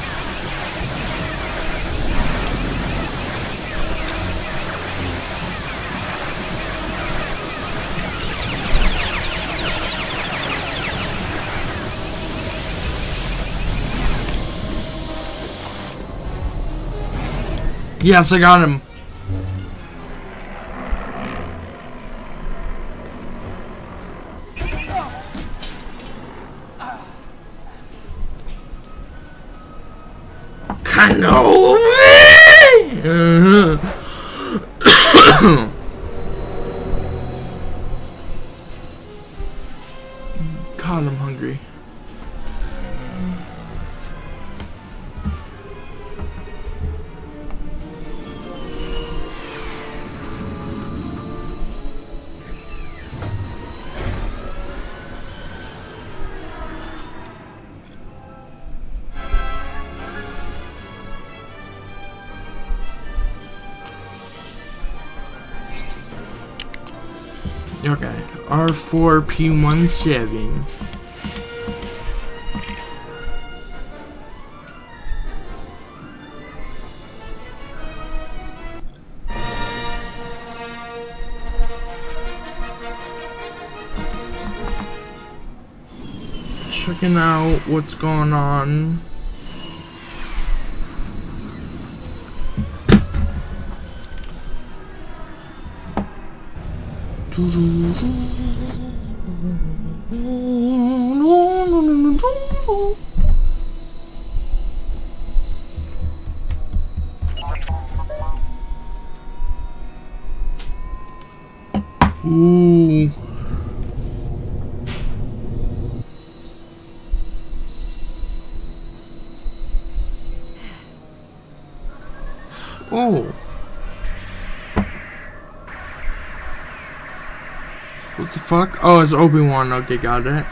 Yes, I got him. Canoe! God, I'm hungry. Okay, R four P seventeen. Checking out what's going on. Ooh. Oh. What the fuck? Oh, it's Obi-Wan. Okay, got it.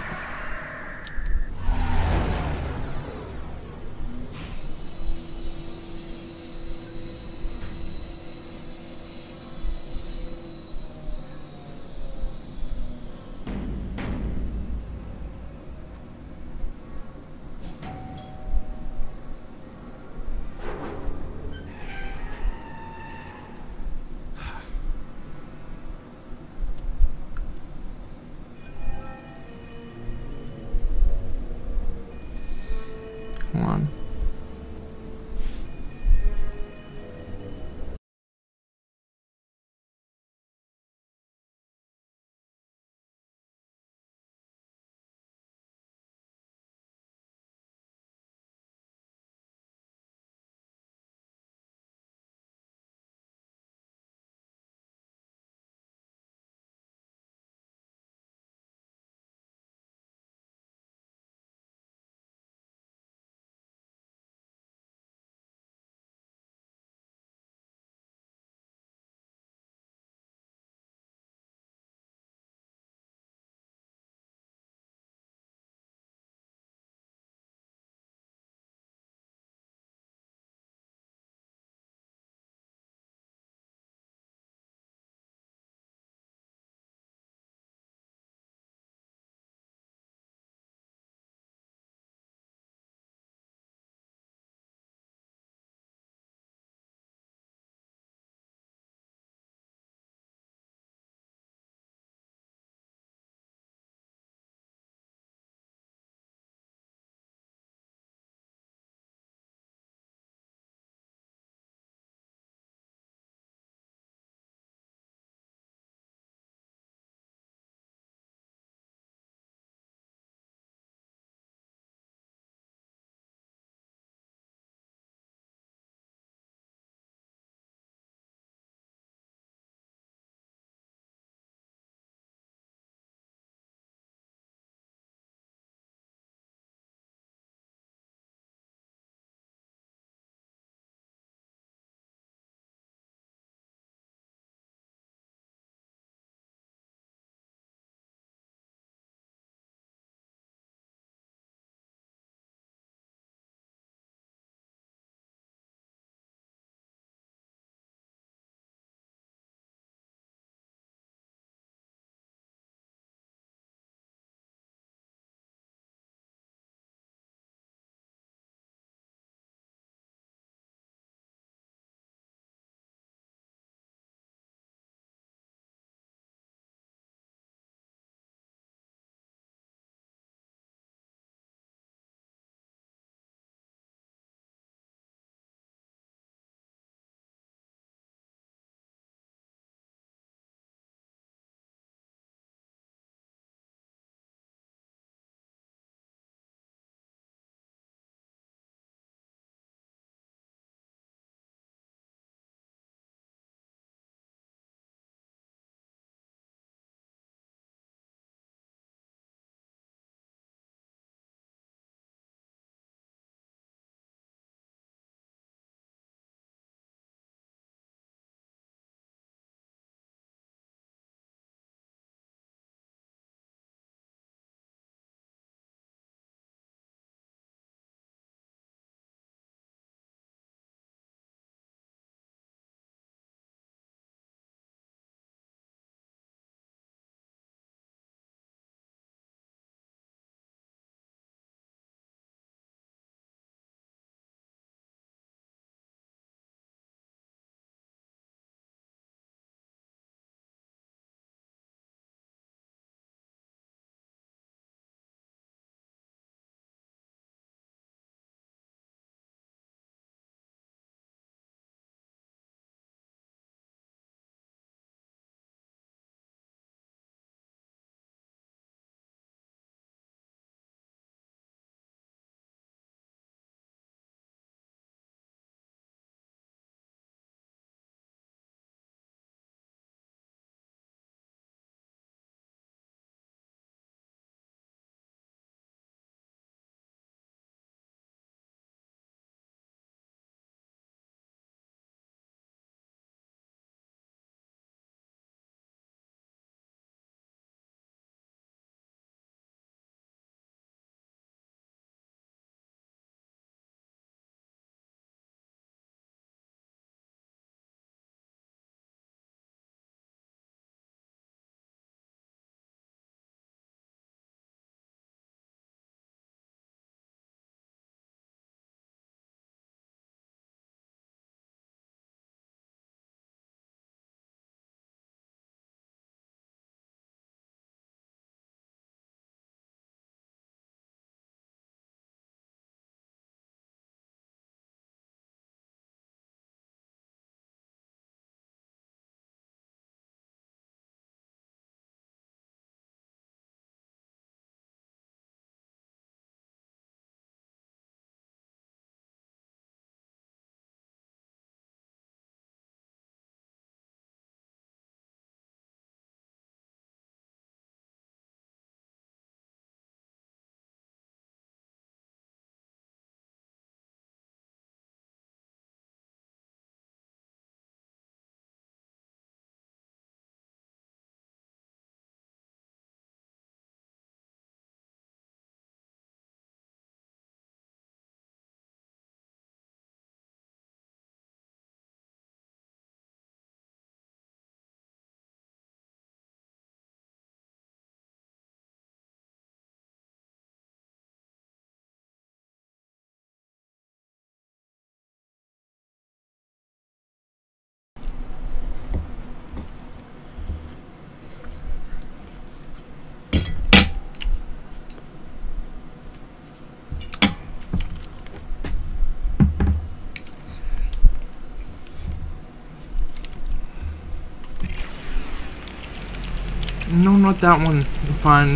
No, not that one. Fine.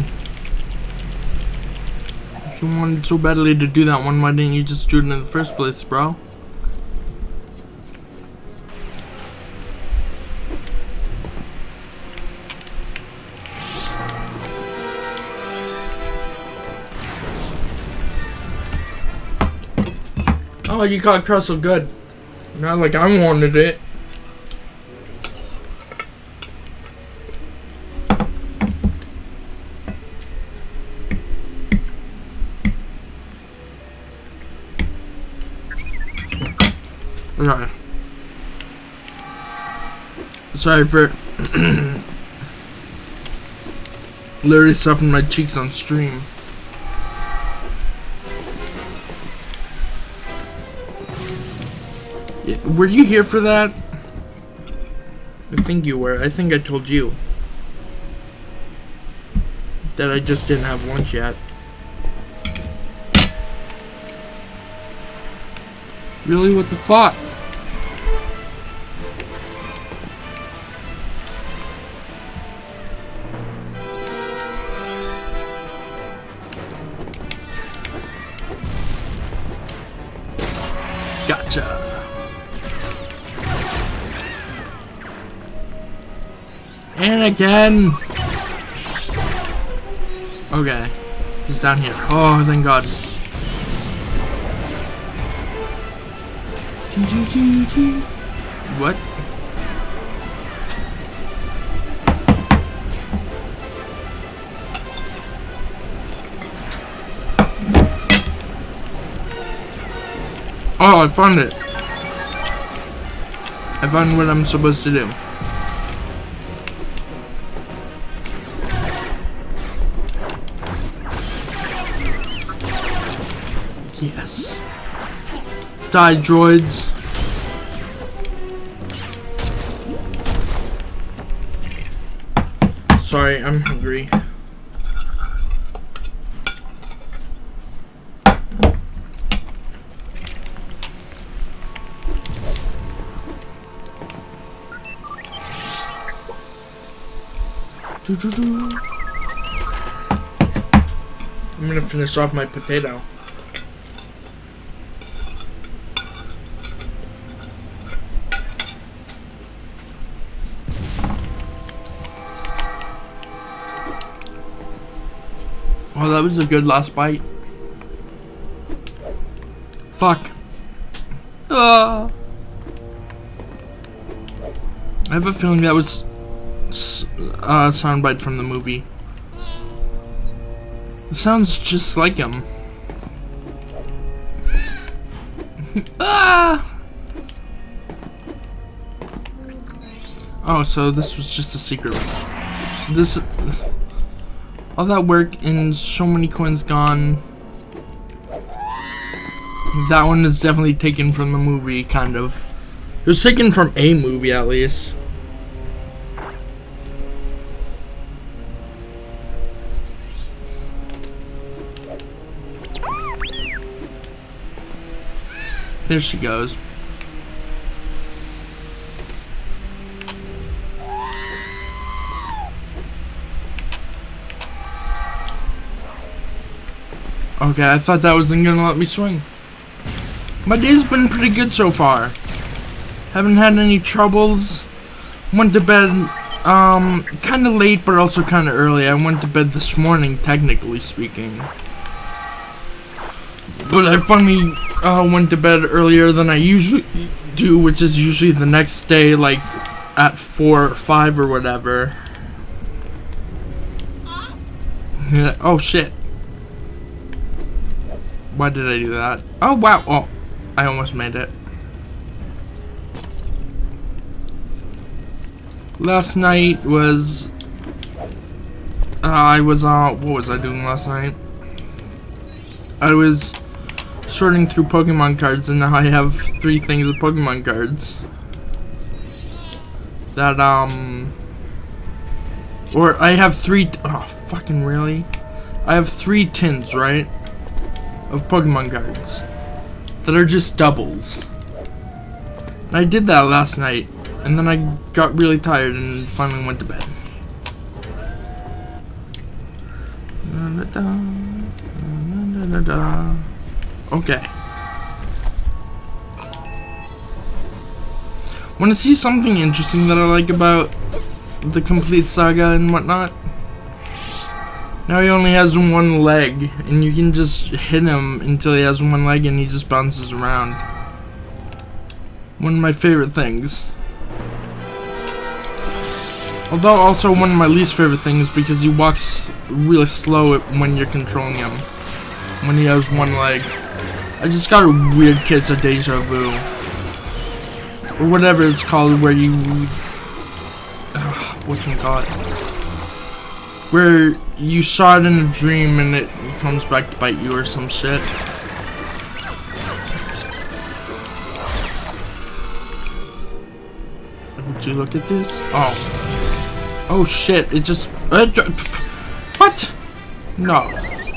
If you wanted so badly to do that one, why didn't you just do it in the first place, bro? Oh, you got across so good. Not like I wanted it. Okay. Sorry for literally stuffing my cheeks on stream. Yeah, were you here for that? I think you were. I think I told you that I just didn't have lunch yet. Really? What the fuck? Gotcha. And again. Okay. He's down here. Oh, thank God. What? Oh, I found it. I found what I'm supposed to do. Yes. Die, droids. Sorry, I'm hungry. I'm gonna finish off my potato. Oh, that was a good last bite. Fuck. Ah. I have a feeling that was a soundbite from the movie. It sounds just like him. Ah. Oh, so this was just a secret. This. All that work and so many coins gone. That one is definitely taken from the movie, kind of. It was taken from a movie, at least. There she goes. Okay, I thought that wasn't gonna let me swing. My day's been pretty good so far. Haven't had any troubles. Went to bed, um, kind of late, but also kind of early. I went to bed this morning, technically speaking. But I finally uh, went to bed earlier than I usually do, which is usually the next day, like at four or five or whatever. Yeah, oh shit. Why did I do that? Oh wow, oh, I almost made it. Last night was, uh, I was, uh, what was I doing last night? I was sorting through Pokemon cards, and now I have three things of Pokemon cards. That, um, or I have three, oh, fucking really? I have three tins, right? Of Pokemon cards that are just doubles. And I did that last night, and then I got really tired and finally went to bed. Okay. Want to see something interesting that I like about the complete saga and whatnot? Now he only has one leg, and you can just hit him until he has one leg and he just bounces around. One of my favorite things. Although also one of my least favorite things because he walks really slow when you're controlling him. When he has one leg. I just got a weird case of deja vu. Or whatever it's called where you... Uh, whatchamacallit? Where you saw it in a dream and it comes back to bite you or some shit. Would you look at this? Oh. Oh shit, it just... Uh, what? No.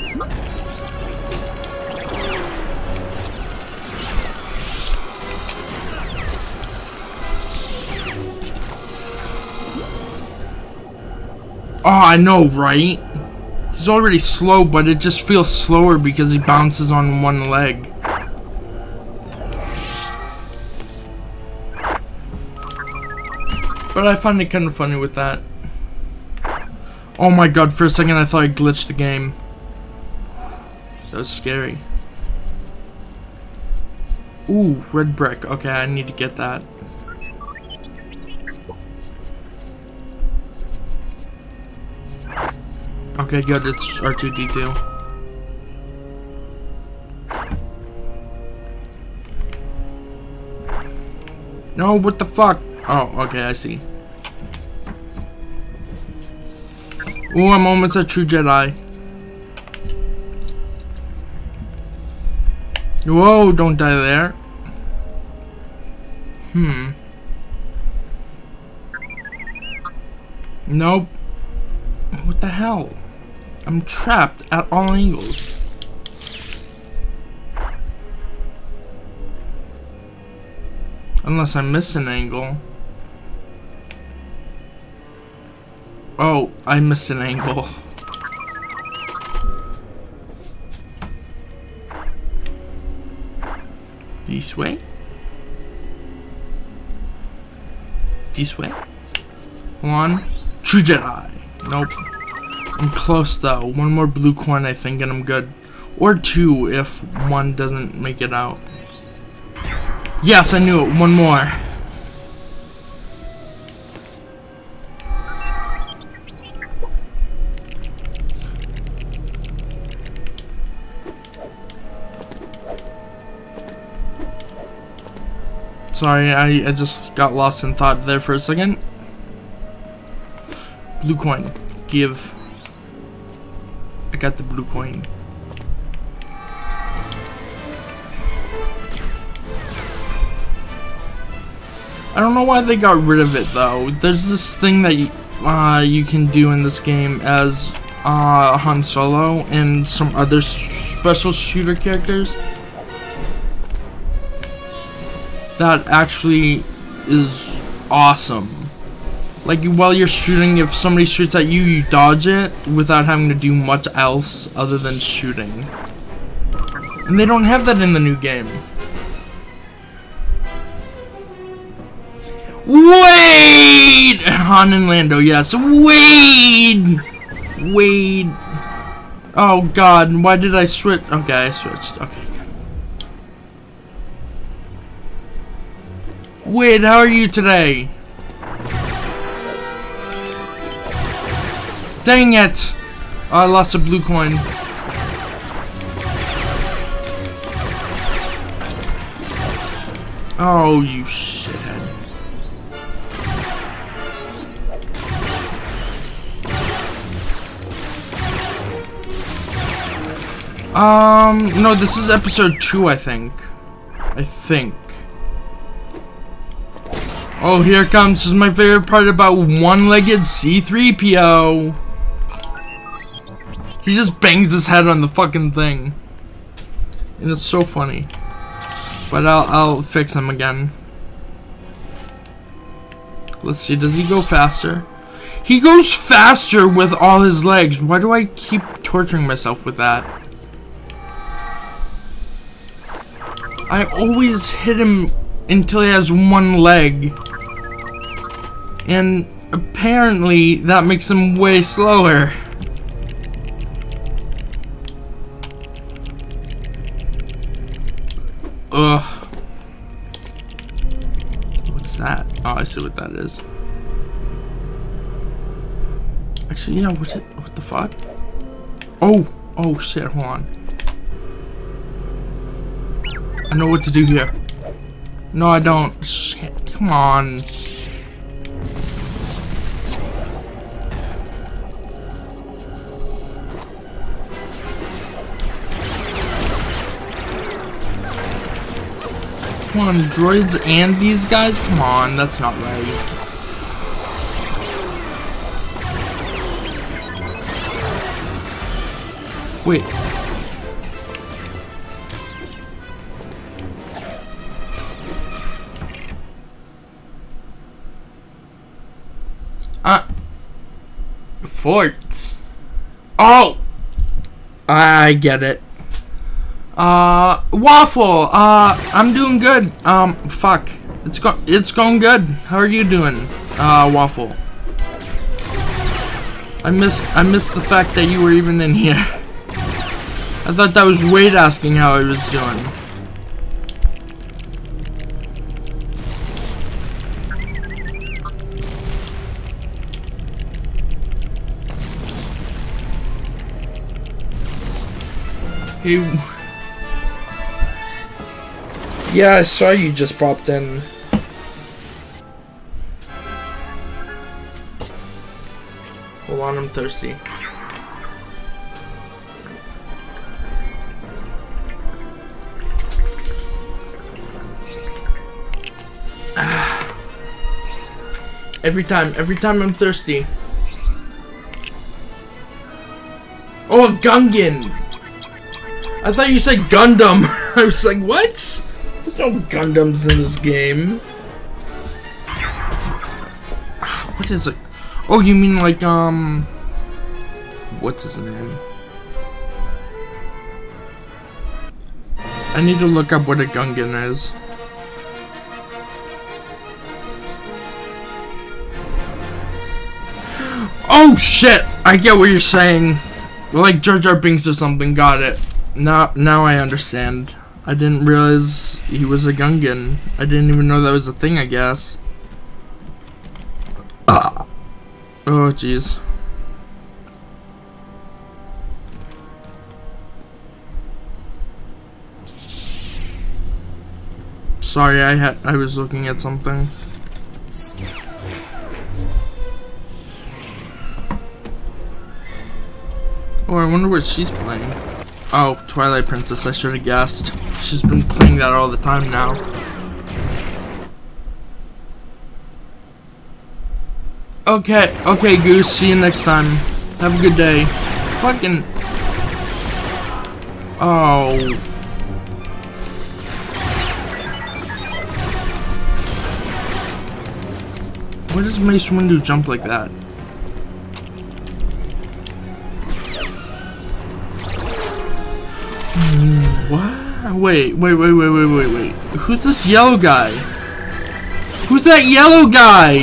Oh, I know, right? He's already slow, but it just feels slower because he bounces on one leg. But I find it kind of funny with that. Oh my god, for a second I thought I glitched the game. That was scary. Ooh, red brick. Okay, I need to get that. Okay, good, it's R two D two. No, what the fuck? Oh, okay, I see. Ooh, I'm almost a true Jedi. Whoa, don't die there. Hmm. Nope. What the hell? I'm trapped at all angles. Unless I miss an angle. Oh, I missed an angle. This way? This way? One. True Jedi. Nope. I'm close though. One more blue coin I think and I'm good. Or two if one doesn't make it out. Yes, I knew it. One more. Sorry, I, I just got lost in thought there for a second. Blue coin. Give. I got the blue coin. I don't know why they got rid of it though. There's this thing that you, uh, you can do in this game as uh, Han Solo and some other special shooter characters that actually is awesome. Like while you're shooting, if somebody shoots at you, you dodge it without having to do much else other than shooting. And they don't have that in the new game. Wade! Han and Lando, yes. Wade! Wade. Oh god, why did I switch? Okay, I switched. Okay. Wade, how are you today? Dang it! Oh, I lost a blue coin. Oh, you shithead. Um, no, this is episode two, I think. I think. Oh, here it comes. This is my favorite part about one-legged C three P O. He just bangs his head on the fucking thing. And it's so funny. But I'll, I'll fix him again. Let's see, does he go faster? He goes faster with all his legs. Why do I keep torturing myself with that. I always hit him until he has one leg. And apparently that makes him way slower. Ugh. What's that? Oh, I see what that is. Actually, yeah, what's it? What the fuck? Oh! Oh shit, hold on. I know what to do here. No, I don't. Shit, come on. Come on, droids and these guys? Come on, that's not right. Wait. Uh. Fort. Oh! I get it. Uh, Waffle, uh, I'm doing good. Um, fuck. It's go- it's going good. How are you doing, uh, Waffle? I miss- I missed the fact that you were even in here. I thought that was Wade asking how I was doing. Hey. Yeah, I saw you just popped in. Hold on, I'm thirsty. Every time, every time I'm thirsty. Oh, a Gungan! I thought you said Gundam! I was like, what? There's no Gundams in this game. What is it? Oh, you mean like, um... what's his name? I need to look up what a Gungan is. Oh shit! I get what you're saying. Like Jar Jar Binks or something. Got it. Now, now I understand. I didn't realize he was a Gungan. I didn't even know that was a thing, I guess. Ah. Oh, jeez. Sorry, I had I was looking at something. Oh, I wonder what she's playing. Oh, Twilight Princess, I should have guessed. She's been playing that all the time now. Okay, okay, Goose, see you next time. Have a good day. Fucking... Oh... Why does Mace Windu jump like that? What? Wait, wait, wait, wait, wait, wait, wait. Who's this yellow guy? Who's that yellow guy?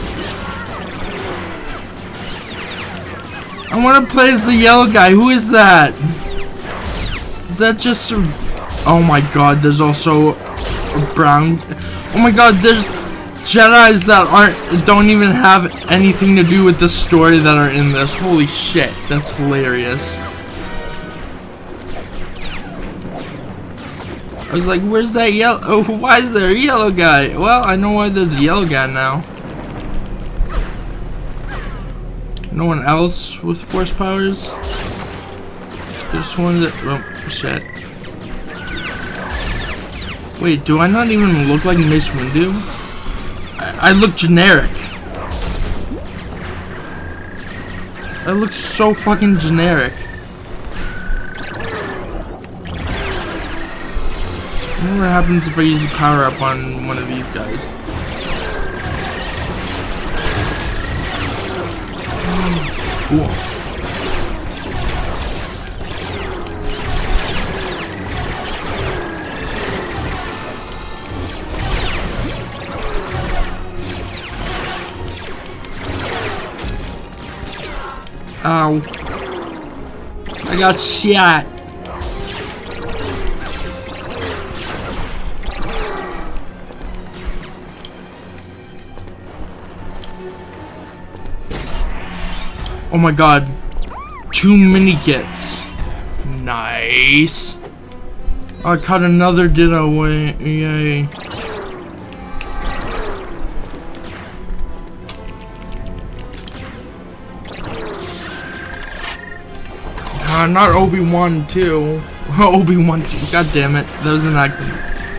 I want to play as the yellow guy. Who is that? Is that just a... Oh my god, there's also a brown... Oh my god, there's Jedis that aren't... don't even have anything to do with the story that are in this. Holy shit, that's hilarious. I was like, where's that yellow? Oh, why is there a yellow guy? Well, I know why there's a yellow guy now. No one else with force powers? There's one that... Oh, shit. Wait, do I not even look like Mace Windu? I, I look generic. I look so fucking generic. I wonder what happens if I use a power up on one of these guys. Cool. Ow. I got shot. Oh my god. Two mini kits. Nice. I caught another ditto. Yay. Uh, not Obi-Wan too. Obi-Wan too. God damn it. That was an accident.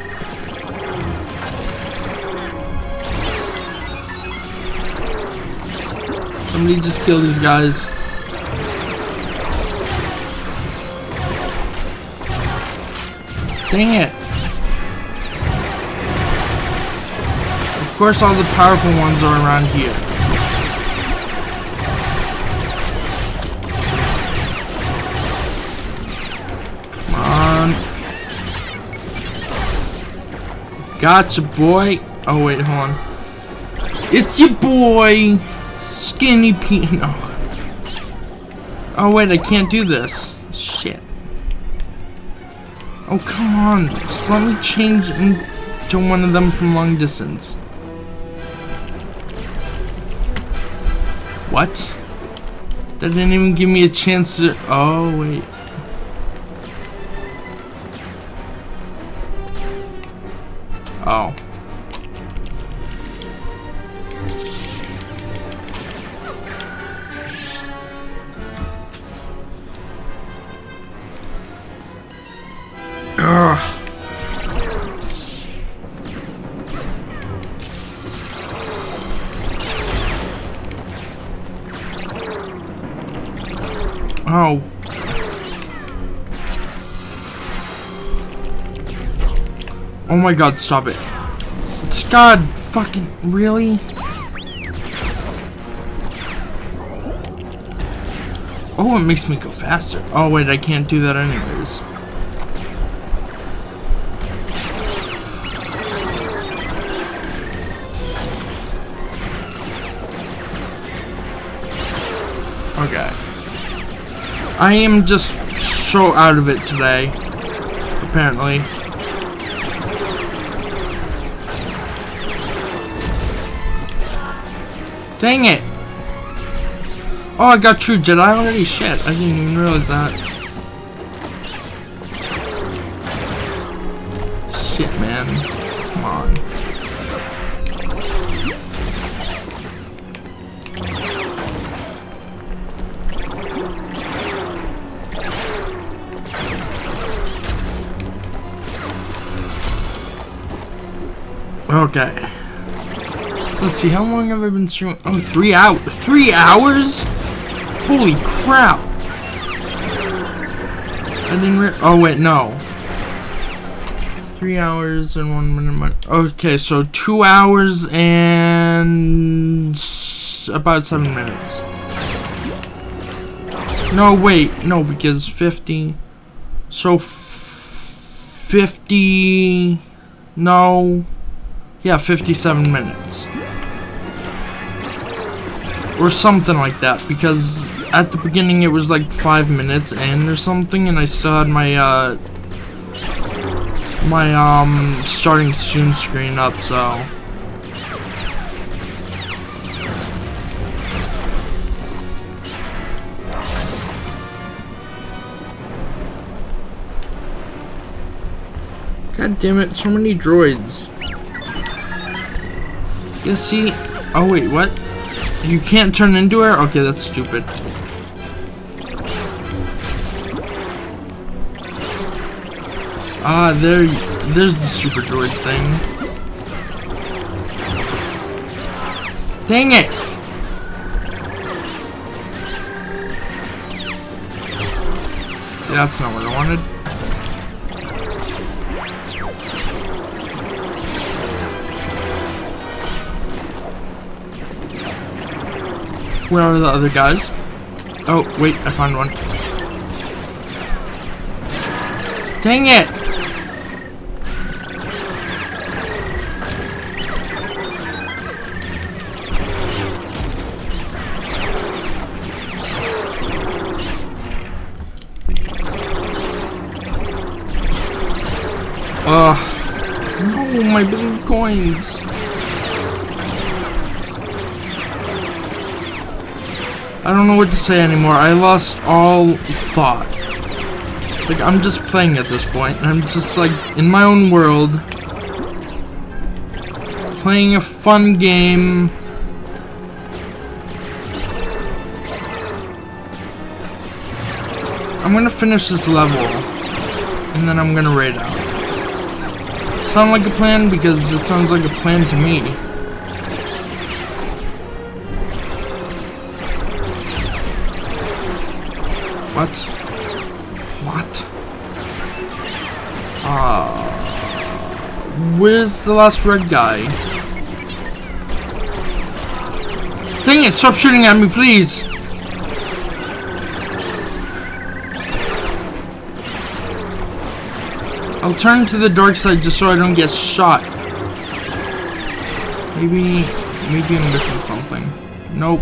Somebody just kill these guys. Dang it. Of course all the powerful ones are around here. Come on. Gotcha, boy. Oh wait, hold on. It's your boy, Skinny Pete. No. Oh wait, I can't do this. Shit. Oh, come on. Just let me change into one of them from long distance. What? That didn't even give me a chance to... Oh, wait. Oh. Ugh. Oh. Oh my god, stop it. God fucking really? Oh, it makes me go faster. Oh wait, I can't do that anyways. Okay. I am just so out of it today, apparently. Dang it! Oh, I got True Jedi already? Shit, I didn't even realize that. Shit, man. Come on. Okay. Let's see, how long have I been streaming? Oh, three hours. Three hours? Holy crap. I didn't re- Oh, wait, no. Three hours and one minute. Okay, so two hours and about seven minutes. No, wait. No, because fifty. So, fifty. No. Yeah, fifty-seven minutes. Or something like that, because at the beginning it was like five minutes in or something, and I still had my, uh, my, um, starting soon screen up, so. God damn it, so many droids. Yeah, see? Oh, wait, what? You can't turn into her? Okay, that's stupid. Ah, there, there's the super droid thing. Dang it! That's not what I wanted. Where are the other guys? Oh, wait, I found one. Dang it! coins. I don't know what to say anymore. I lost all thought. Like, I'm just playing at this point, and I'm just like in my own world, playing a fun game. I'm gonna finish this level, and then I'm gonna raid out. Sound like a plan? Because it sounds like a plan to me. What? What? Ah, uh, where's the last red guy? Dang it, stop shooting at me, please! I'll turn to the dark side just so I don't get shot. Maybe, maybe I'm missing something. Nope.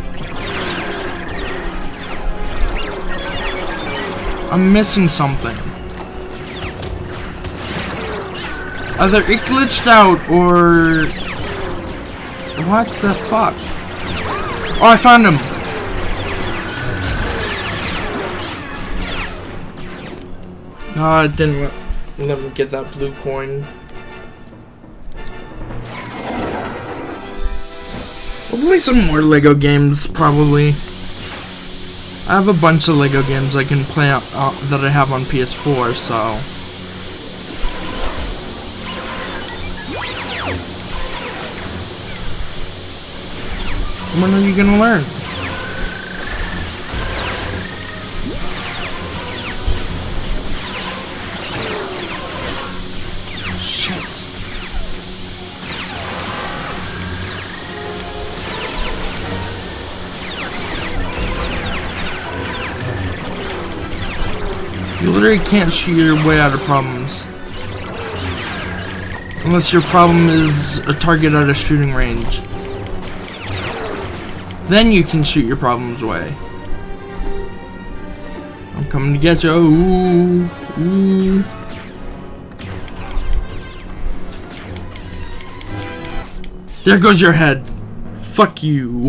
I'm missing something. Either it glitched out or... What the fuck? Oh, I found him! Ah, it didn't let, let me get that blue coin. We'll play some more Lego games, probably. I have a bunch of Lego games I can play out, uh, that I have on P S four, so... When are you gonna learn? Shit. You literally can't shoot your way out of problems. Unless your problem is a target at a shooting range. Then you can shoot your problems away. I'm coming to get you. Ooh, ooh. There goes your head. Fuck you.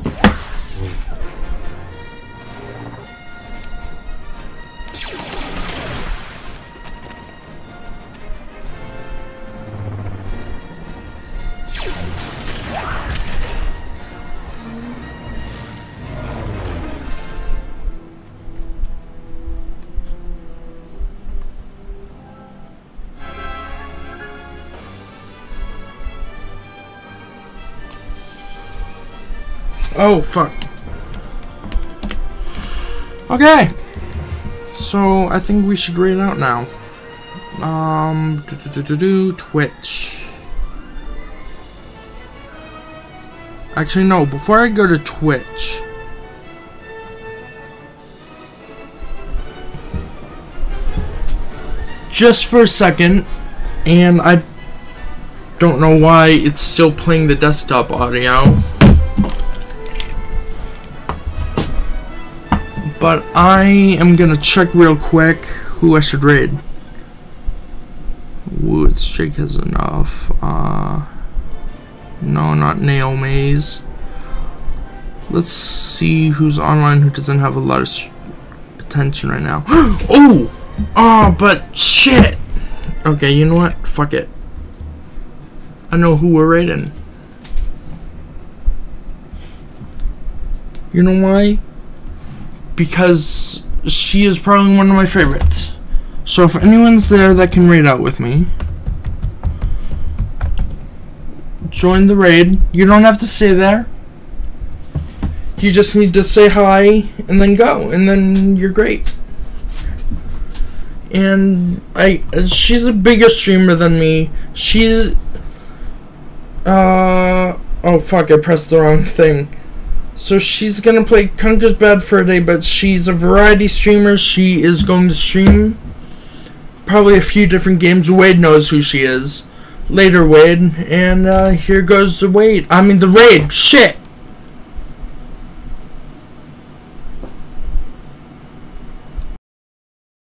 Oh, fuck. Okay. So, I think we should raid out now. Um, do, do, do, do, do, Twitch. Actually, no. Before I go to Twitch. Just for a second. And I don't know why it's still playing the desktop audio. But I am gonna check real quick who I should raid. Woods, Jake has enough. Uh, no, not Naomi's. Let's see who's online who doesn't have a lot of attention right now. Oh! Oh, but shit! Okay, you know what? Fuck it. I know who we're raiding. You know why? Because she is probably one of my favorites. So if anyone's there that can raid out with me, join the raid. You don't have to stay there. You just need to say hi and then go, and then you're great. And I, she's a bigger streamer than me. She's, uh, oh fuck, I pressed the wrong thing. So she's gonna play Conker's Bad Fur Day, but she's a variety streamer. She is going to stream probably a few different games. Wade knows who she is. Later, Wade. And uh, here goes the Wade. I mean the raid. Shit.